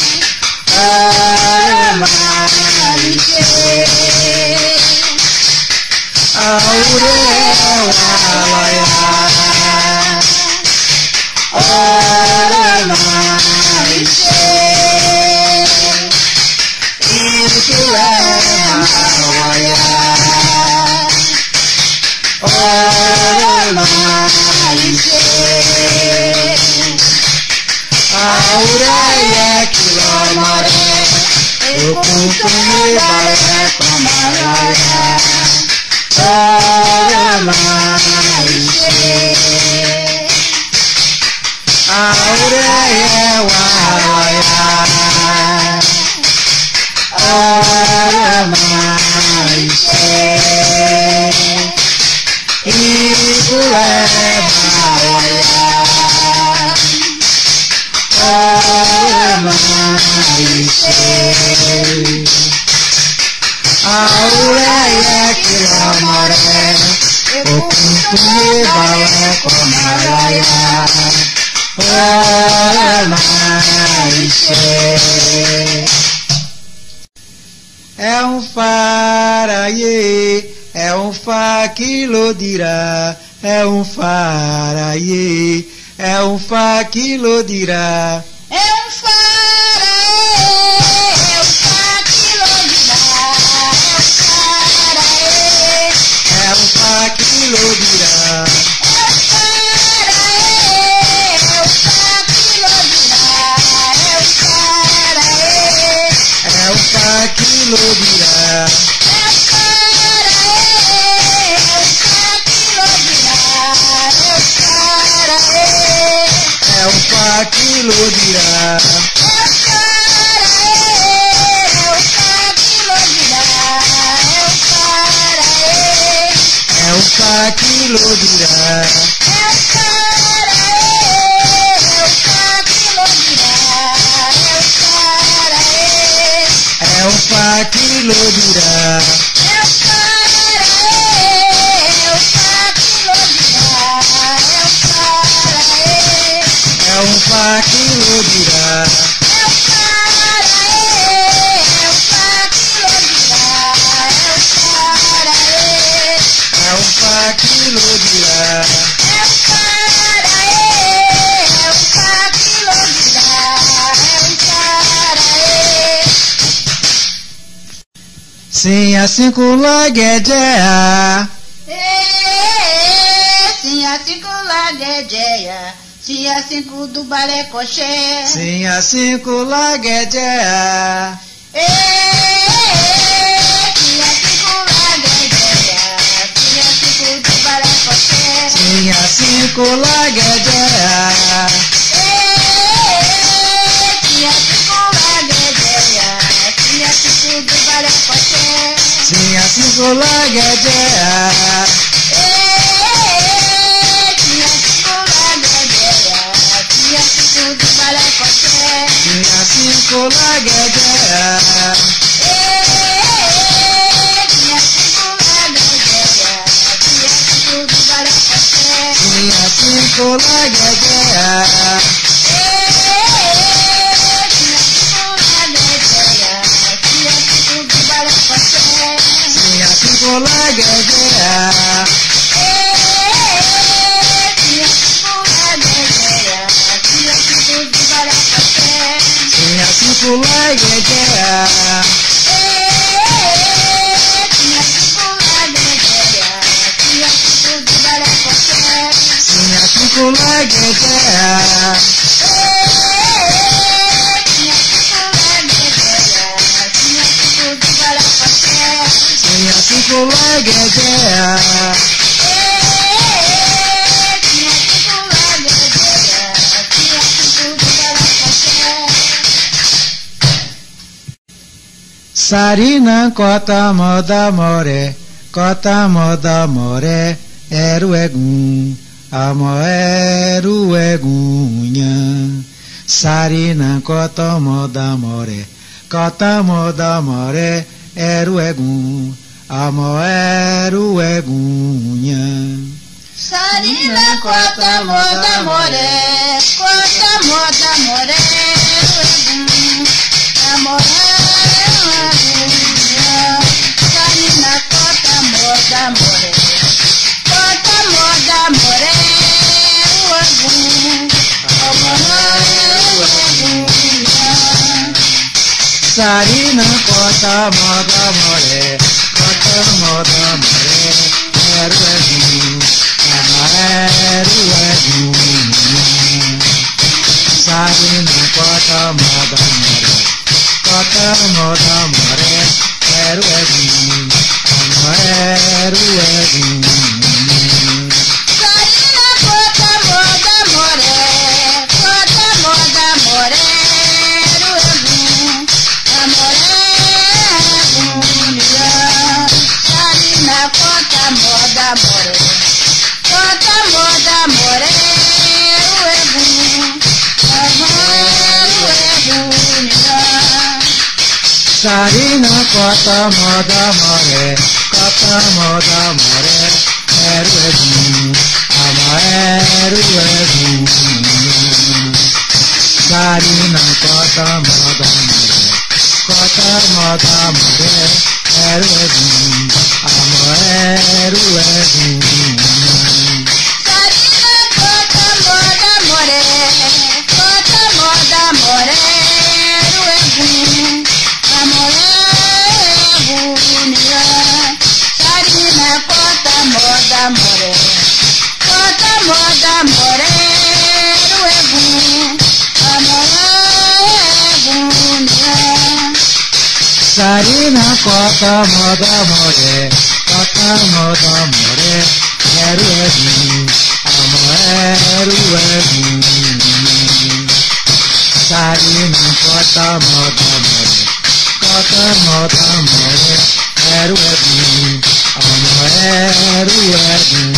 aramalice, aure walaya, aramalice, irkule mawaya. Aramalice, auraya kilomare, okuntumye bale kumaraya, aramalice, auraya walaya, aramalice, irkule mawaya, aramalice, auraya kilomare, okuntumye bale kumaraya, aramalice. É um faraie, é um fa que lo dirá, é um faraie, é um fa que lo dirá. É um faraê, é um fa que lo dirá, é um faraê, É um fa que lo dirá, é um faraê, é um fa que lo dirá, é um fa que lo dirá, é um faraê, é um fa que lo dirá, é um fa que lo dirá, é um fa que lo dirá, é um fa que lo dirá, é um fa que lo dirá, é um fa que lo dirá, sim assim kulagejeya, sim assim kulagejeya, sim assim do balé coxé, sim assim kulagejeya, sim assim kulagejeya, sim assim do balé coxé, sim assim kulagejeya, sim assim kulagejeya, sim assim do balé coxé, sim assim kulagejeya, sim assim kulagejeya, sim assim kulagejeya, sim assim kulagejeya, sim assim kulagejeya, sim assim kulagejeya, sim assim kulagejeya, Sarina kota moda more, kota moda more, eru egun, amo eru egunha. Sarina kota moda more, kota moda more, eru egun, amo eru egunha. Sarina kota moda more, kota moda more, amore, sarina kota moda more, kota moda more, sarina kota moda more, kota moda more, sarina kota moda more, kota moda more, erwedin, erwedin. sarina kota moda more, kota moda more, erwedin, amore, sarina kota moda more. Kota moda more, sarina kota moda more, kota moda more, erwedin, amaerwedin. Sarina kota moda more, kota moda more, erwedin, amaerwedin. Moda more, kota moda more, ruegun, amore, bunia. Sarina kota moda more, kota moda more, ruegun, amore, ruegun. Sarina kota moda more, kota moda more, ruegun. Amore, ruegun.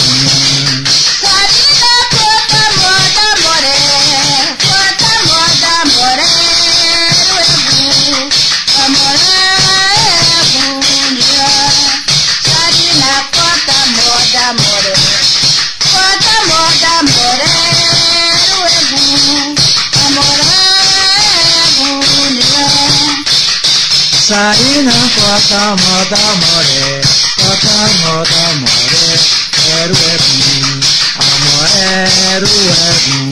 Sarina kota moda more, kota moda more, ruegun, amore, bunia. Sarina kota moda more, kota moda more, ruegun, amore, bunia. Sarina kota moda more, kota moda more, erwedin, amore, ruegun.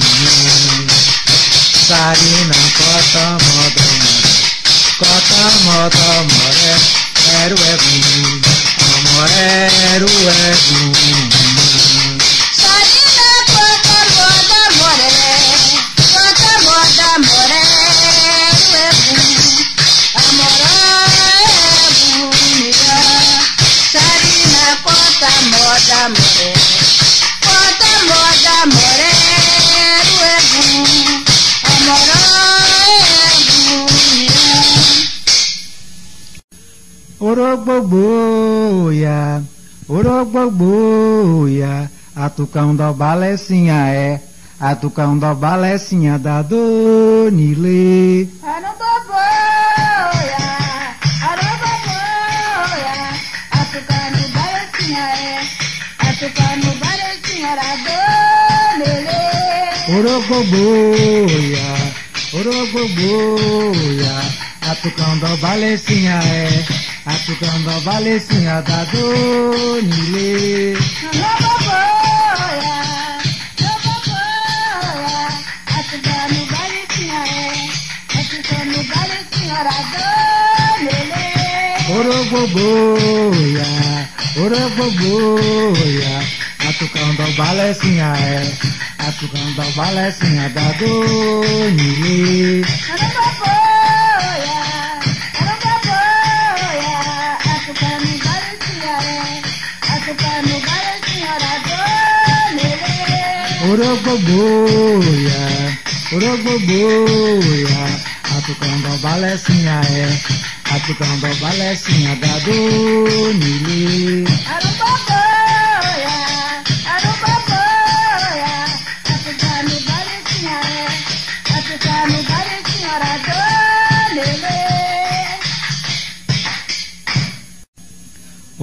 Sarina kota moda more, kota moda more, erwedin, amore, ruegun. Sarina kota moda more, kota moda more, ruegun, amore, bunia. Sarina kota moda more, kota moda more, ruegun, amore, bunia. Orogbogbo ya, orogbogbo ya, atukão da balecinha é, atukão da balecinha da Donile. Aroboboia, aroboboia, atucano balecinha é, atucano balecinha da Donile. Orogbogbo ya, orogbogbo ya, atukão da balecinha é, atukão da balecinha da Donile. Aroboboia, aroboboia, atucano balecinha é, atucano balecinha da Donile. Orogbogbo ya, orogbogbo ya, atukão da balecinha é, atukão da balecinha da Donile. Aroboboia, aroboboia, atucano balecinha é, atucano balecinha da Donile. Orogbogbo ya, orogbogbo ya, atukão da balecinha é, atukão da balecinha da Donile. Aroboboia, aroboboia, atucano balecinha é, atucano balecinha da Donile.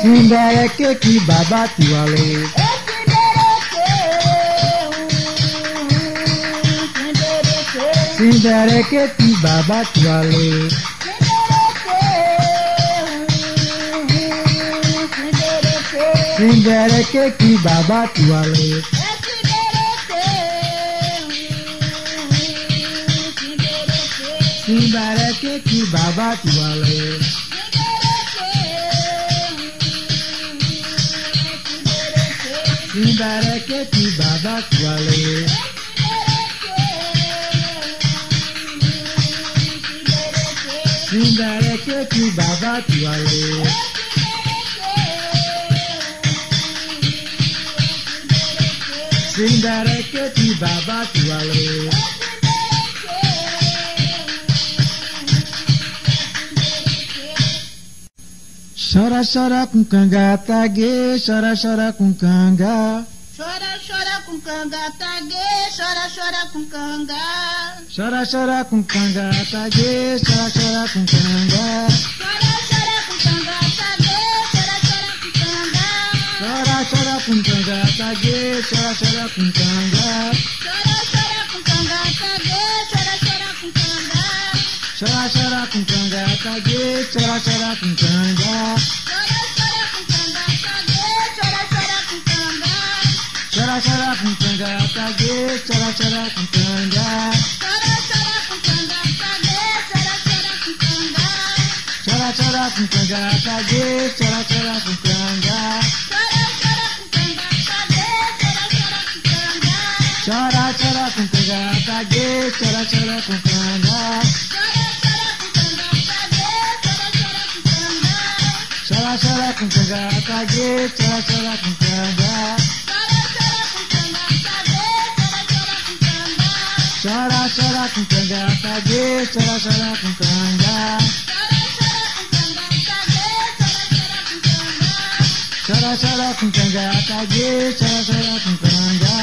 Sindereke ki baba tiwale. Sindereke ki baba tiwale. Sindereke ki baba tiwale. Sindereke ki baba tiwale. Sindereke ki baba tiwale. Sindereke ki baba tiwale. Sindereke ki baba tiwale. Chora, chora com canga, tague, chora, chora com canga. Chora, chora com canga, tague, chora, chora com canga. Chora, chora com canga, tague, chora, chora com canga. Chora, chora com canga, tague, chora, chora com canga. Chora, chora com canga, tague, chora, chora com canga. Chora, chora com canga, tague, chora, chora com canga. Chora, chora com canga, tague, chora, chora com canga. Chora, chora com canga, tague, chora, chora com canga. Chora, chora com canga, tague, chora, chora com canga. Chora, chora com canga, tague, chora, chora com canga. Chora, chora com canga, tague, chora, chora com canga. Chora, chora com canga, tague, chora, chora com canga. Chora, chora com canga, tague, chora, chora com canga. Chora, chora com canga, tague, chora, chora com canga. Chora, chora com canga, tague, chora, chora com canga.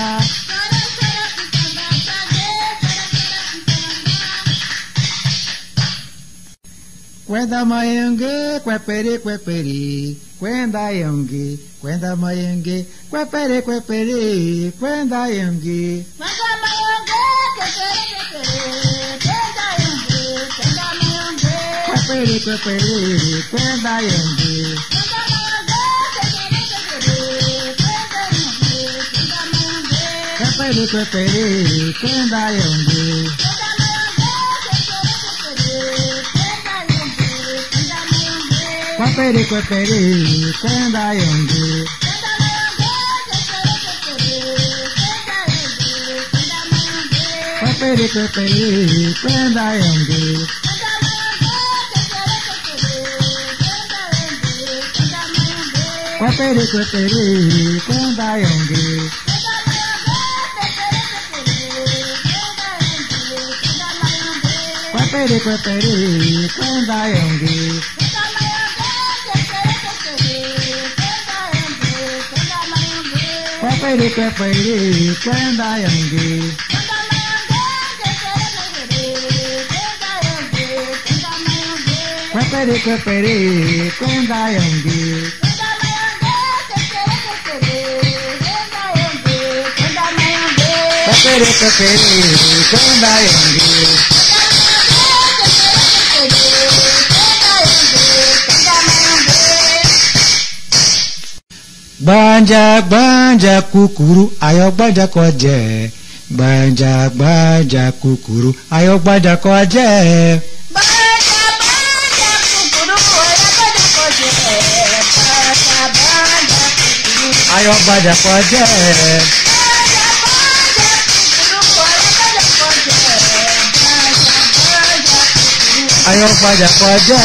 Quenda mayangue, quepere, quepere, quenda yangue, quenda mayangue, quepere, quepere, quenda yangue. Quepere, quepere, quenda yangue. Quepere, quepere, quenda yangue. Quepere, quepere, quenda yangue. Quepere, quepere, quenda yangue. Quepere, quepere, quenda yangue. Quepere, quepere, quenda yangue. Quepere, quepere, quenda yangue. Quepere, quepere, quenda yangue. Quepere, quepere, quenda yangue. Banjak banjak kukuru, ayo banjak koje. Banjak banjak kukuru, ayo banjak koje. Banjak banjak kukuru, ayo banjak koje. Ayo banjak koje.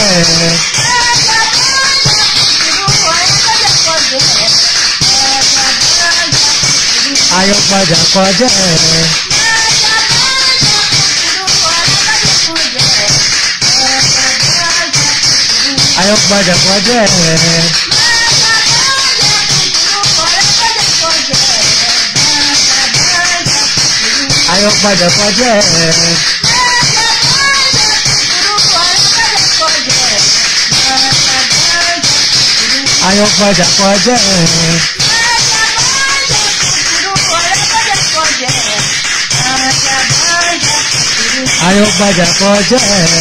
Ayo banjak koje. Ayo banjak koje. Ayo banjak koje. Ayo baja baja. Ayo baja baja.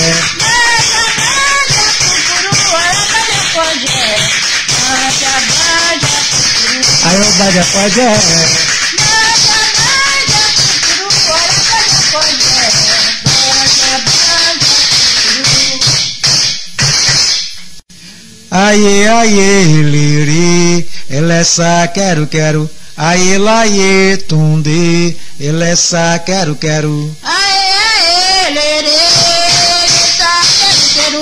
Ayo baja baja. Aye aye liri, elessa quero quero. Aye laie tunde, elessa quero quero. Aye aye liri, elessa quero quero.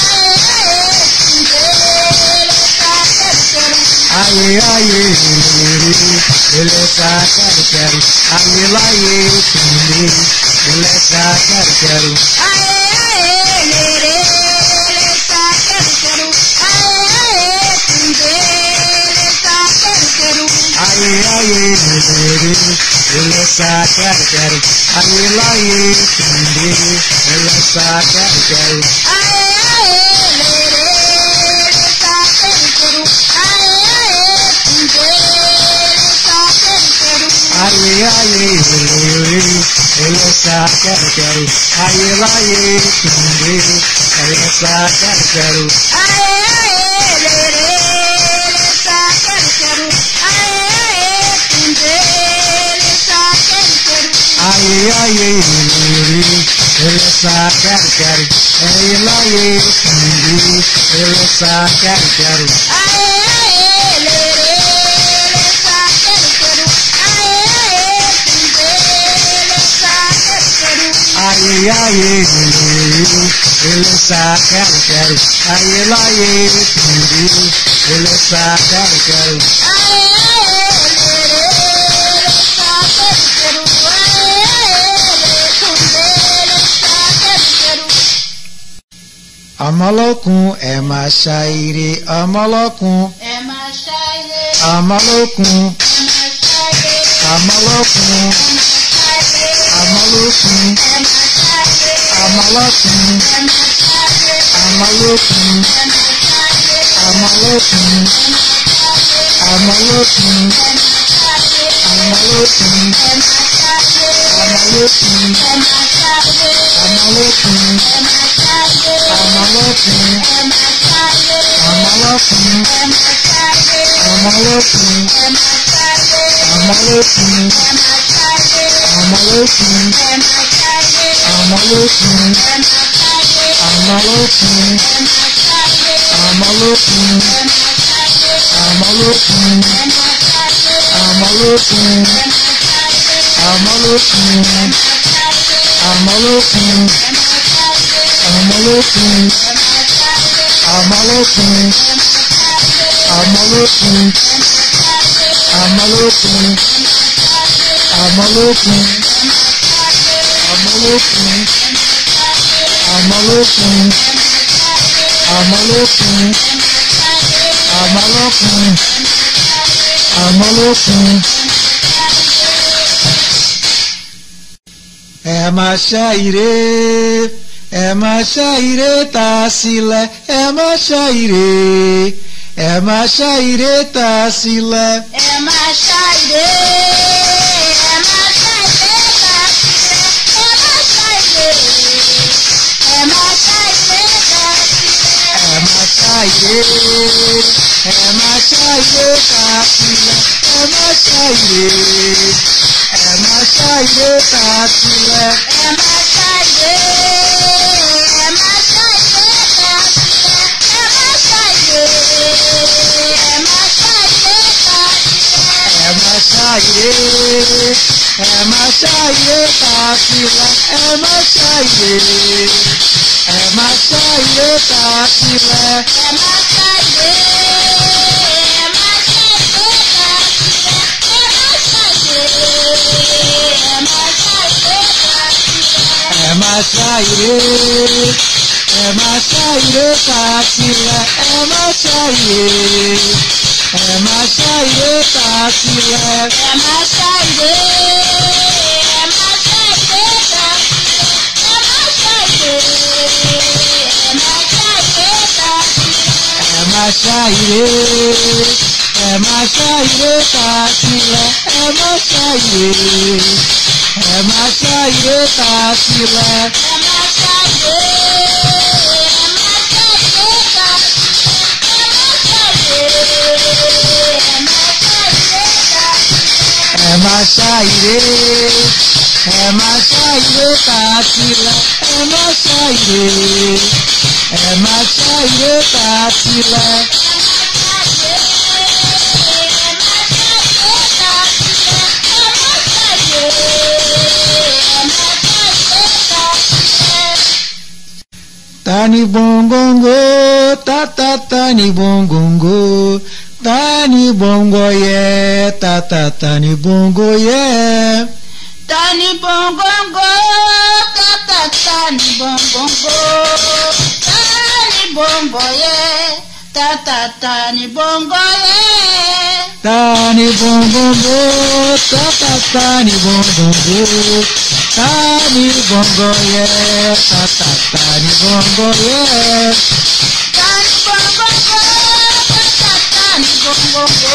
Aye aye tunde, elessa quero quero. Aye laie tunde, elessa quero quero. Aye aye liri, elessa quero quero. Aye aye liri, elessa quero quero. Aye laie tunde, elessa quero quero. Aye aye liri, elessa quero quero. Aye aye liri, elessa quero quero. Aye laie tunde, elessa quero quero. Aye aye liri, elessa quero quero. Aye aye liri, elessa quero quero. Aye laie tunde, elessa quero quero. Aye aye liri, elessa quero quero. Aye aye liri, elessa quero quero. Aye laie tunde, elessa quero quero. Amalokun é machaire, amalokun é machaire, amalokun, amalokun, amalokun, amalokun, amalokun, amalokun, amalokun, amalokun, amalokun, amalokun. Amalokun, amalokun, amalokun, amalokun, amalokun, amalokun, amalokun, amalokun, amalokun, amalokun, amalokun, amalokun. Amalokun, amalokun, amalokun, amalokun, amalokun, amalokun, amalokun, amalokun, amalokun, amalokun. É machaire, é machaire tacile, é machaire, é machaire tacile, é machaire, é machaire tacile, é machaire, é machaire tacile, é machaire, é machaire tacile, é machaire, é machaire tacile, é machaire, é machaire tacile, é machaire, é machaire tacile, é machaire, é machaire tacile, é machaire, é machaire tacile, é machaire, é machaire, é machaire tacile, é machaire, é machaire tacile, é machaire, é machaire tacile, é machaire, máa ṣàìrè ẹ máa ṣàìrè tààtìlẹ̀ ẹ máa ṣàìrè ẹ máa ṣàìrè tààtìlẹ̀ ẹ máa ṣàìrè ẹ máa ṣàìrè ẹ máa ṣàìrè tààtìlẹ̀ ẹ máa ṣàìrè ẹ máa ṣàìrè tààtìlẹ̀. Tani bongongo, ta ta tani bongongo, tani bongo ye, ta ta tani bongo ye. Tani bongongo, ta ta tani bongongo, tani bongo ye, ta ta tani bongo ye. Tani bongongo, ta ta tani bongongo, tani bongo ye, ta ta tani bongo ye. Tani bongongo, ta ta tani bongongo,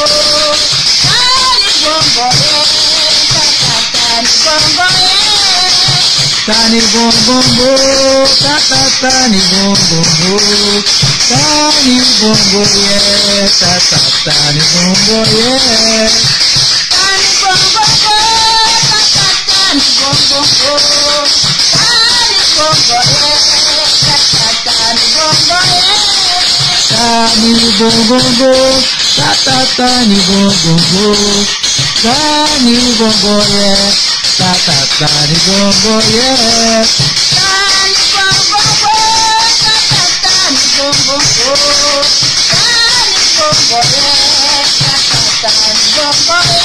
tani bongo ye, ta ta tani bongo ye. Tani bongongo, ta ta tani bongongo, tani bongo ye, ta ta tani bongo ye. Tani bongongo, ta ta tani bongongo, tani bongo ye, ta ta tani bongo ye. Tani bongongo, ta ta tani bongongo, tani bongo ye, ta ta tani bongo ye. Tani bongongo, ta ta tani bongongo, tani bongo ye, ta ta tani bongo ye.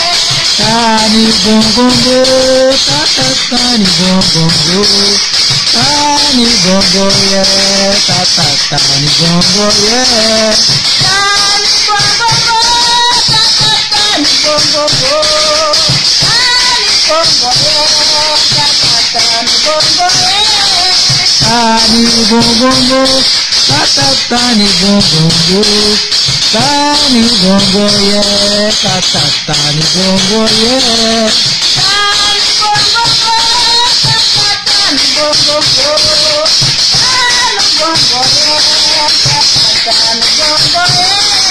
Tani bongongo, ta ta tani bongongo, tani bongo ye, ta ta tani bongo ye. Tani bongongo, ta ta tani bongongo, tani bongo ye, ta ta tani bongo ye. Tani bongongo, ta ta tani bongongo, tani bongo ye, ta ta tani bongo ye. Tani bongongo, ta ta tani bongongo, tani bongo ye, ta ta tani bongo ye.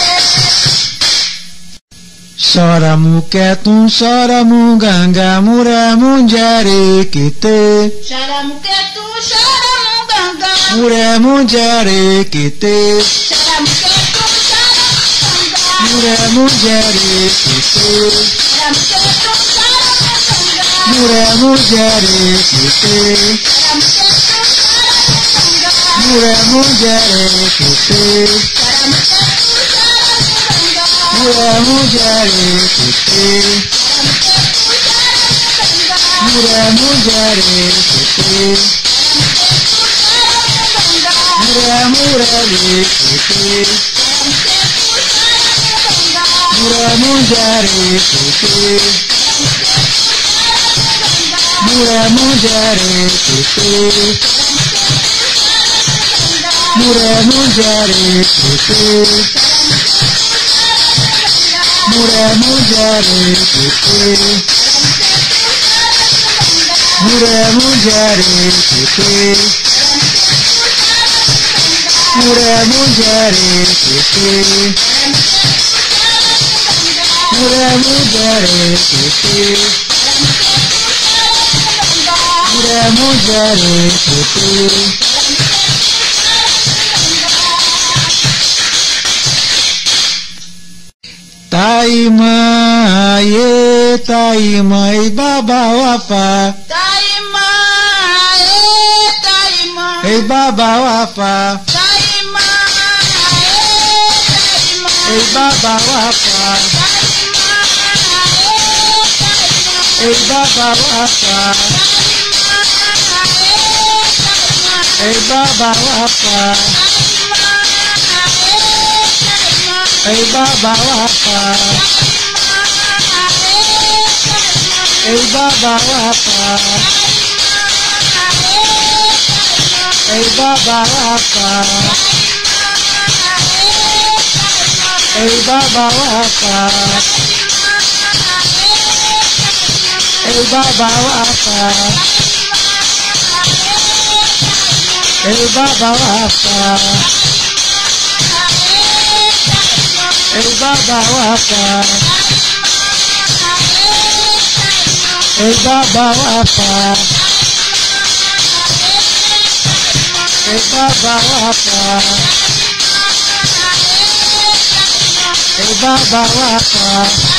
Sora muketum, sora munganga, mura munjare kete. Sharamuketu, sharamuganga, Mura munjare kete. sharamuketu, sharamuganga, Mura munjare kete. sharamuketu, sharamuganga, Mura munjare kete. sharamuketu, sharamuganga, Mura munjare kete. sharamuketu, sharamuganga, Mura munjare kete. sharamuketu, sharamuganga, Mura munjare kete. Mura murale kete. Mura munjare kete. Mura munjare kete. Mura munjare kete. Mura munjare kete. Mura munjare kete. Mura munjare kete. Mura munjare kete. Mura munjare kete. Taima ye taima baba wafa. Taima, eh, taima, Hey baba wafa. taima, eh, taima, Hey baba wafa. taima, eh, taima, Hey baba wafa. Hey baba wafa. Hey baba wafa. Hey baba wafa. Hey baba wafa. Ei baba wapa. Ei baba wapa. Ei baba wapa. Ei baba wapa. Ei baba wapa. Ei baba wapa. Ei baba wapa.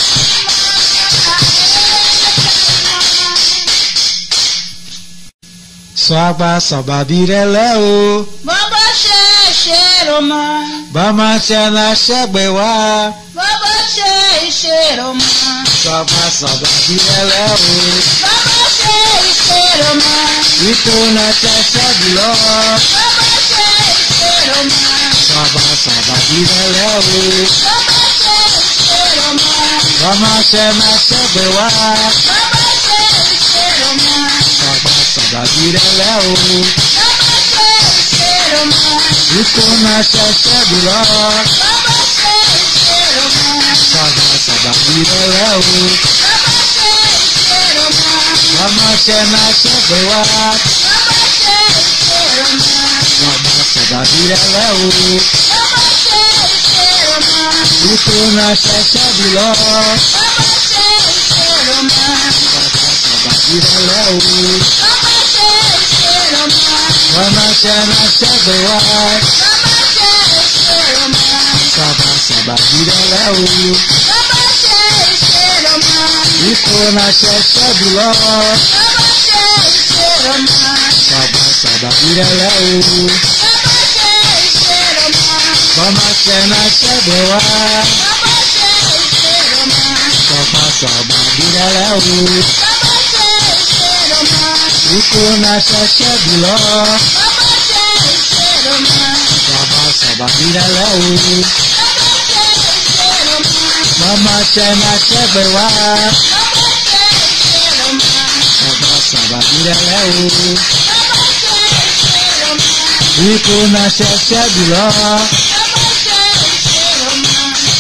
Swaba soba bireleo. Baba she sheroma. Bama chana shagbewa. Baba she sheroma. Swaba soba bireleo. Baba she sheroma. Ituna chashabilo. Baba she sheroma. Swaba soba bireleo. Baba she sheroma. Bama chana shagbewa. Baba she sheroma. Swaba soba bireleo. Baba she sheroma. Ituna chashabilo. Baba she sheroma. Swaba soba bireleo. Baba she sheroma. Bama chana shagbewa. Baba she sheroma. Swaba soba bireleo. Baba she sheroma. Ituna chashabilo. Baba she sheroma. Swaba soba bireleo. Baba she sheroma. Bama chana shagbewa. Baba she sheroma. Swaba soba bireleo. Baba she sheroma. Ituna chashabilo. Baba she sheroma. Swaba soba bireleo. Baba she sheroma. Bama chana shagbewa. Baba she sheroma. Swaba soba bireleo. Baba she sheroma. Ituna chashabilo. Baba she sheroma. Swaba soba bireleo. Baba she sheroma. Bama chana shagbewa. Baba she sheroma. Swaba soba bireleo. Baba she sheroma. Ituna chashabilo. Baba she sheroma.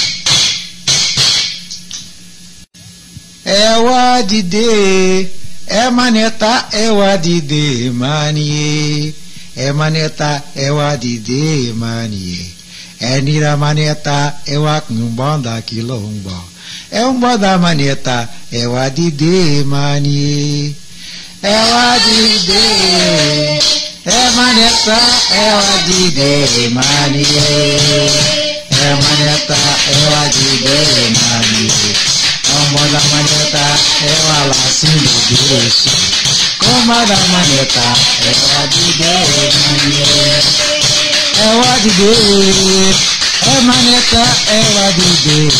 Ẹ wá dìde, ẹ maneta, ẹ wá dìde manie. Ẹ maneta, ẹ wá dìde manie. Ẹ nira maneta, ẹ wá kumbanda quilombo. É um boda maneta, ẹ wá dìde manie. Ẹ wá dìde, ẹ maneta, ẹ wá dìde manie. Ẹ maneta, ẹ wá dìde manie. Como da maneta, ela lá se me deixa. Como da maneta, ela de Deus, ela de Deus, é maneta, ela de Deus,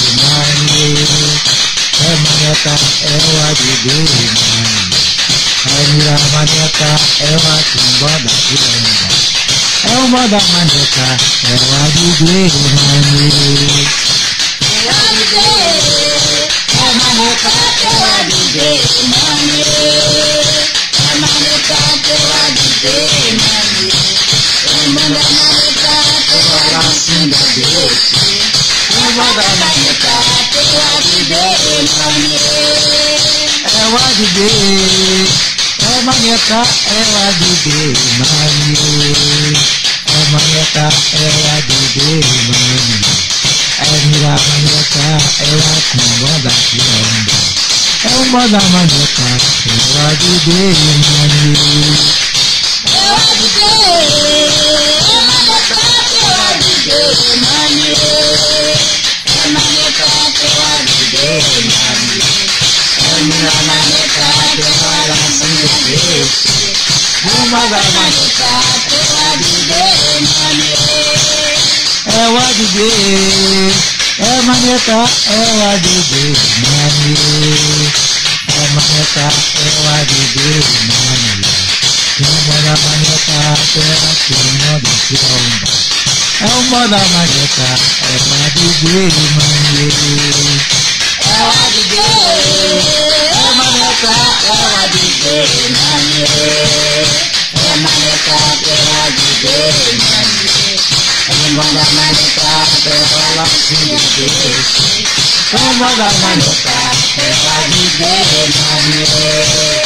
é maneta, ela de Deus, é mira maneta, ela tumba quilomba, é uma da maneta, ela de Deus, Ela de Deus. É maneta, ela de Deus, mami. É maneta, ela de Deus, mami. É manda maneta, ela de Deus. É manda maneta, ela de Deus, mami. ela de Deus, é maneta, ela de Deus, mami. É maneta, ela de Deus, mami. É mira maneta, ela comanda quilombo. É uma da maneta, ela de Deus, mami. Ela de Deus. É maneta, ela de Deus, mami. É maneta, ela de Deus, mami. É mira maneta, ela de Deus. Uma da maneta, Ela de Deus, mami. ela de Deus, é maneta, ela de Deus, mami. É maneta, ela de Deus, mami. Uma da maneta, ela comanda quilombo. É uma da maneta, ela de Deus, mami. Ela de Deus. É maneta, ela de Deus, mami. É maneta, ela de Deus, mami. Umoda manuka pela sinde. Umoda manuka pela sinde manie.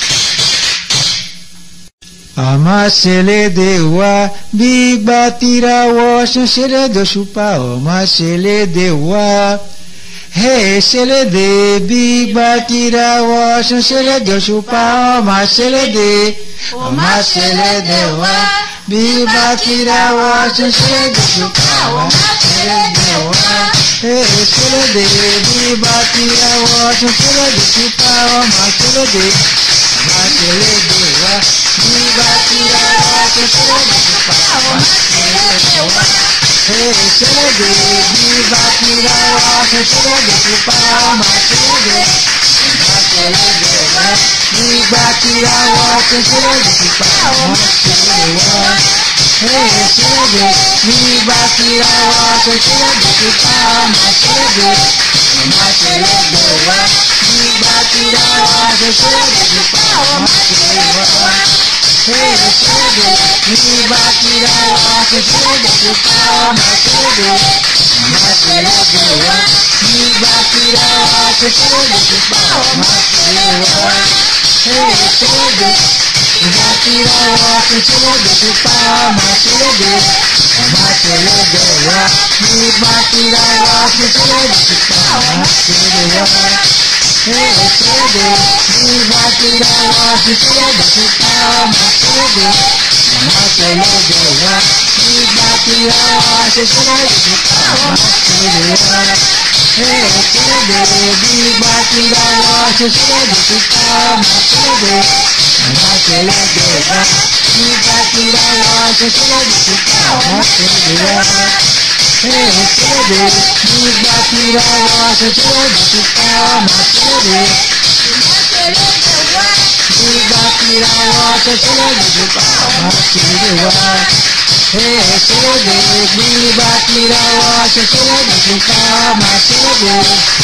Amashele dewa bigba tirawo shere do shupa amashele dewa he shele de bigba tirawo shere do shupa amashele de amashele dewa bigba tirawo shere do shupa amashele dewa he shele de bigba tirawo shere do shupa amashele de amashele dewa Viva tirawa shere do shupa amashele dewa Hey shere viva tirawa shere do shupa amashele de amashele dewa Viva tirawa shere do shupa amashele dewa Hey shere viva tirawa shere do shupa amashele de amashele dewa Viva tirawa shere do shupa amashele dewa Hey, shere, viva tirawa shere do shupa amashele amashele dewa Viva tirawa shere do shupa amashele dewa Hey, shere, viva tirawa shere do shupa amashele amashele dewa Viva tirawa shere do shupa amashele dewa Hey, shere, viva tirawa shere do shupa amashele amashele dewa Viva tirawa shere do shupa amashele dewa Hey, shere, viva tirawa shere do shupa amashele amashele dewa Viva tirawa shere do shupa amashele dewa Hey, shere, viva tirawa shere do shupa amashele amashele dewa Viva tirawa shere do shupa amashele dewa Hey, shere, viva tirawa shere do shupa amashele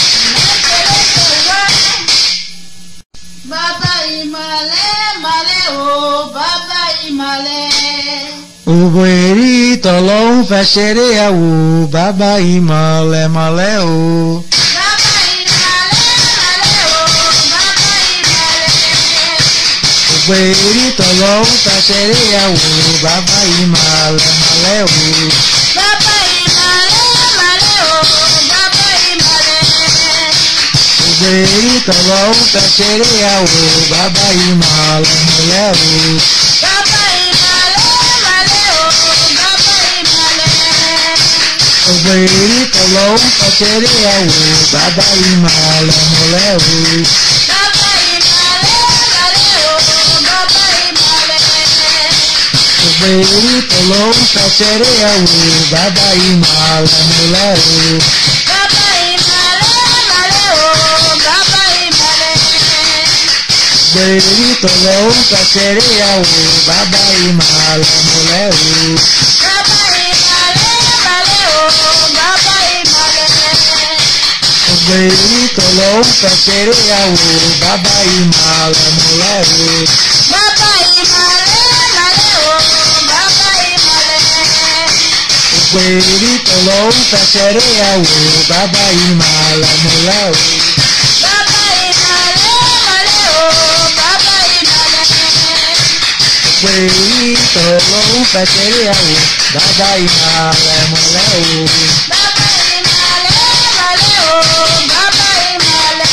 Baba Imale, Male, oh, Baba Imale. Oboeri tolong feshere awu baba imale male o Baba Imale, Male, oh, Baba Imale. Oboeri tolong feshere awu baba imale male o Baba Imale, Male, oh, Baba Imale. Oboeri tolong feshere awu baba imale male o Baba Imale, Male, oh, Baba Imale. Oboeri tolong feshere awu baba imale male o Baba Imale, Male, oh, Baba Imale. Oboeri tolong feshere awu baba imale male o Baba Imale, Male, oh, Baba Imale. Oboeri tolong feshere awu baba imale male o Baba Imale, Male, oh, Baba Imale. Oboeri tolong feshere awu baba imale male o Baba Imale, Male, oh, Baba Imale. Oboeri tolong feshere awu baba imale male o Baba Imale, Male, oh, Baba Imale. Oboeri tolong feshere awu baba imale male o Baba Imale, Male, oh, Baba Imale.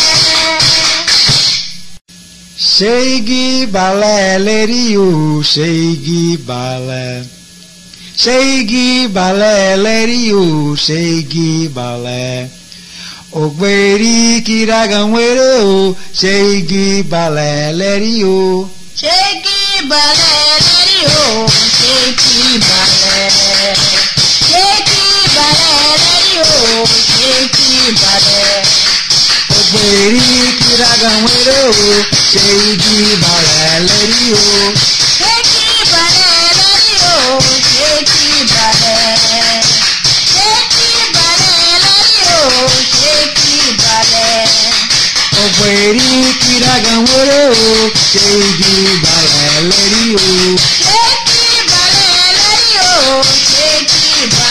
Sheigi bale leriu sheigi bale Sheigi bale leriu sheigi bale Ogberi kiragan were o sheigi bale leriu Sheki bale, lady, oh, sheki bale. Sheki bale, lady, oh, sheki bale. Ogberi kiragan were o sheigi bale leriu Sheki bale, lady, oh, sheki bale. Sheki bale, lady, oh, sheki bale. Ogberi kiragan were o sheigi bale leriu Sheki bale, lady, oh, sheki bale.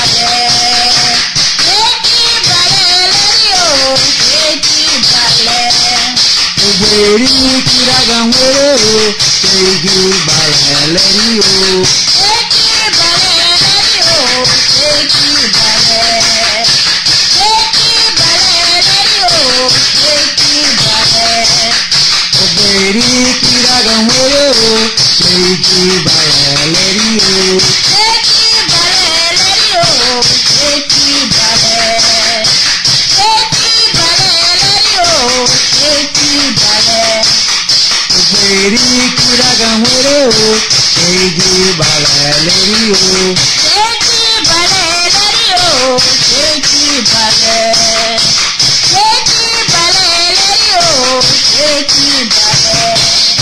wéré o ṣègi balẹ̀ lẹ́rí o. Ṣéèkì balẹ̀ lẹ́rí o, ṣéèkì balẹ̀. Ṣéèkì balẹ̀ lẹ́rí o, ṣéèkì balẹ̀. Obìnrin kírágan wéré o ṣègi balẹ̀ lẹ́rí o. Ṣéèkì balẹ̀ lẹ́rí o, ṣéèkì balẹ̀. Ṣéèkì balẹ̀ lẹ́rí o, ṣéèkì balẹ̀. Obìnrin kírágan wéré o ṣègi balẹ̀ lẹ́rí o. Ṣéèkì balẹ̀ lẹ́rí o, ṣéèkì balẹ̀. Ṣéèkì balẹ̀ lẹ́rí o, ṣéèkì balẹ̀.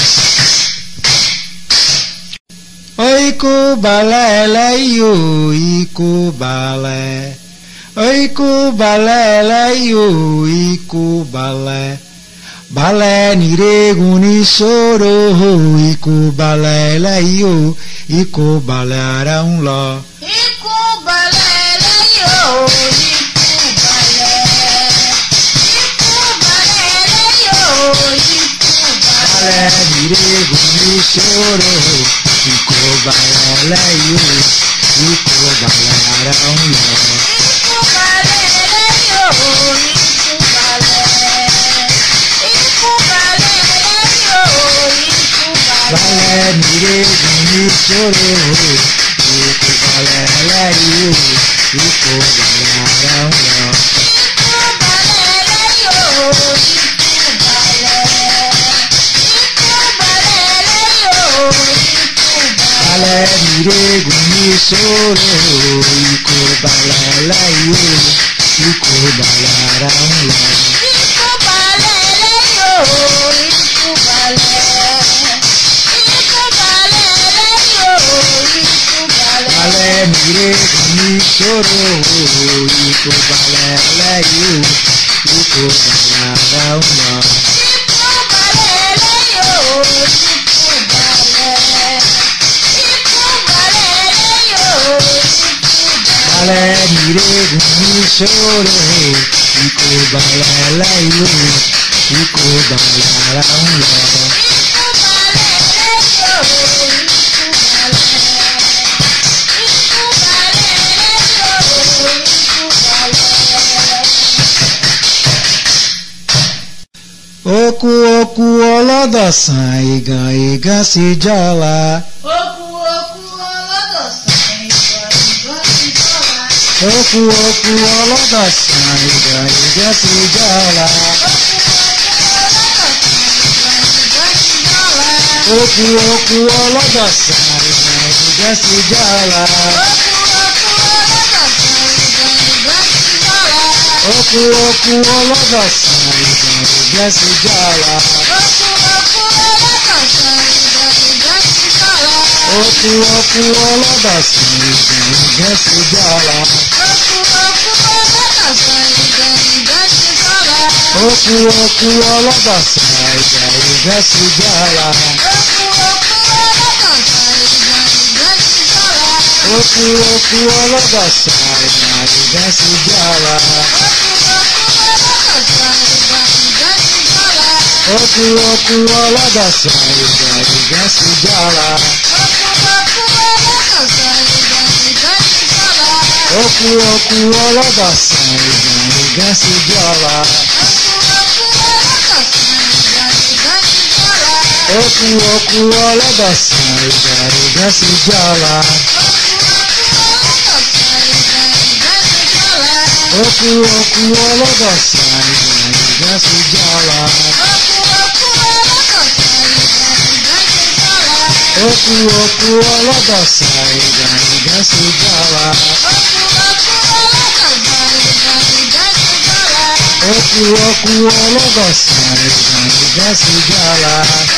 Oiku balẹ̀ lẹ́yìn o ikú balẹ̀. Oiku balẹ̀ lẹ́yìn o ikú balẹ̀. Balẹ̀ nìrègùn ní ṣòro o ikú balẹ̀ lẹ́yìn o ikú balẹ̀ ara ń lọ. Ikú balẹ̀ lẹ́yìn o, ikú balẹ̀. Ikú balẹ̀ lẹ́yìn o, ikú balẹ̀. Balẹ̀ nìrègùn ní ṣòro o ikú balẹ̀ lẹ́yìn o ikú balẹ̀ ara ń lọ. Ikú balẹ̀ lẹ́yìn o, ikú balẹ̀. Ikú balẹ̀ lẹ́yìn o, ikú balẹ̀. Balẹ̀ nìrègùn ní ṣòro o ikú balẹ̀ lẹ́yìn o ikú balẹ̀ ara ń lọ. Ikú balẹ̀ lẹ́yìn o, ikú balẹ̀. Ikú balẹ̀ lẹ́yìn o, ikú balẹ̀. Balẹ̀ nìrègùn ní ṣòro o ikú balẹ̀ lẹ́yìn o ikú balẹ̀ ara ń lọ. Ikú balẹ̀ lẹ́yìn o, ikú balẹ̀. Ikú balẹ̀ lẹ́yìn o, ikú balẹ̀. Balẹ̀ nìrègùn ní ṣòro o ikú balẹ̀ lẹ́yìn o ikú balẹ̀ ara ń lọ. Ikú balẹ̀ lẹ́yìn o, ikú balẹ̀. Ikú balẹ̀ lẹ́yìn o, ikú balẹ̀. Balẹ̀ nìrègùn ní ṣòro o ikú balẹ̀ lẹ́yìn o ikú balẹ̀ ara ń lọ. Ikú balẹ̀ lẹ́yìn o, ikú balẹ̀. Ikú balẹ̀ lẹ́yìn o, ikú balẹ̀. Oku oku ọlọ́dọ̀sán ìgàn ìgàn sí jọ́la. Oku oku ọlọ́dọ̀sán ìgbà ìgbà ti jọra. Oku oku ọlọ́dọ̀sán ìgàn ìgàn sí jọ́la. Oku oku ọlọ́dọ̀sán ìgàn ìgàn sí jọ́la. Oku oku ọlọ́dọ̀sán ìgàn ìgàn sí jọ́la. Oku oku ọlọ́dọ̀sán ìgàn ìgàn sí jọ́la. Oku oku ọlọ́dọ̀sán ìgàn ìgàn sí jọ́la. Oku oku ọlọ́dọ̀sán ìgàn ìgàn sí jọ́la. Oku oku ọlọ́dọ̀sán ìgàn ìgàn sí jọ́la. Oku oku ọlọ́dọ̀sán ìgàn ìgàn sí jọ́la. Oku oku ọlọ́dọ̀sán ìgàn ìgàn sí jọ́la. Oku oku ọlọ́dọ̀sán ìgàn ìgàn sí jọ́la. Oku oku ọlọ́dọ̀sán ìgàn ìgàn sí jọ́la. Oku oku ọlọ́dọ̀sán ìgàn ìgàn sí jọ́la.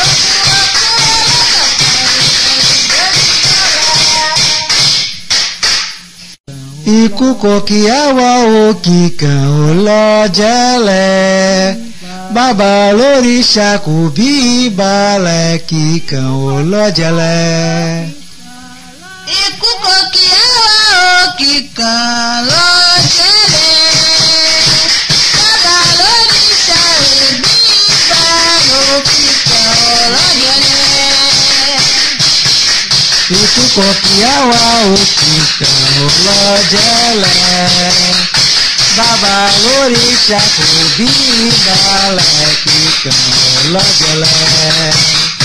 Ikú kò kí á wá òkì kan ò lọ jẹ́lẹ̀. Bàbá lóríṣà kò bí balẹ̀ kíkan ò lọ jẹ́lẹ̀. Ikú kò kí á wá òkì kan lọ jẹ́lẹ̀. Bàbá lóríṣà kò bí balẹ̀ kíkan Itu kopi awal kita lo jelek. Baba lori caku bibale kita lo jelek.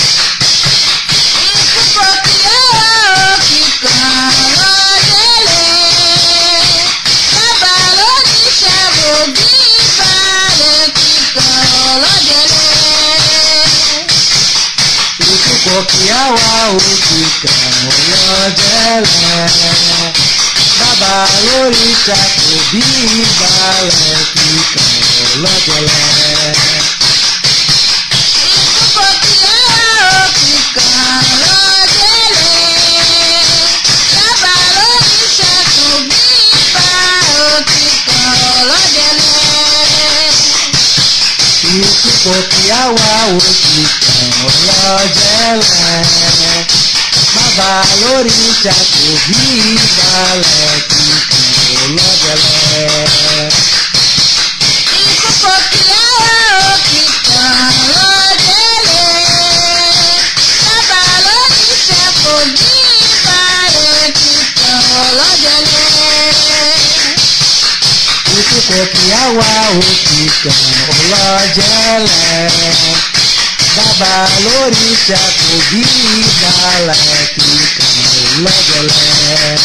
Itu kopi awal kita lo jelek. Baba lori caku bibale kita lo jelek. Itu kopi awal kita lo jelek. Baba lori caku bibale kita lo jelek. Itu kopi awal kita lo jelek. Baba lori caku bibale kita lo jelek. Itu kopi awal kita lo jelek. Baba lori caku bibale kita lo jelek. Itu kopi awal kita lo jelek. Baba lori caku bibale kita lo jelek. Itu kopi awal kita lo jelek. Baba lori caku bibale kita lo jelek.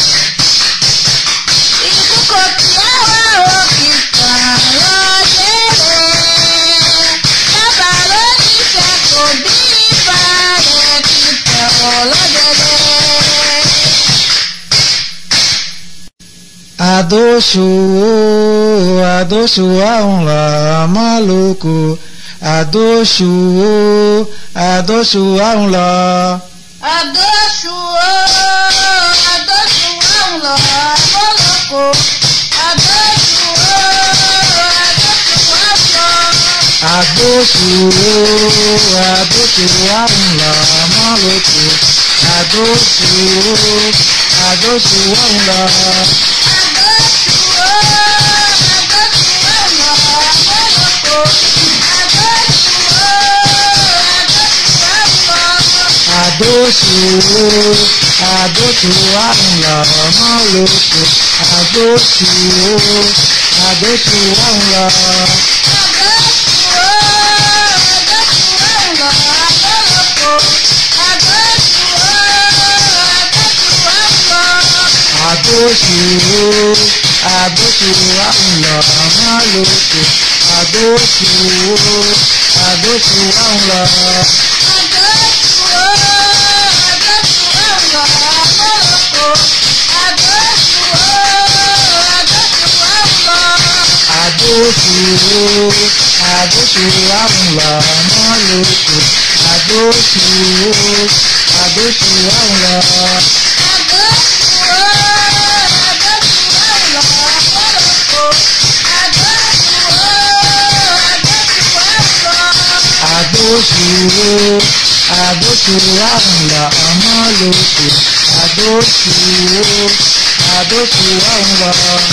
Itu kopi awal kita lo jelek. Baba lori caku bibale kita lo jelek. Adosho, adosho aunla maluco. Adosho, adosho aunla. Adosho, adosho aunla maluco. Adosho, adosho aunla. Adosho, adosho aunla maluco. Adosho, adosho aunla. Adosho, adosho aunla maluco. Adosho, adosho aunla. Adosho, adosho aunla maluco. Adosho, adosho aunla. Adosho, adosho aunla maluco. Adosho, adosho aunla. Adosho, adosho aunla maluco. Adosho, adosho aunla.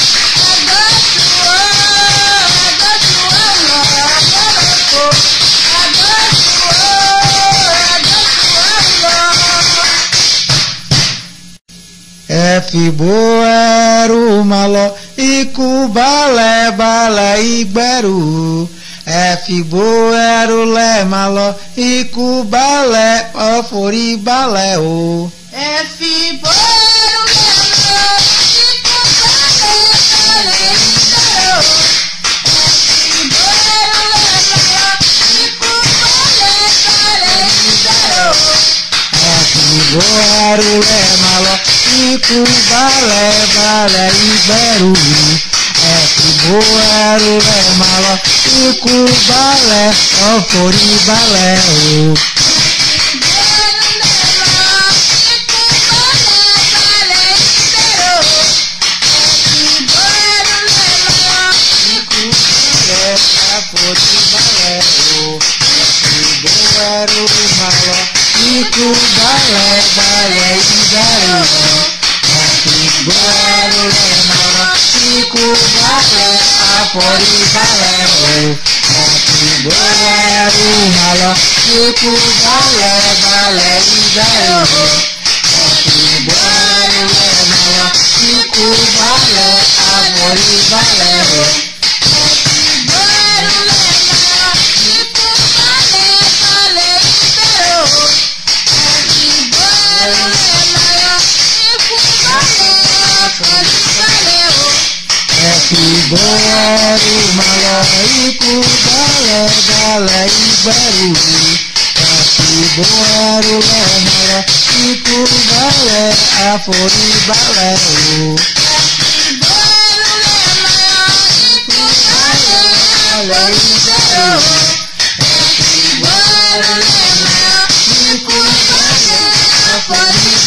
Efibo eru malo iku bale bale igberu. Efibo eru le malo iku bale ofori bale o. Efibo eru le malo iku bale bale igberu. Efibo eru le malo iku bale bale igberu. Efibo eru le malo iku bale bale igberu. Efibo eru le malo iku bale ofori bale o. Iku bale bale igberu. Efibo eru le malo ikú balẹ̀ àforí balẹ̀ o. Ẹ̀kú gbẹ́rù máa lọ ikú balẹ̀ balẹ̀ ìbẹ̀rù o. Ẹ̀kú gbẹ́rù máa lọ ikú balẹ̀ àforí balẹ̀ o. Ìgbẹ́rù máa lọ ikú balẹ̀ balẹ̀ ìgbẹ́rù ìgbẹ́rù máa lọ ikú balẹ̀ àforí balẹ̀ o. Balẹ̀ ìgbẹ́rù ìgbẹ́rù máa lọ ikú balẹ̀ àforí balẹ̀ o.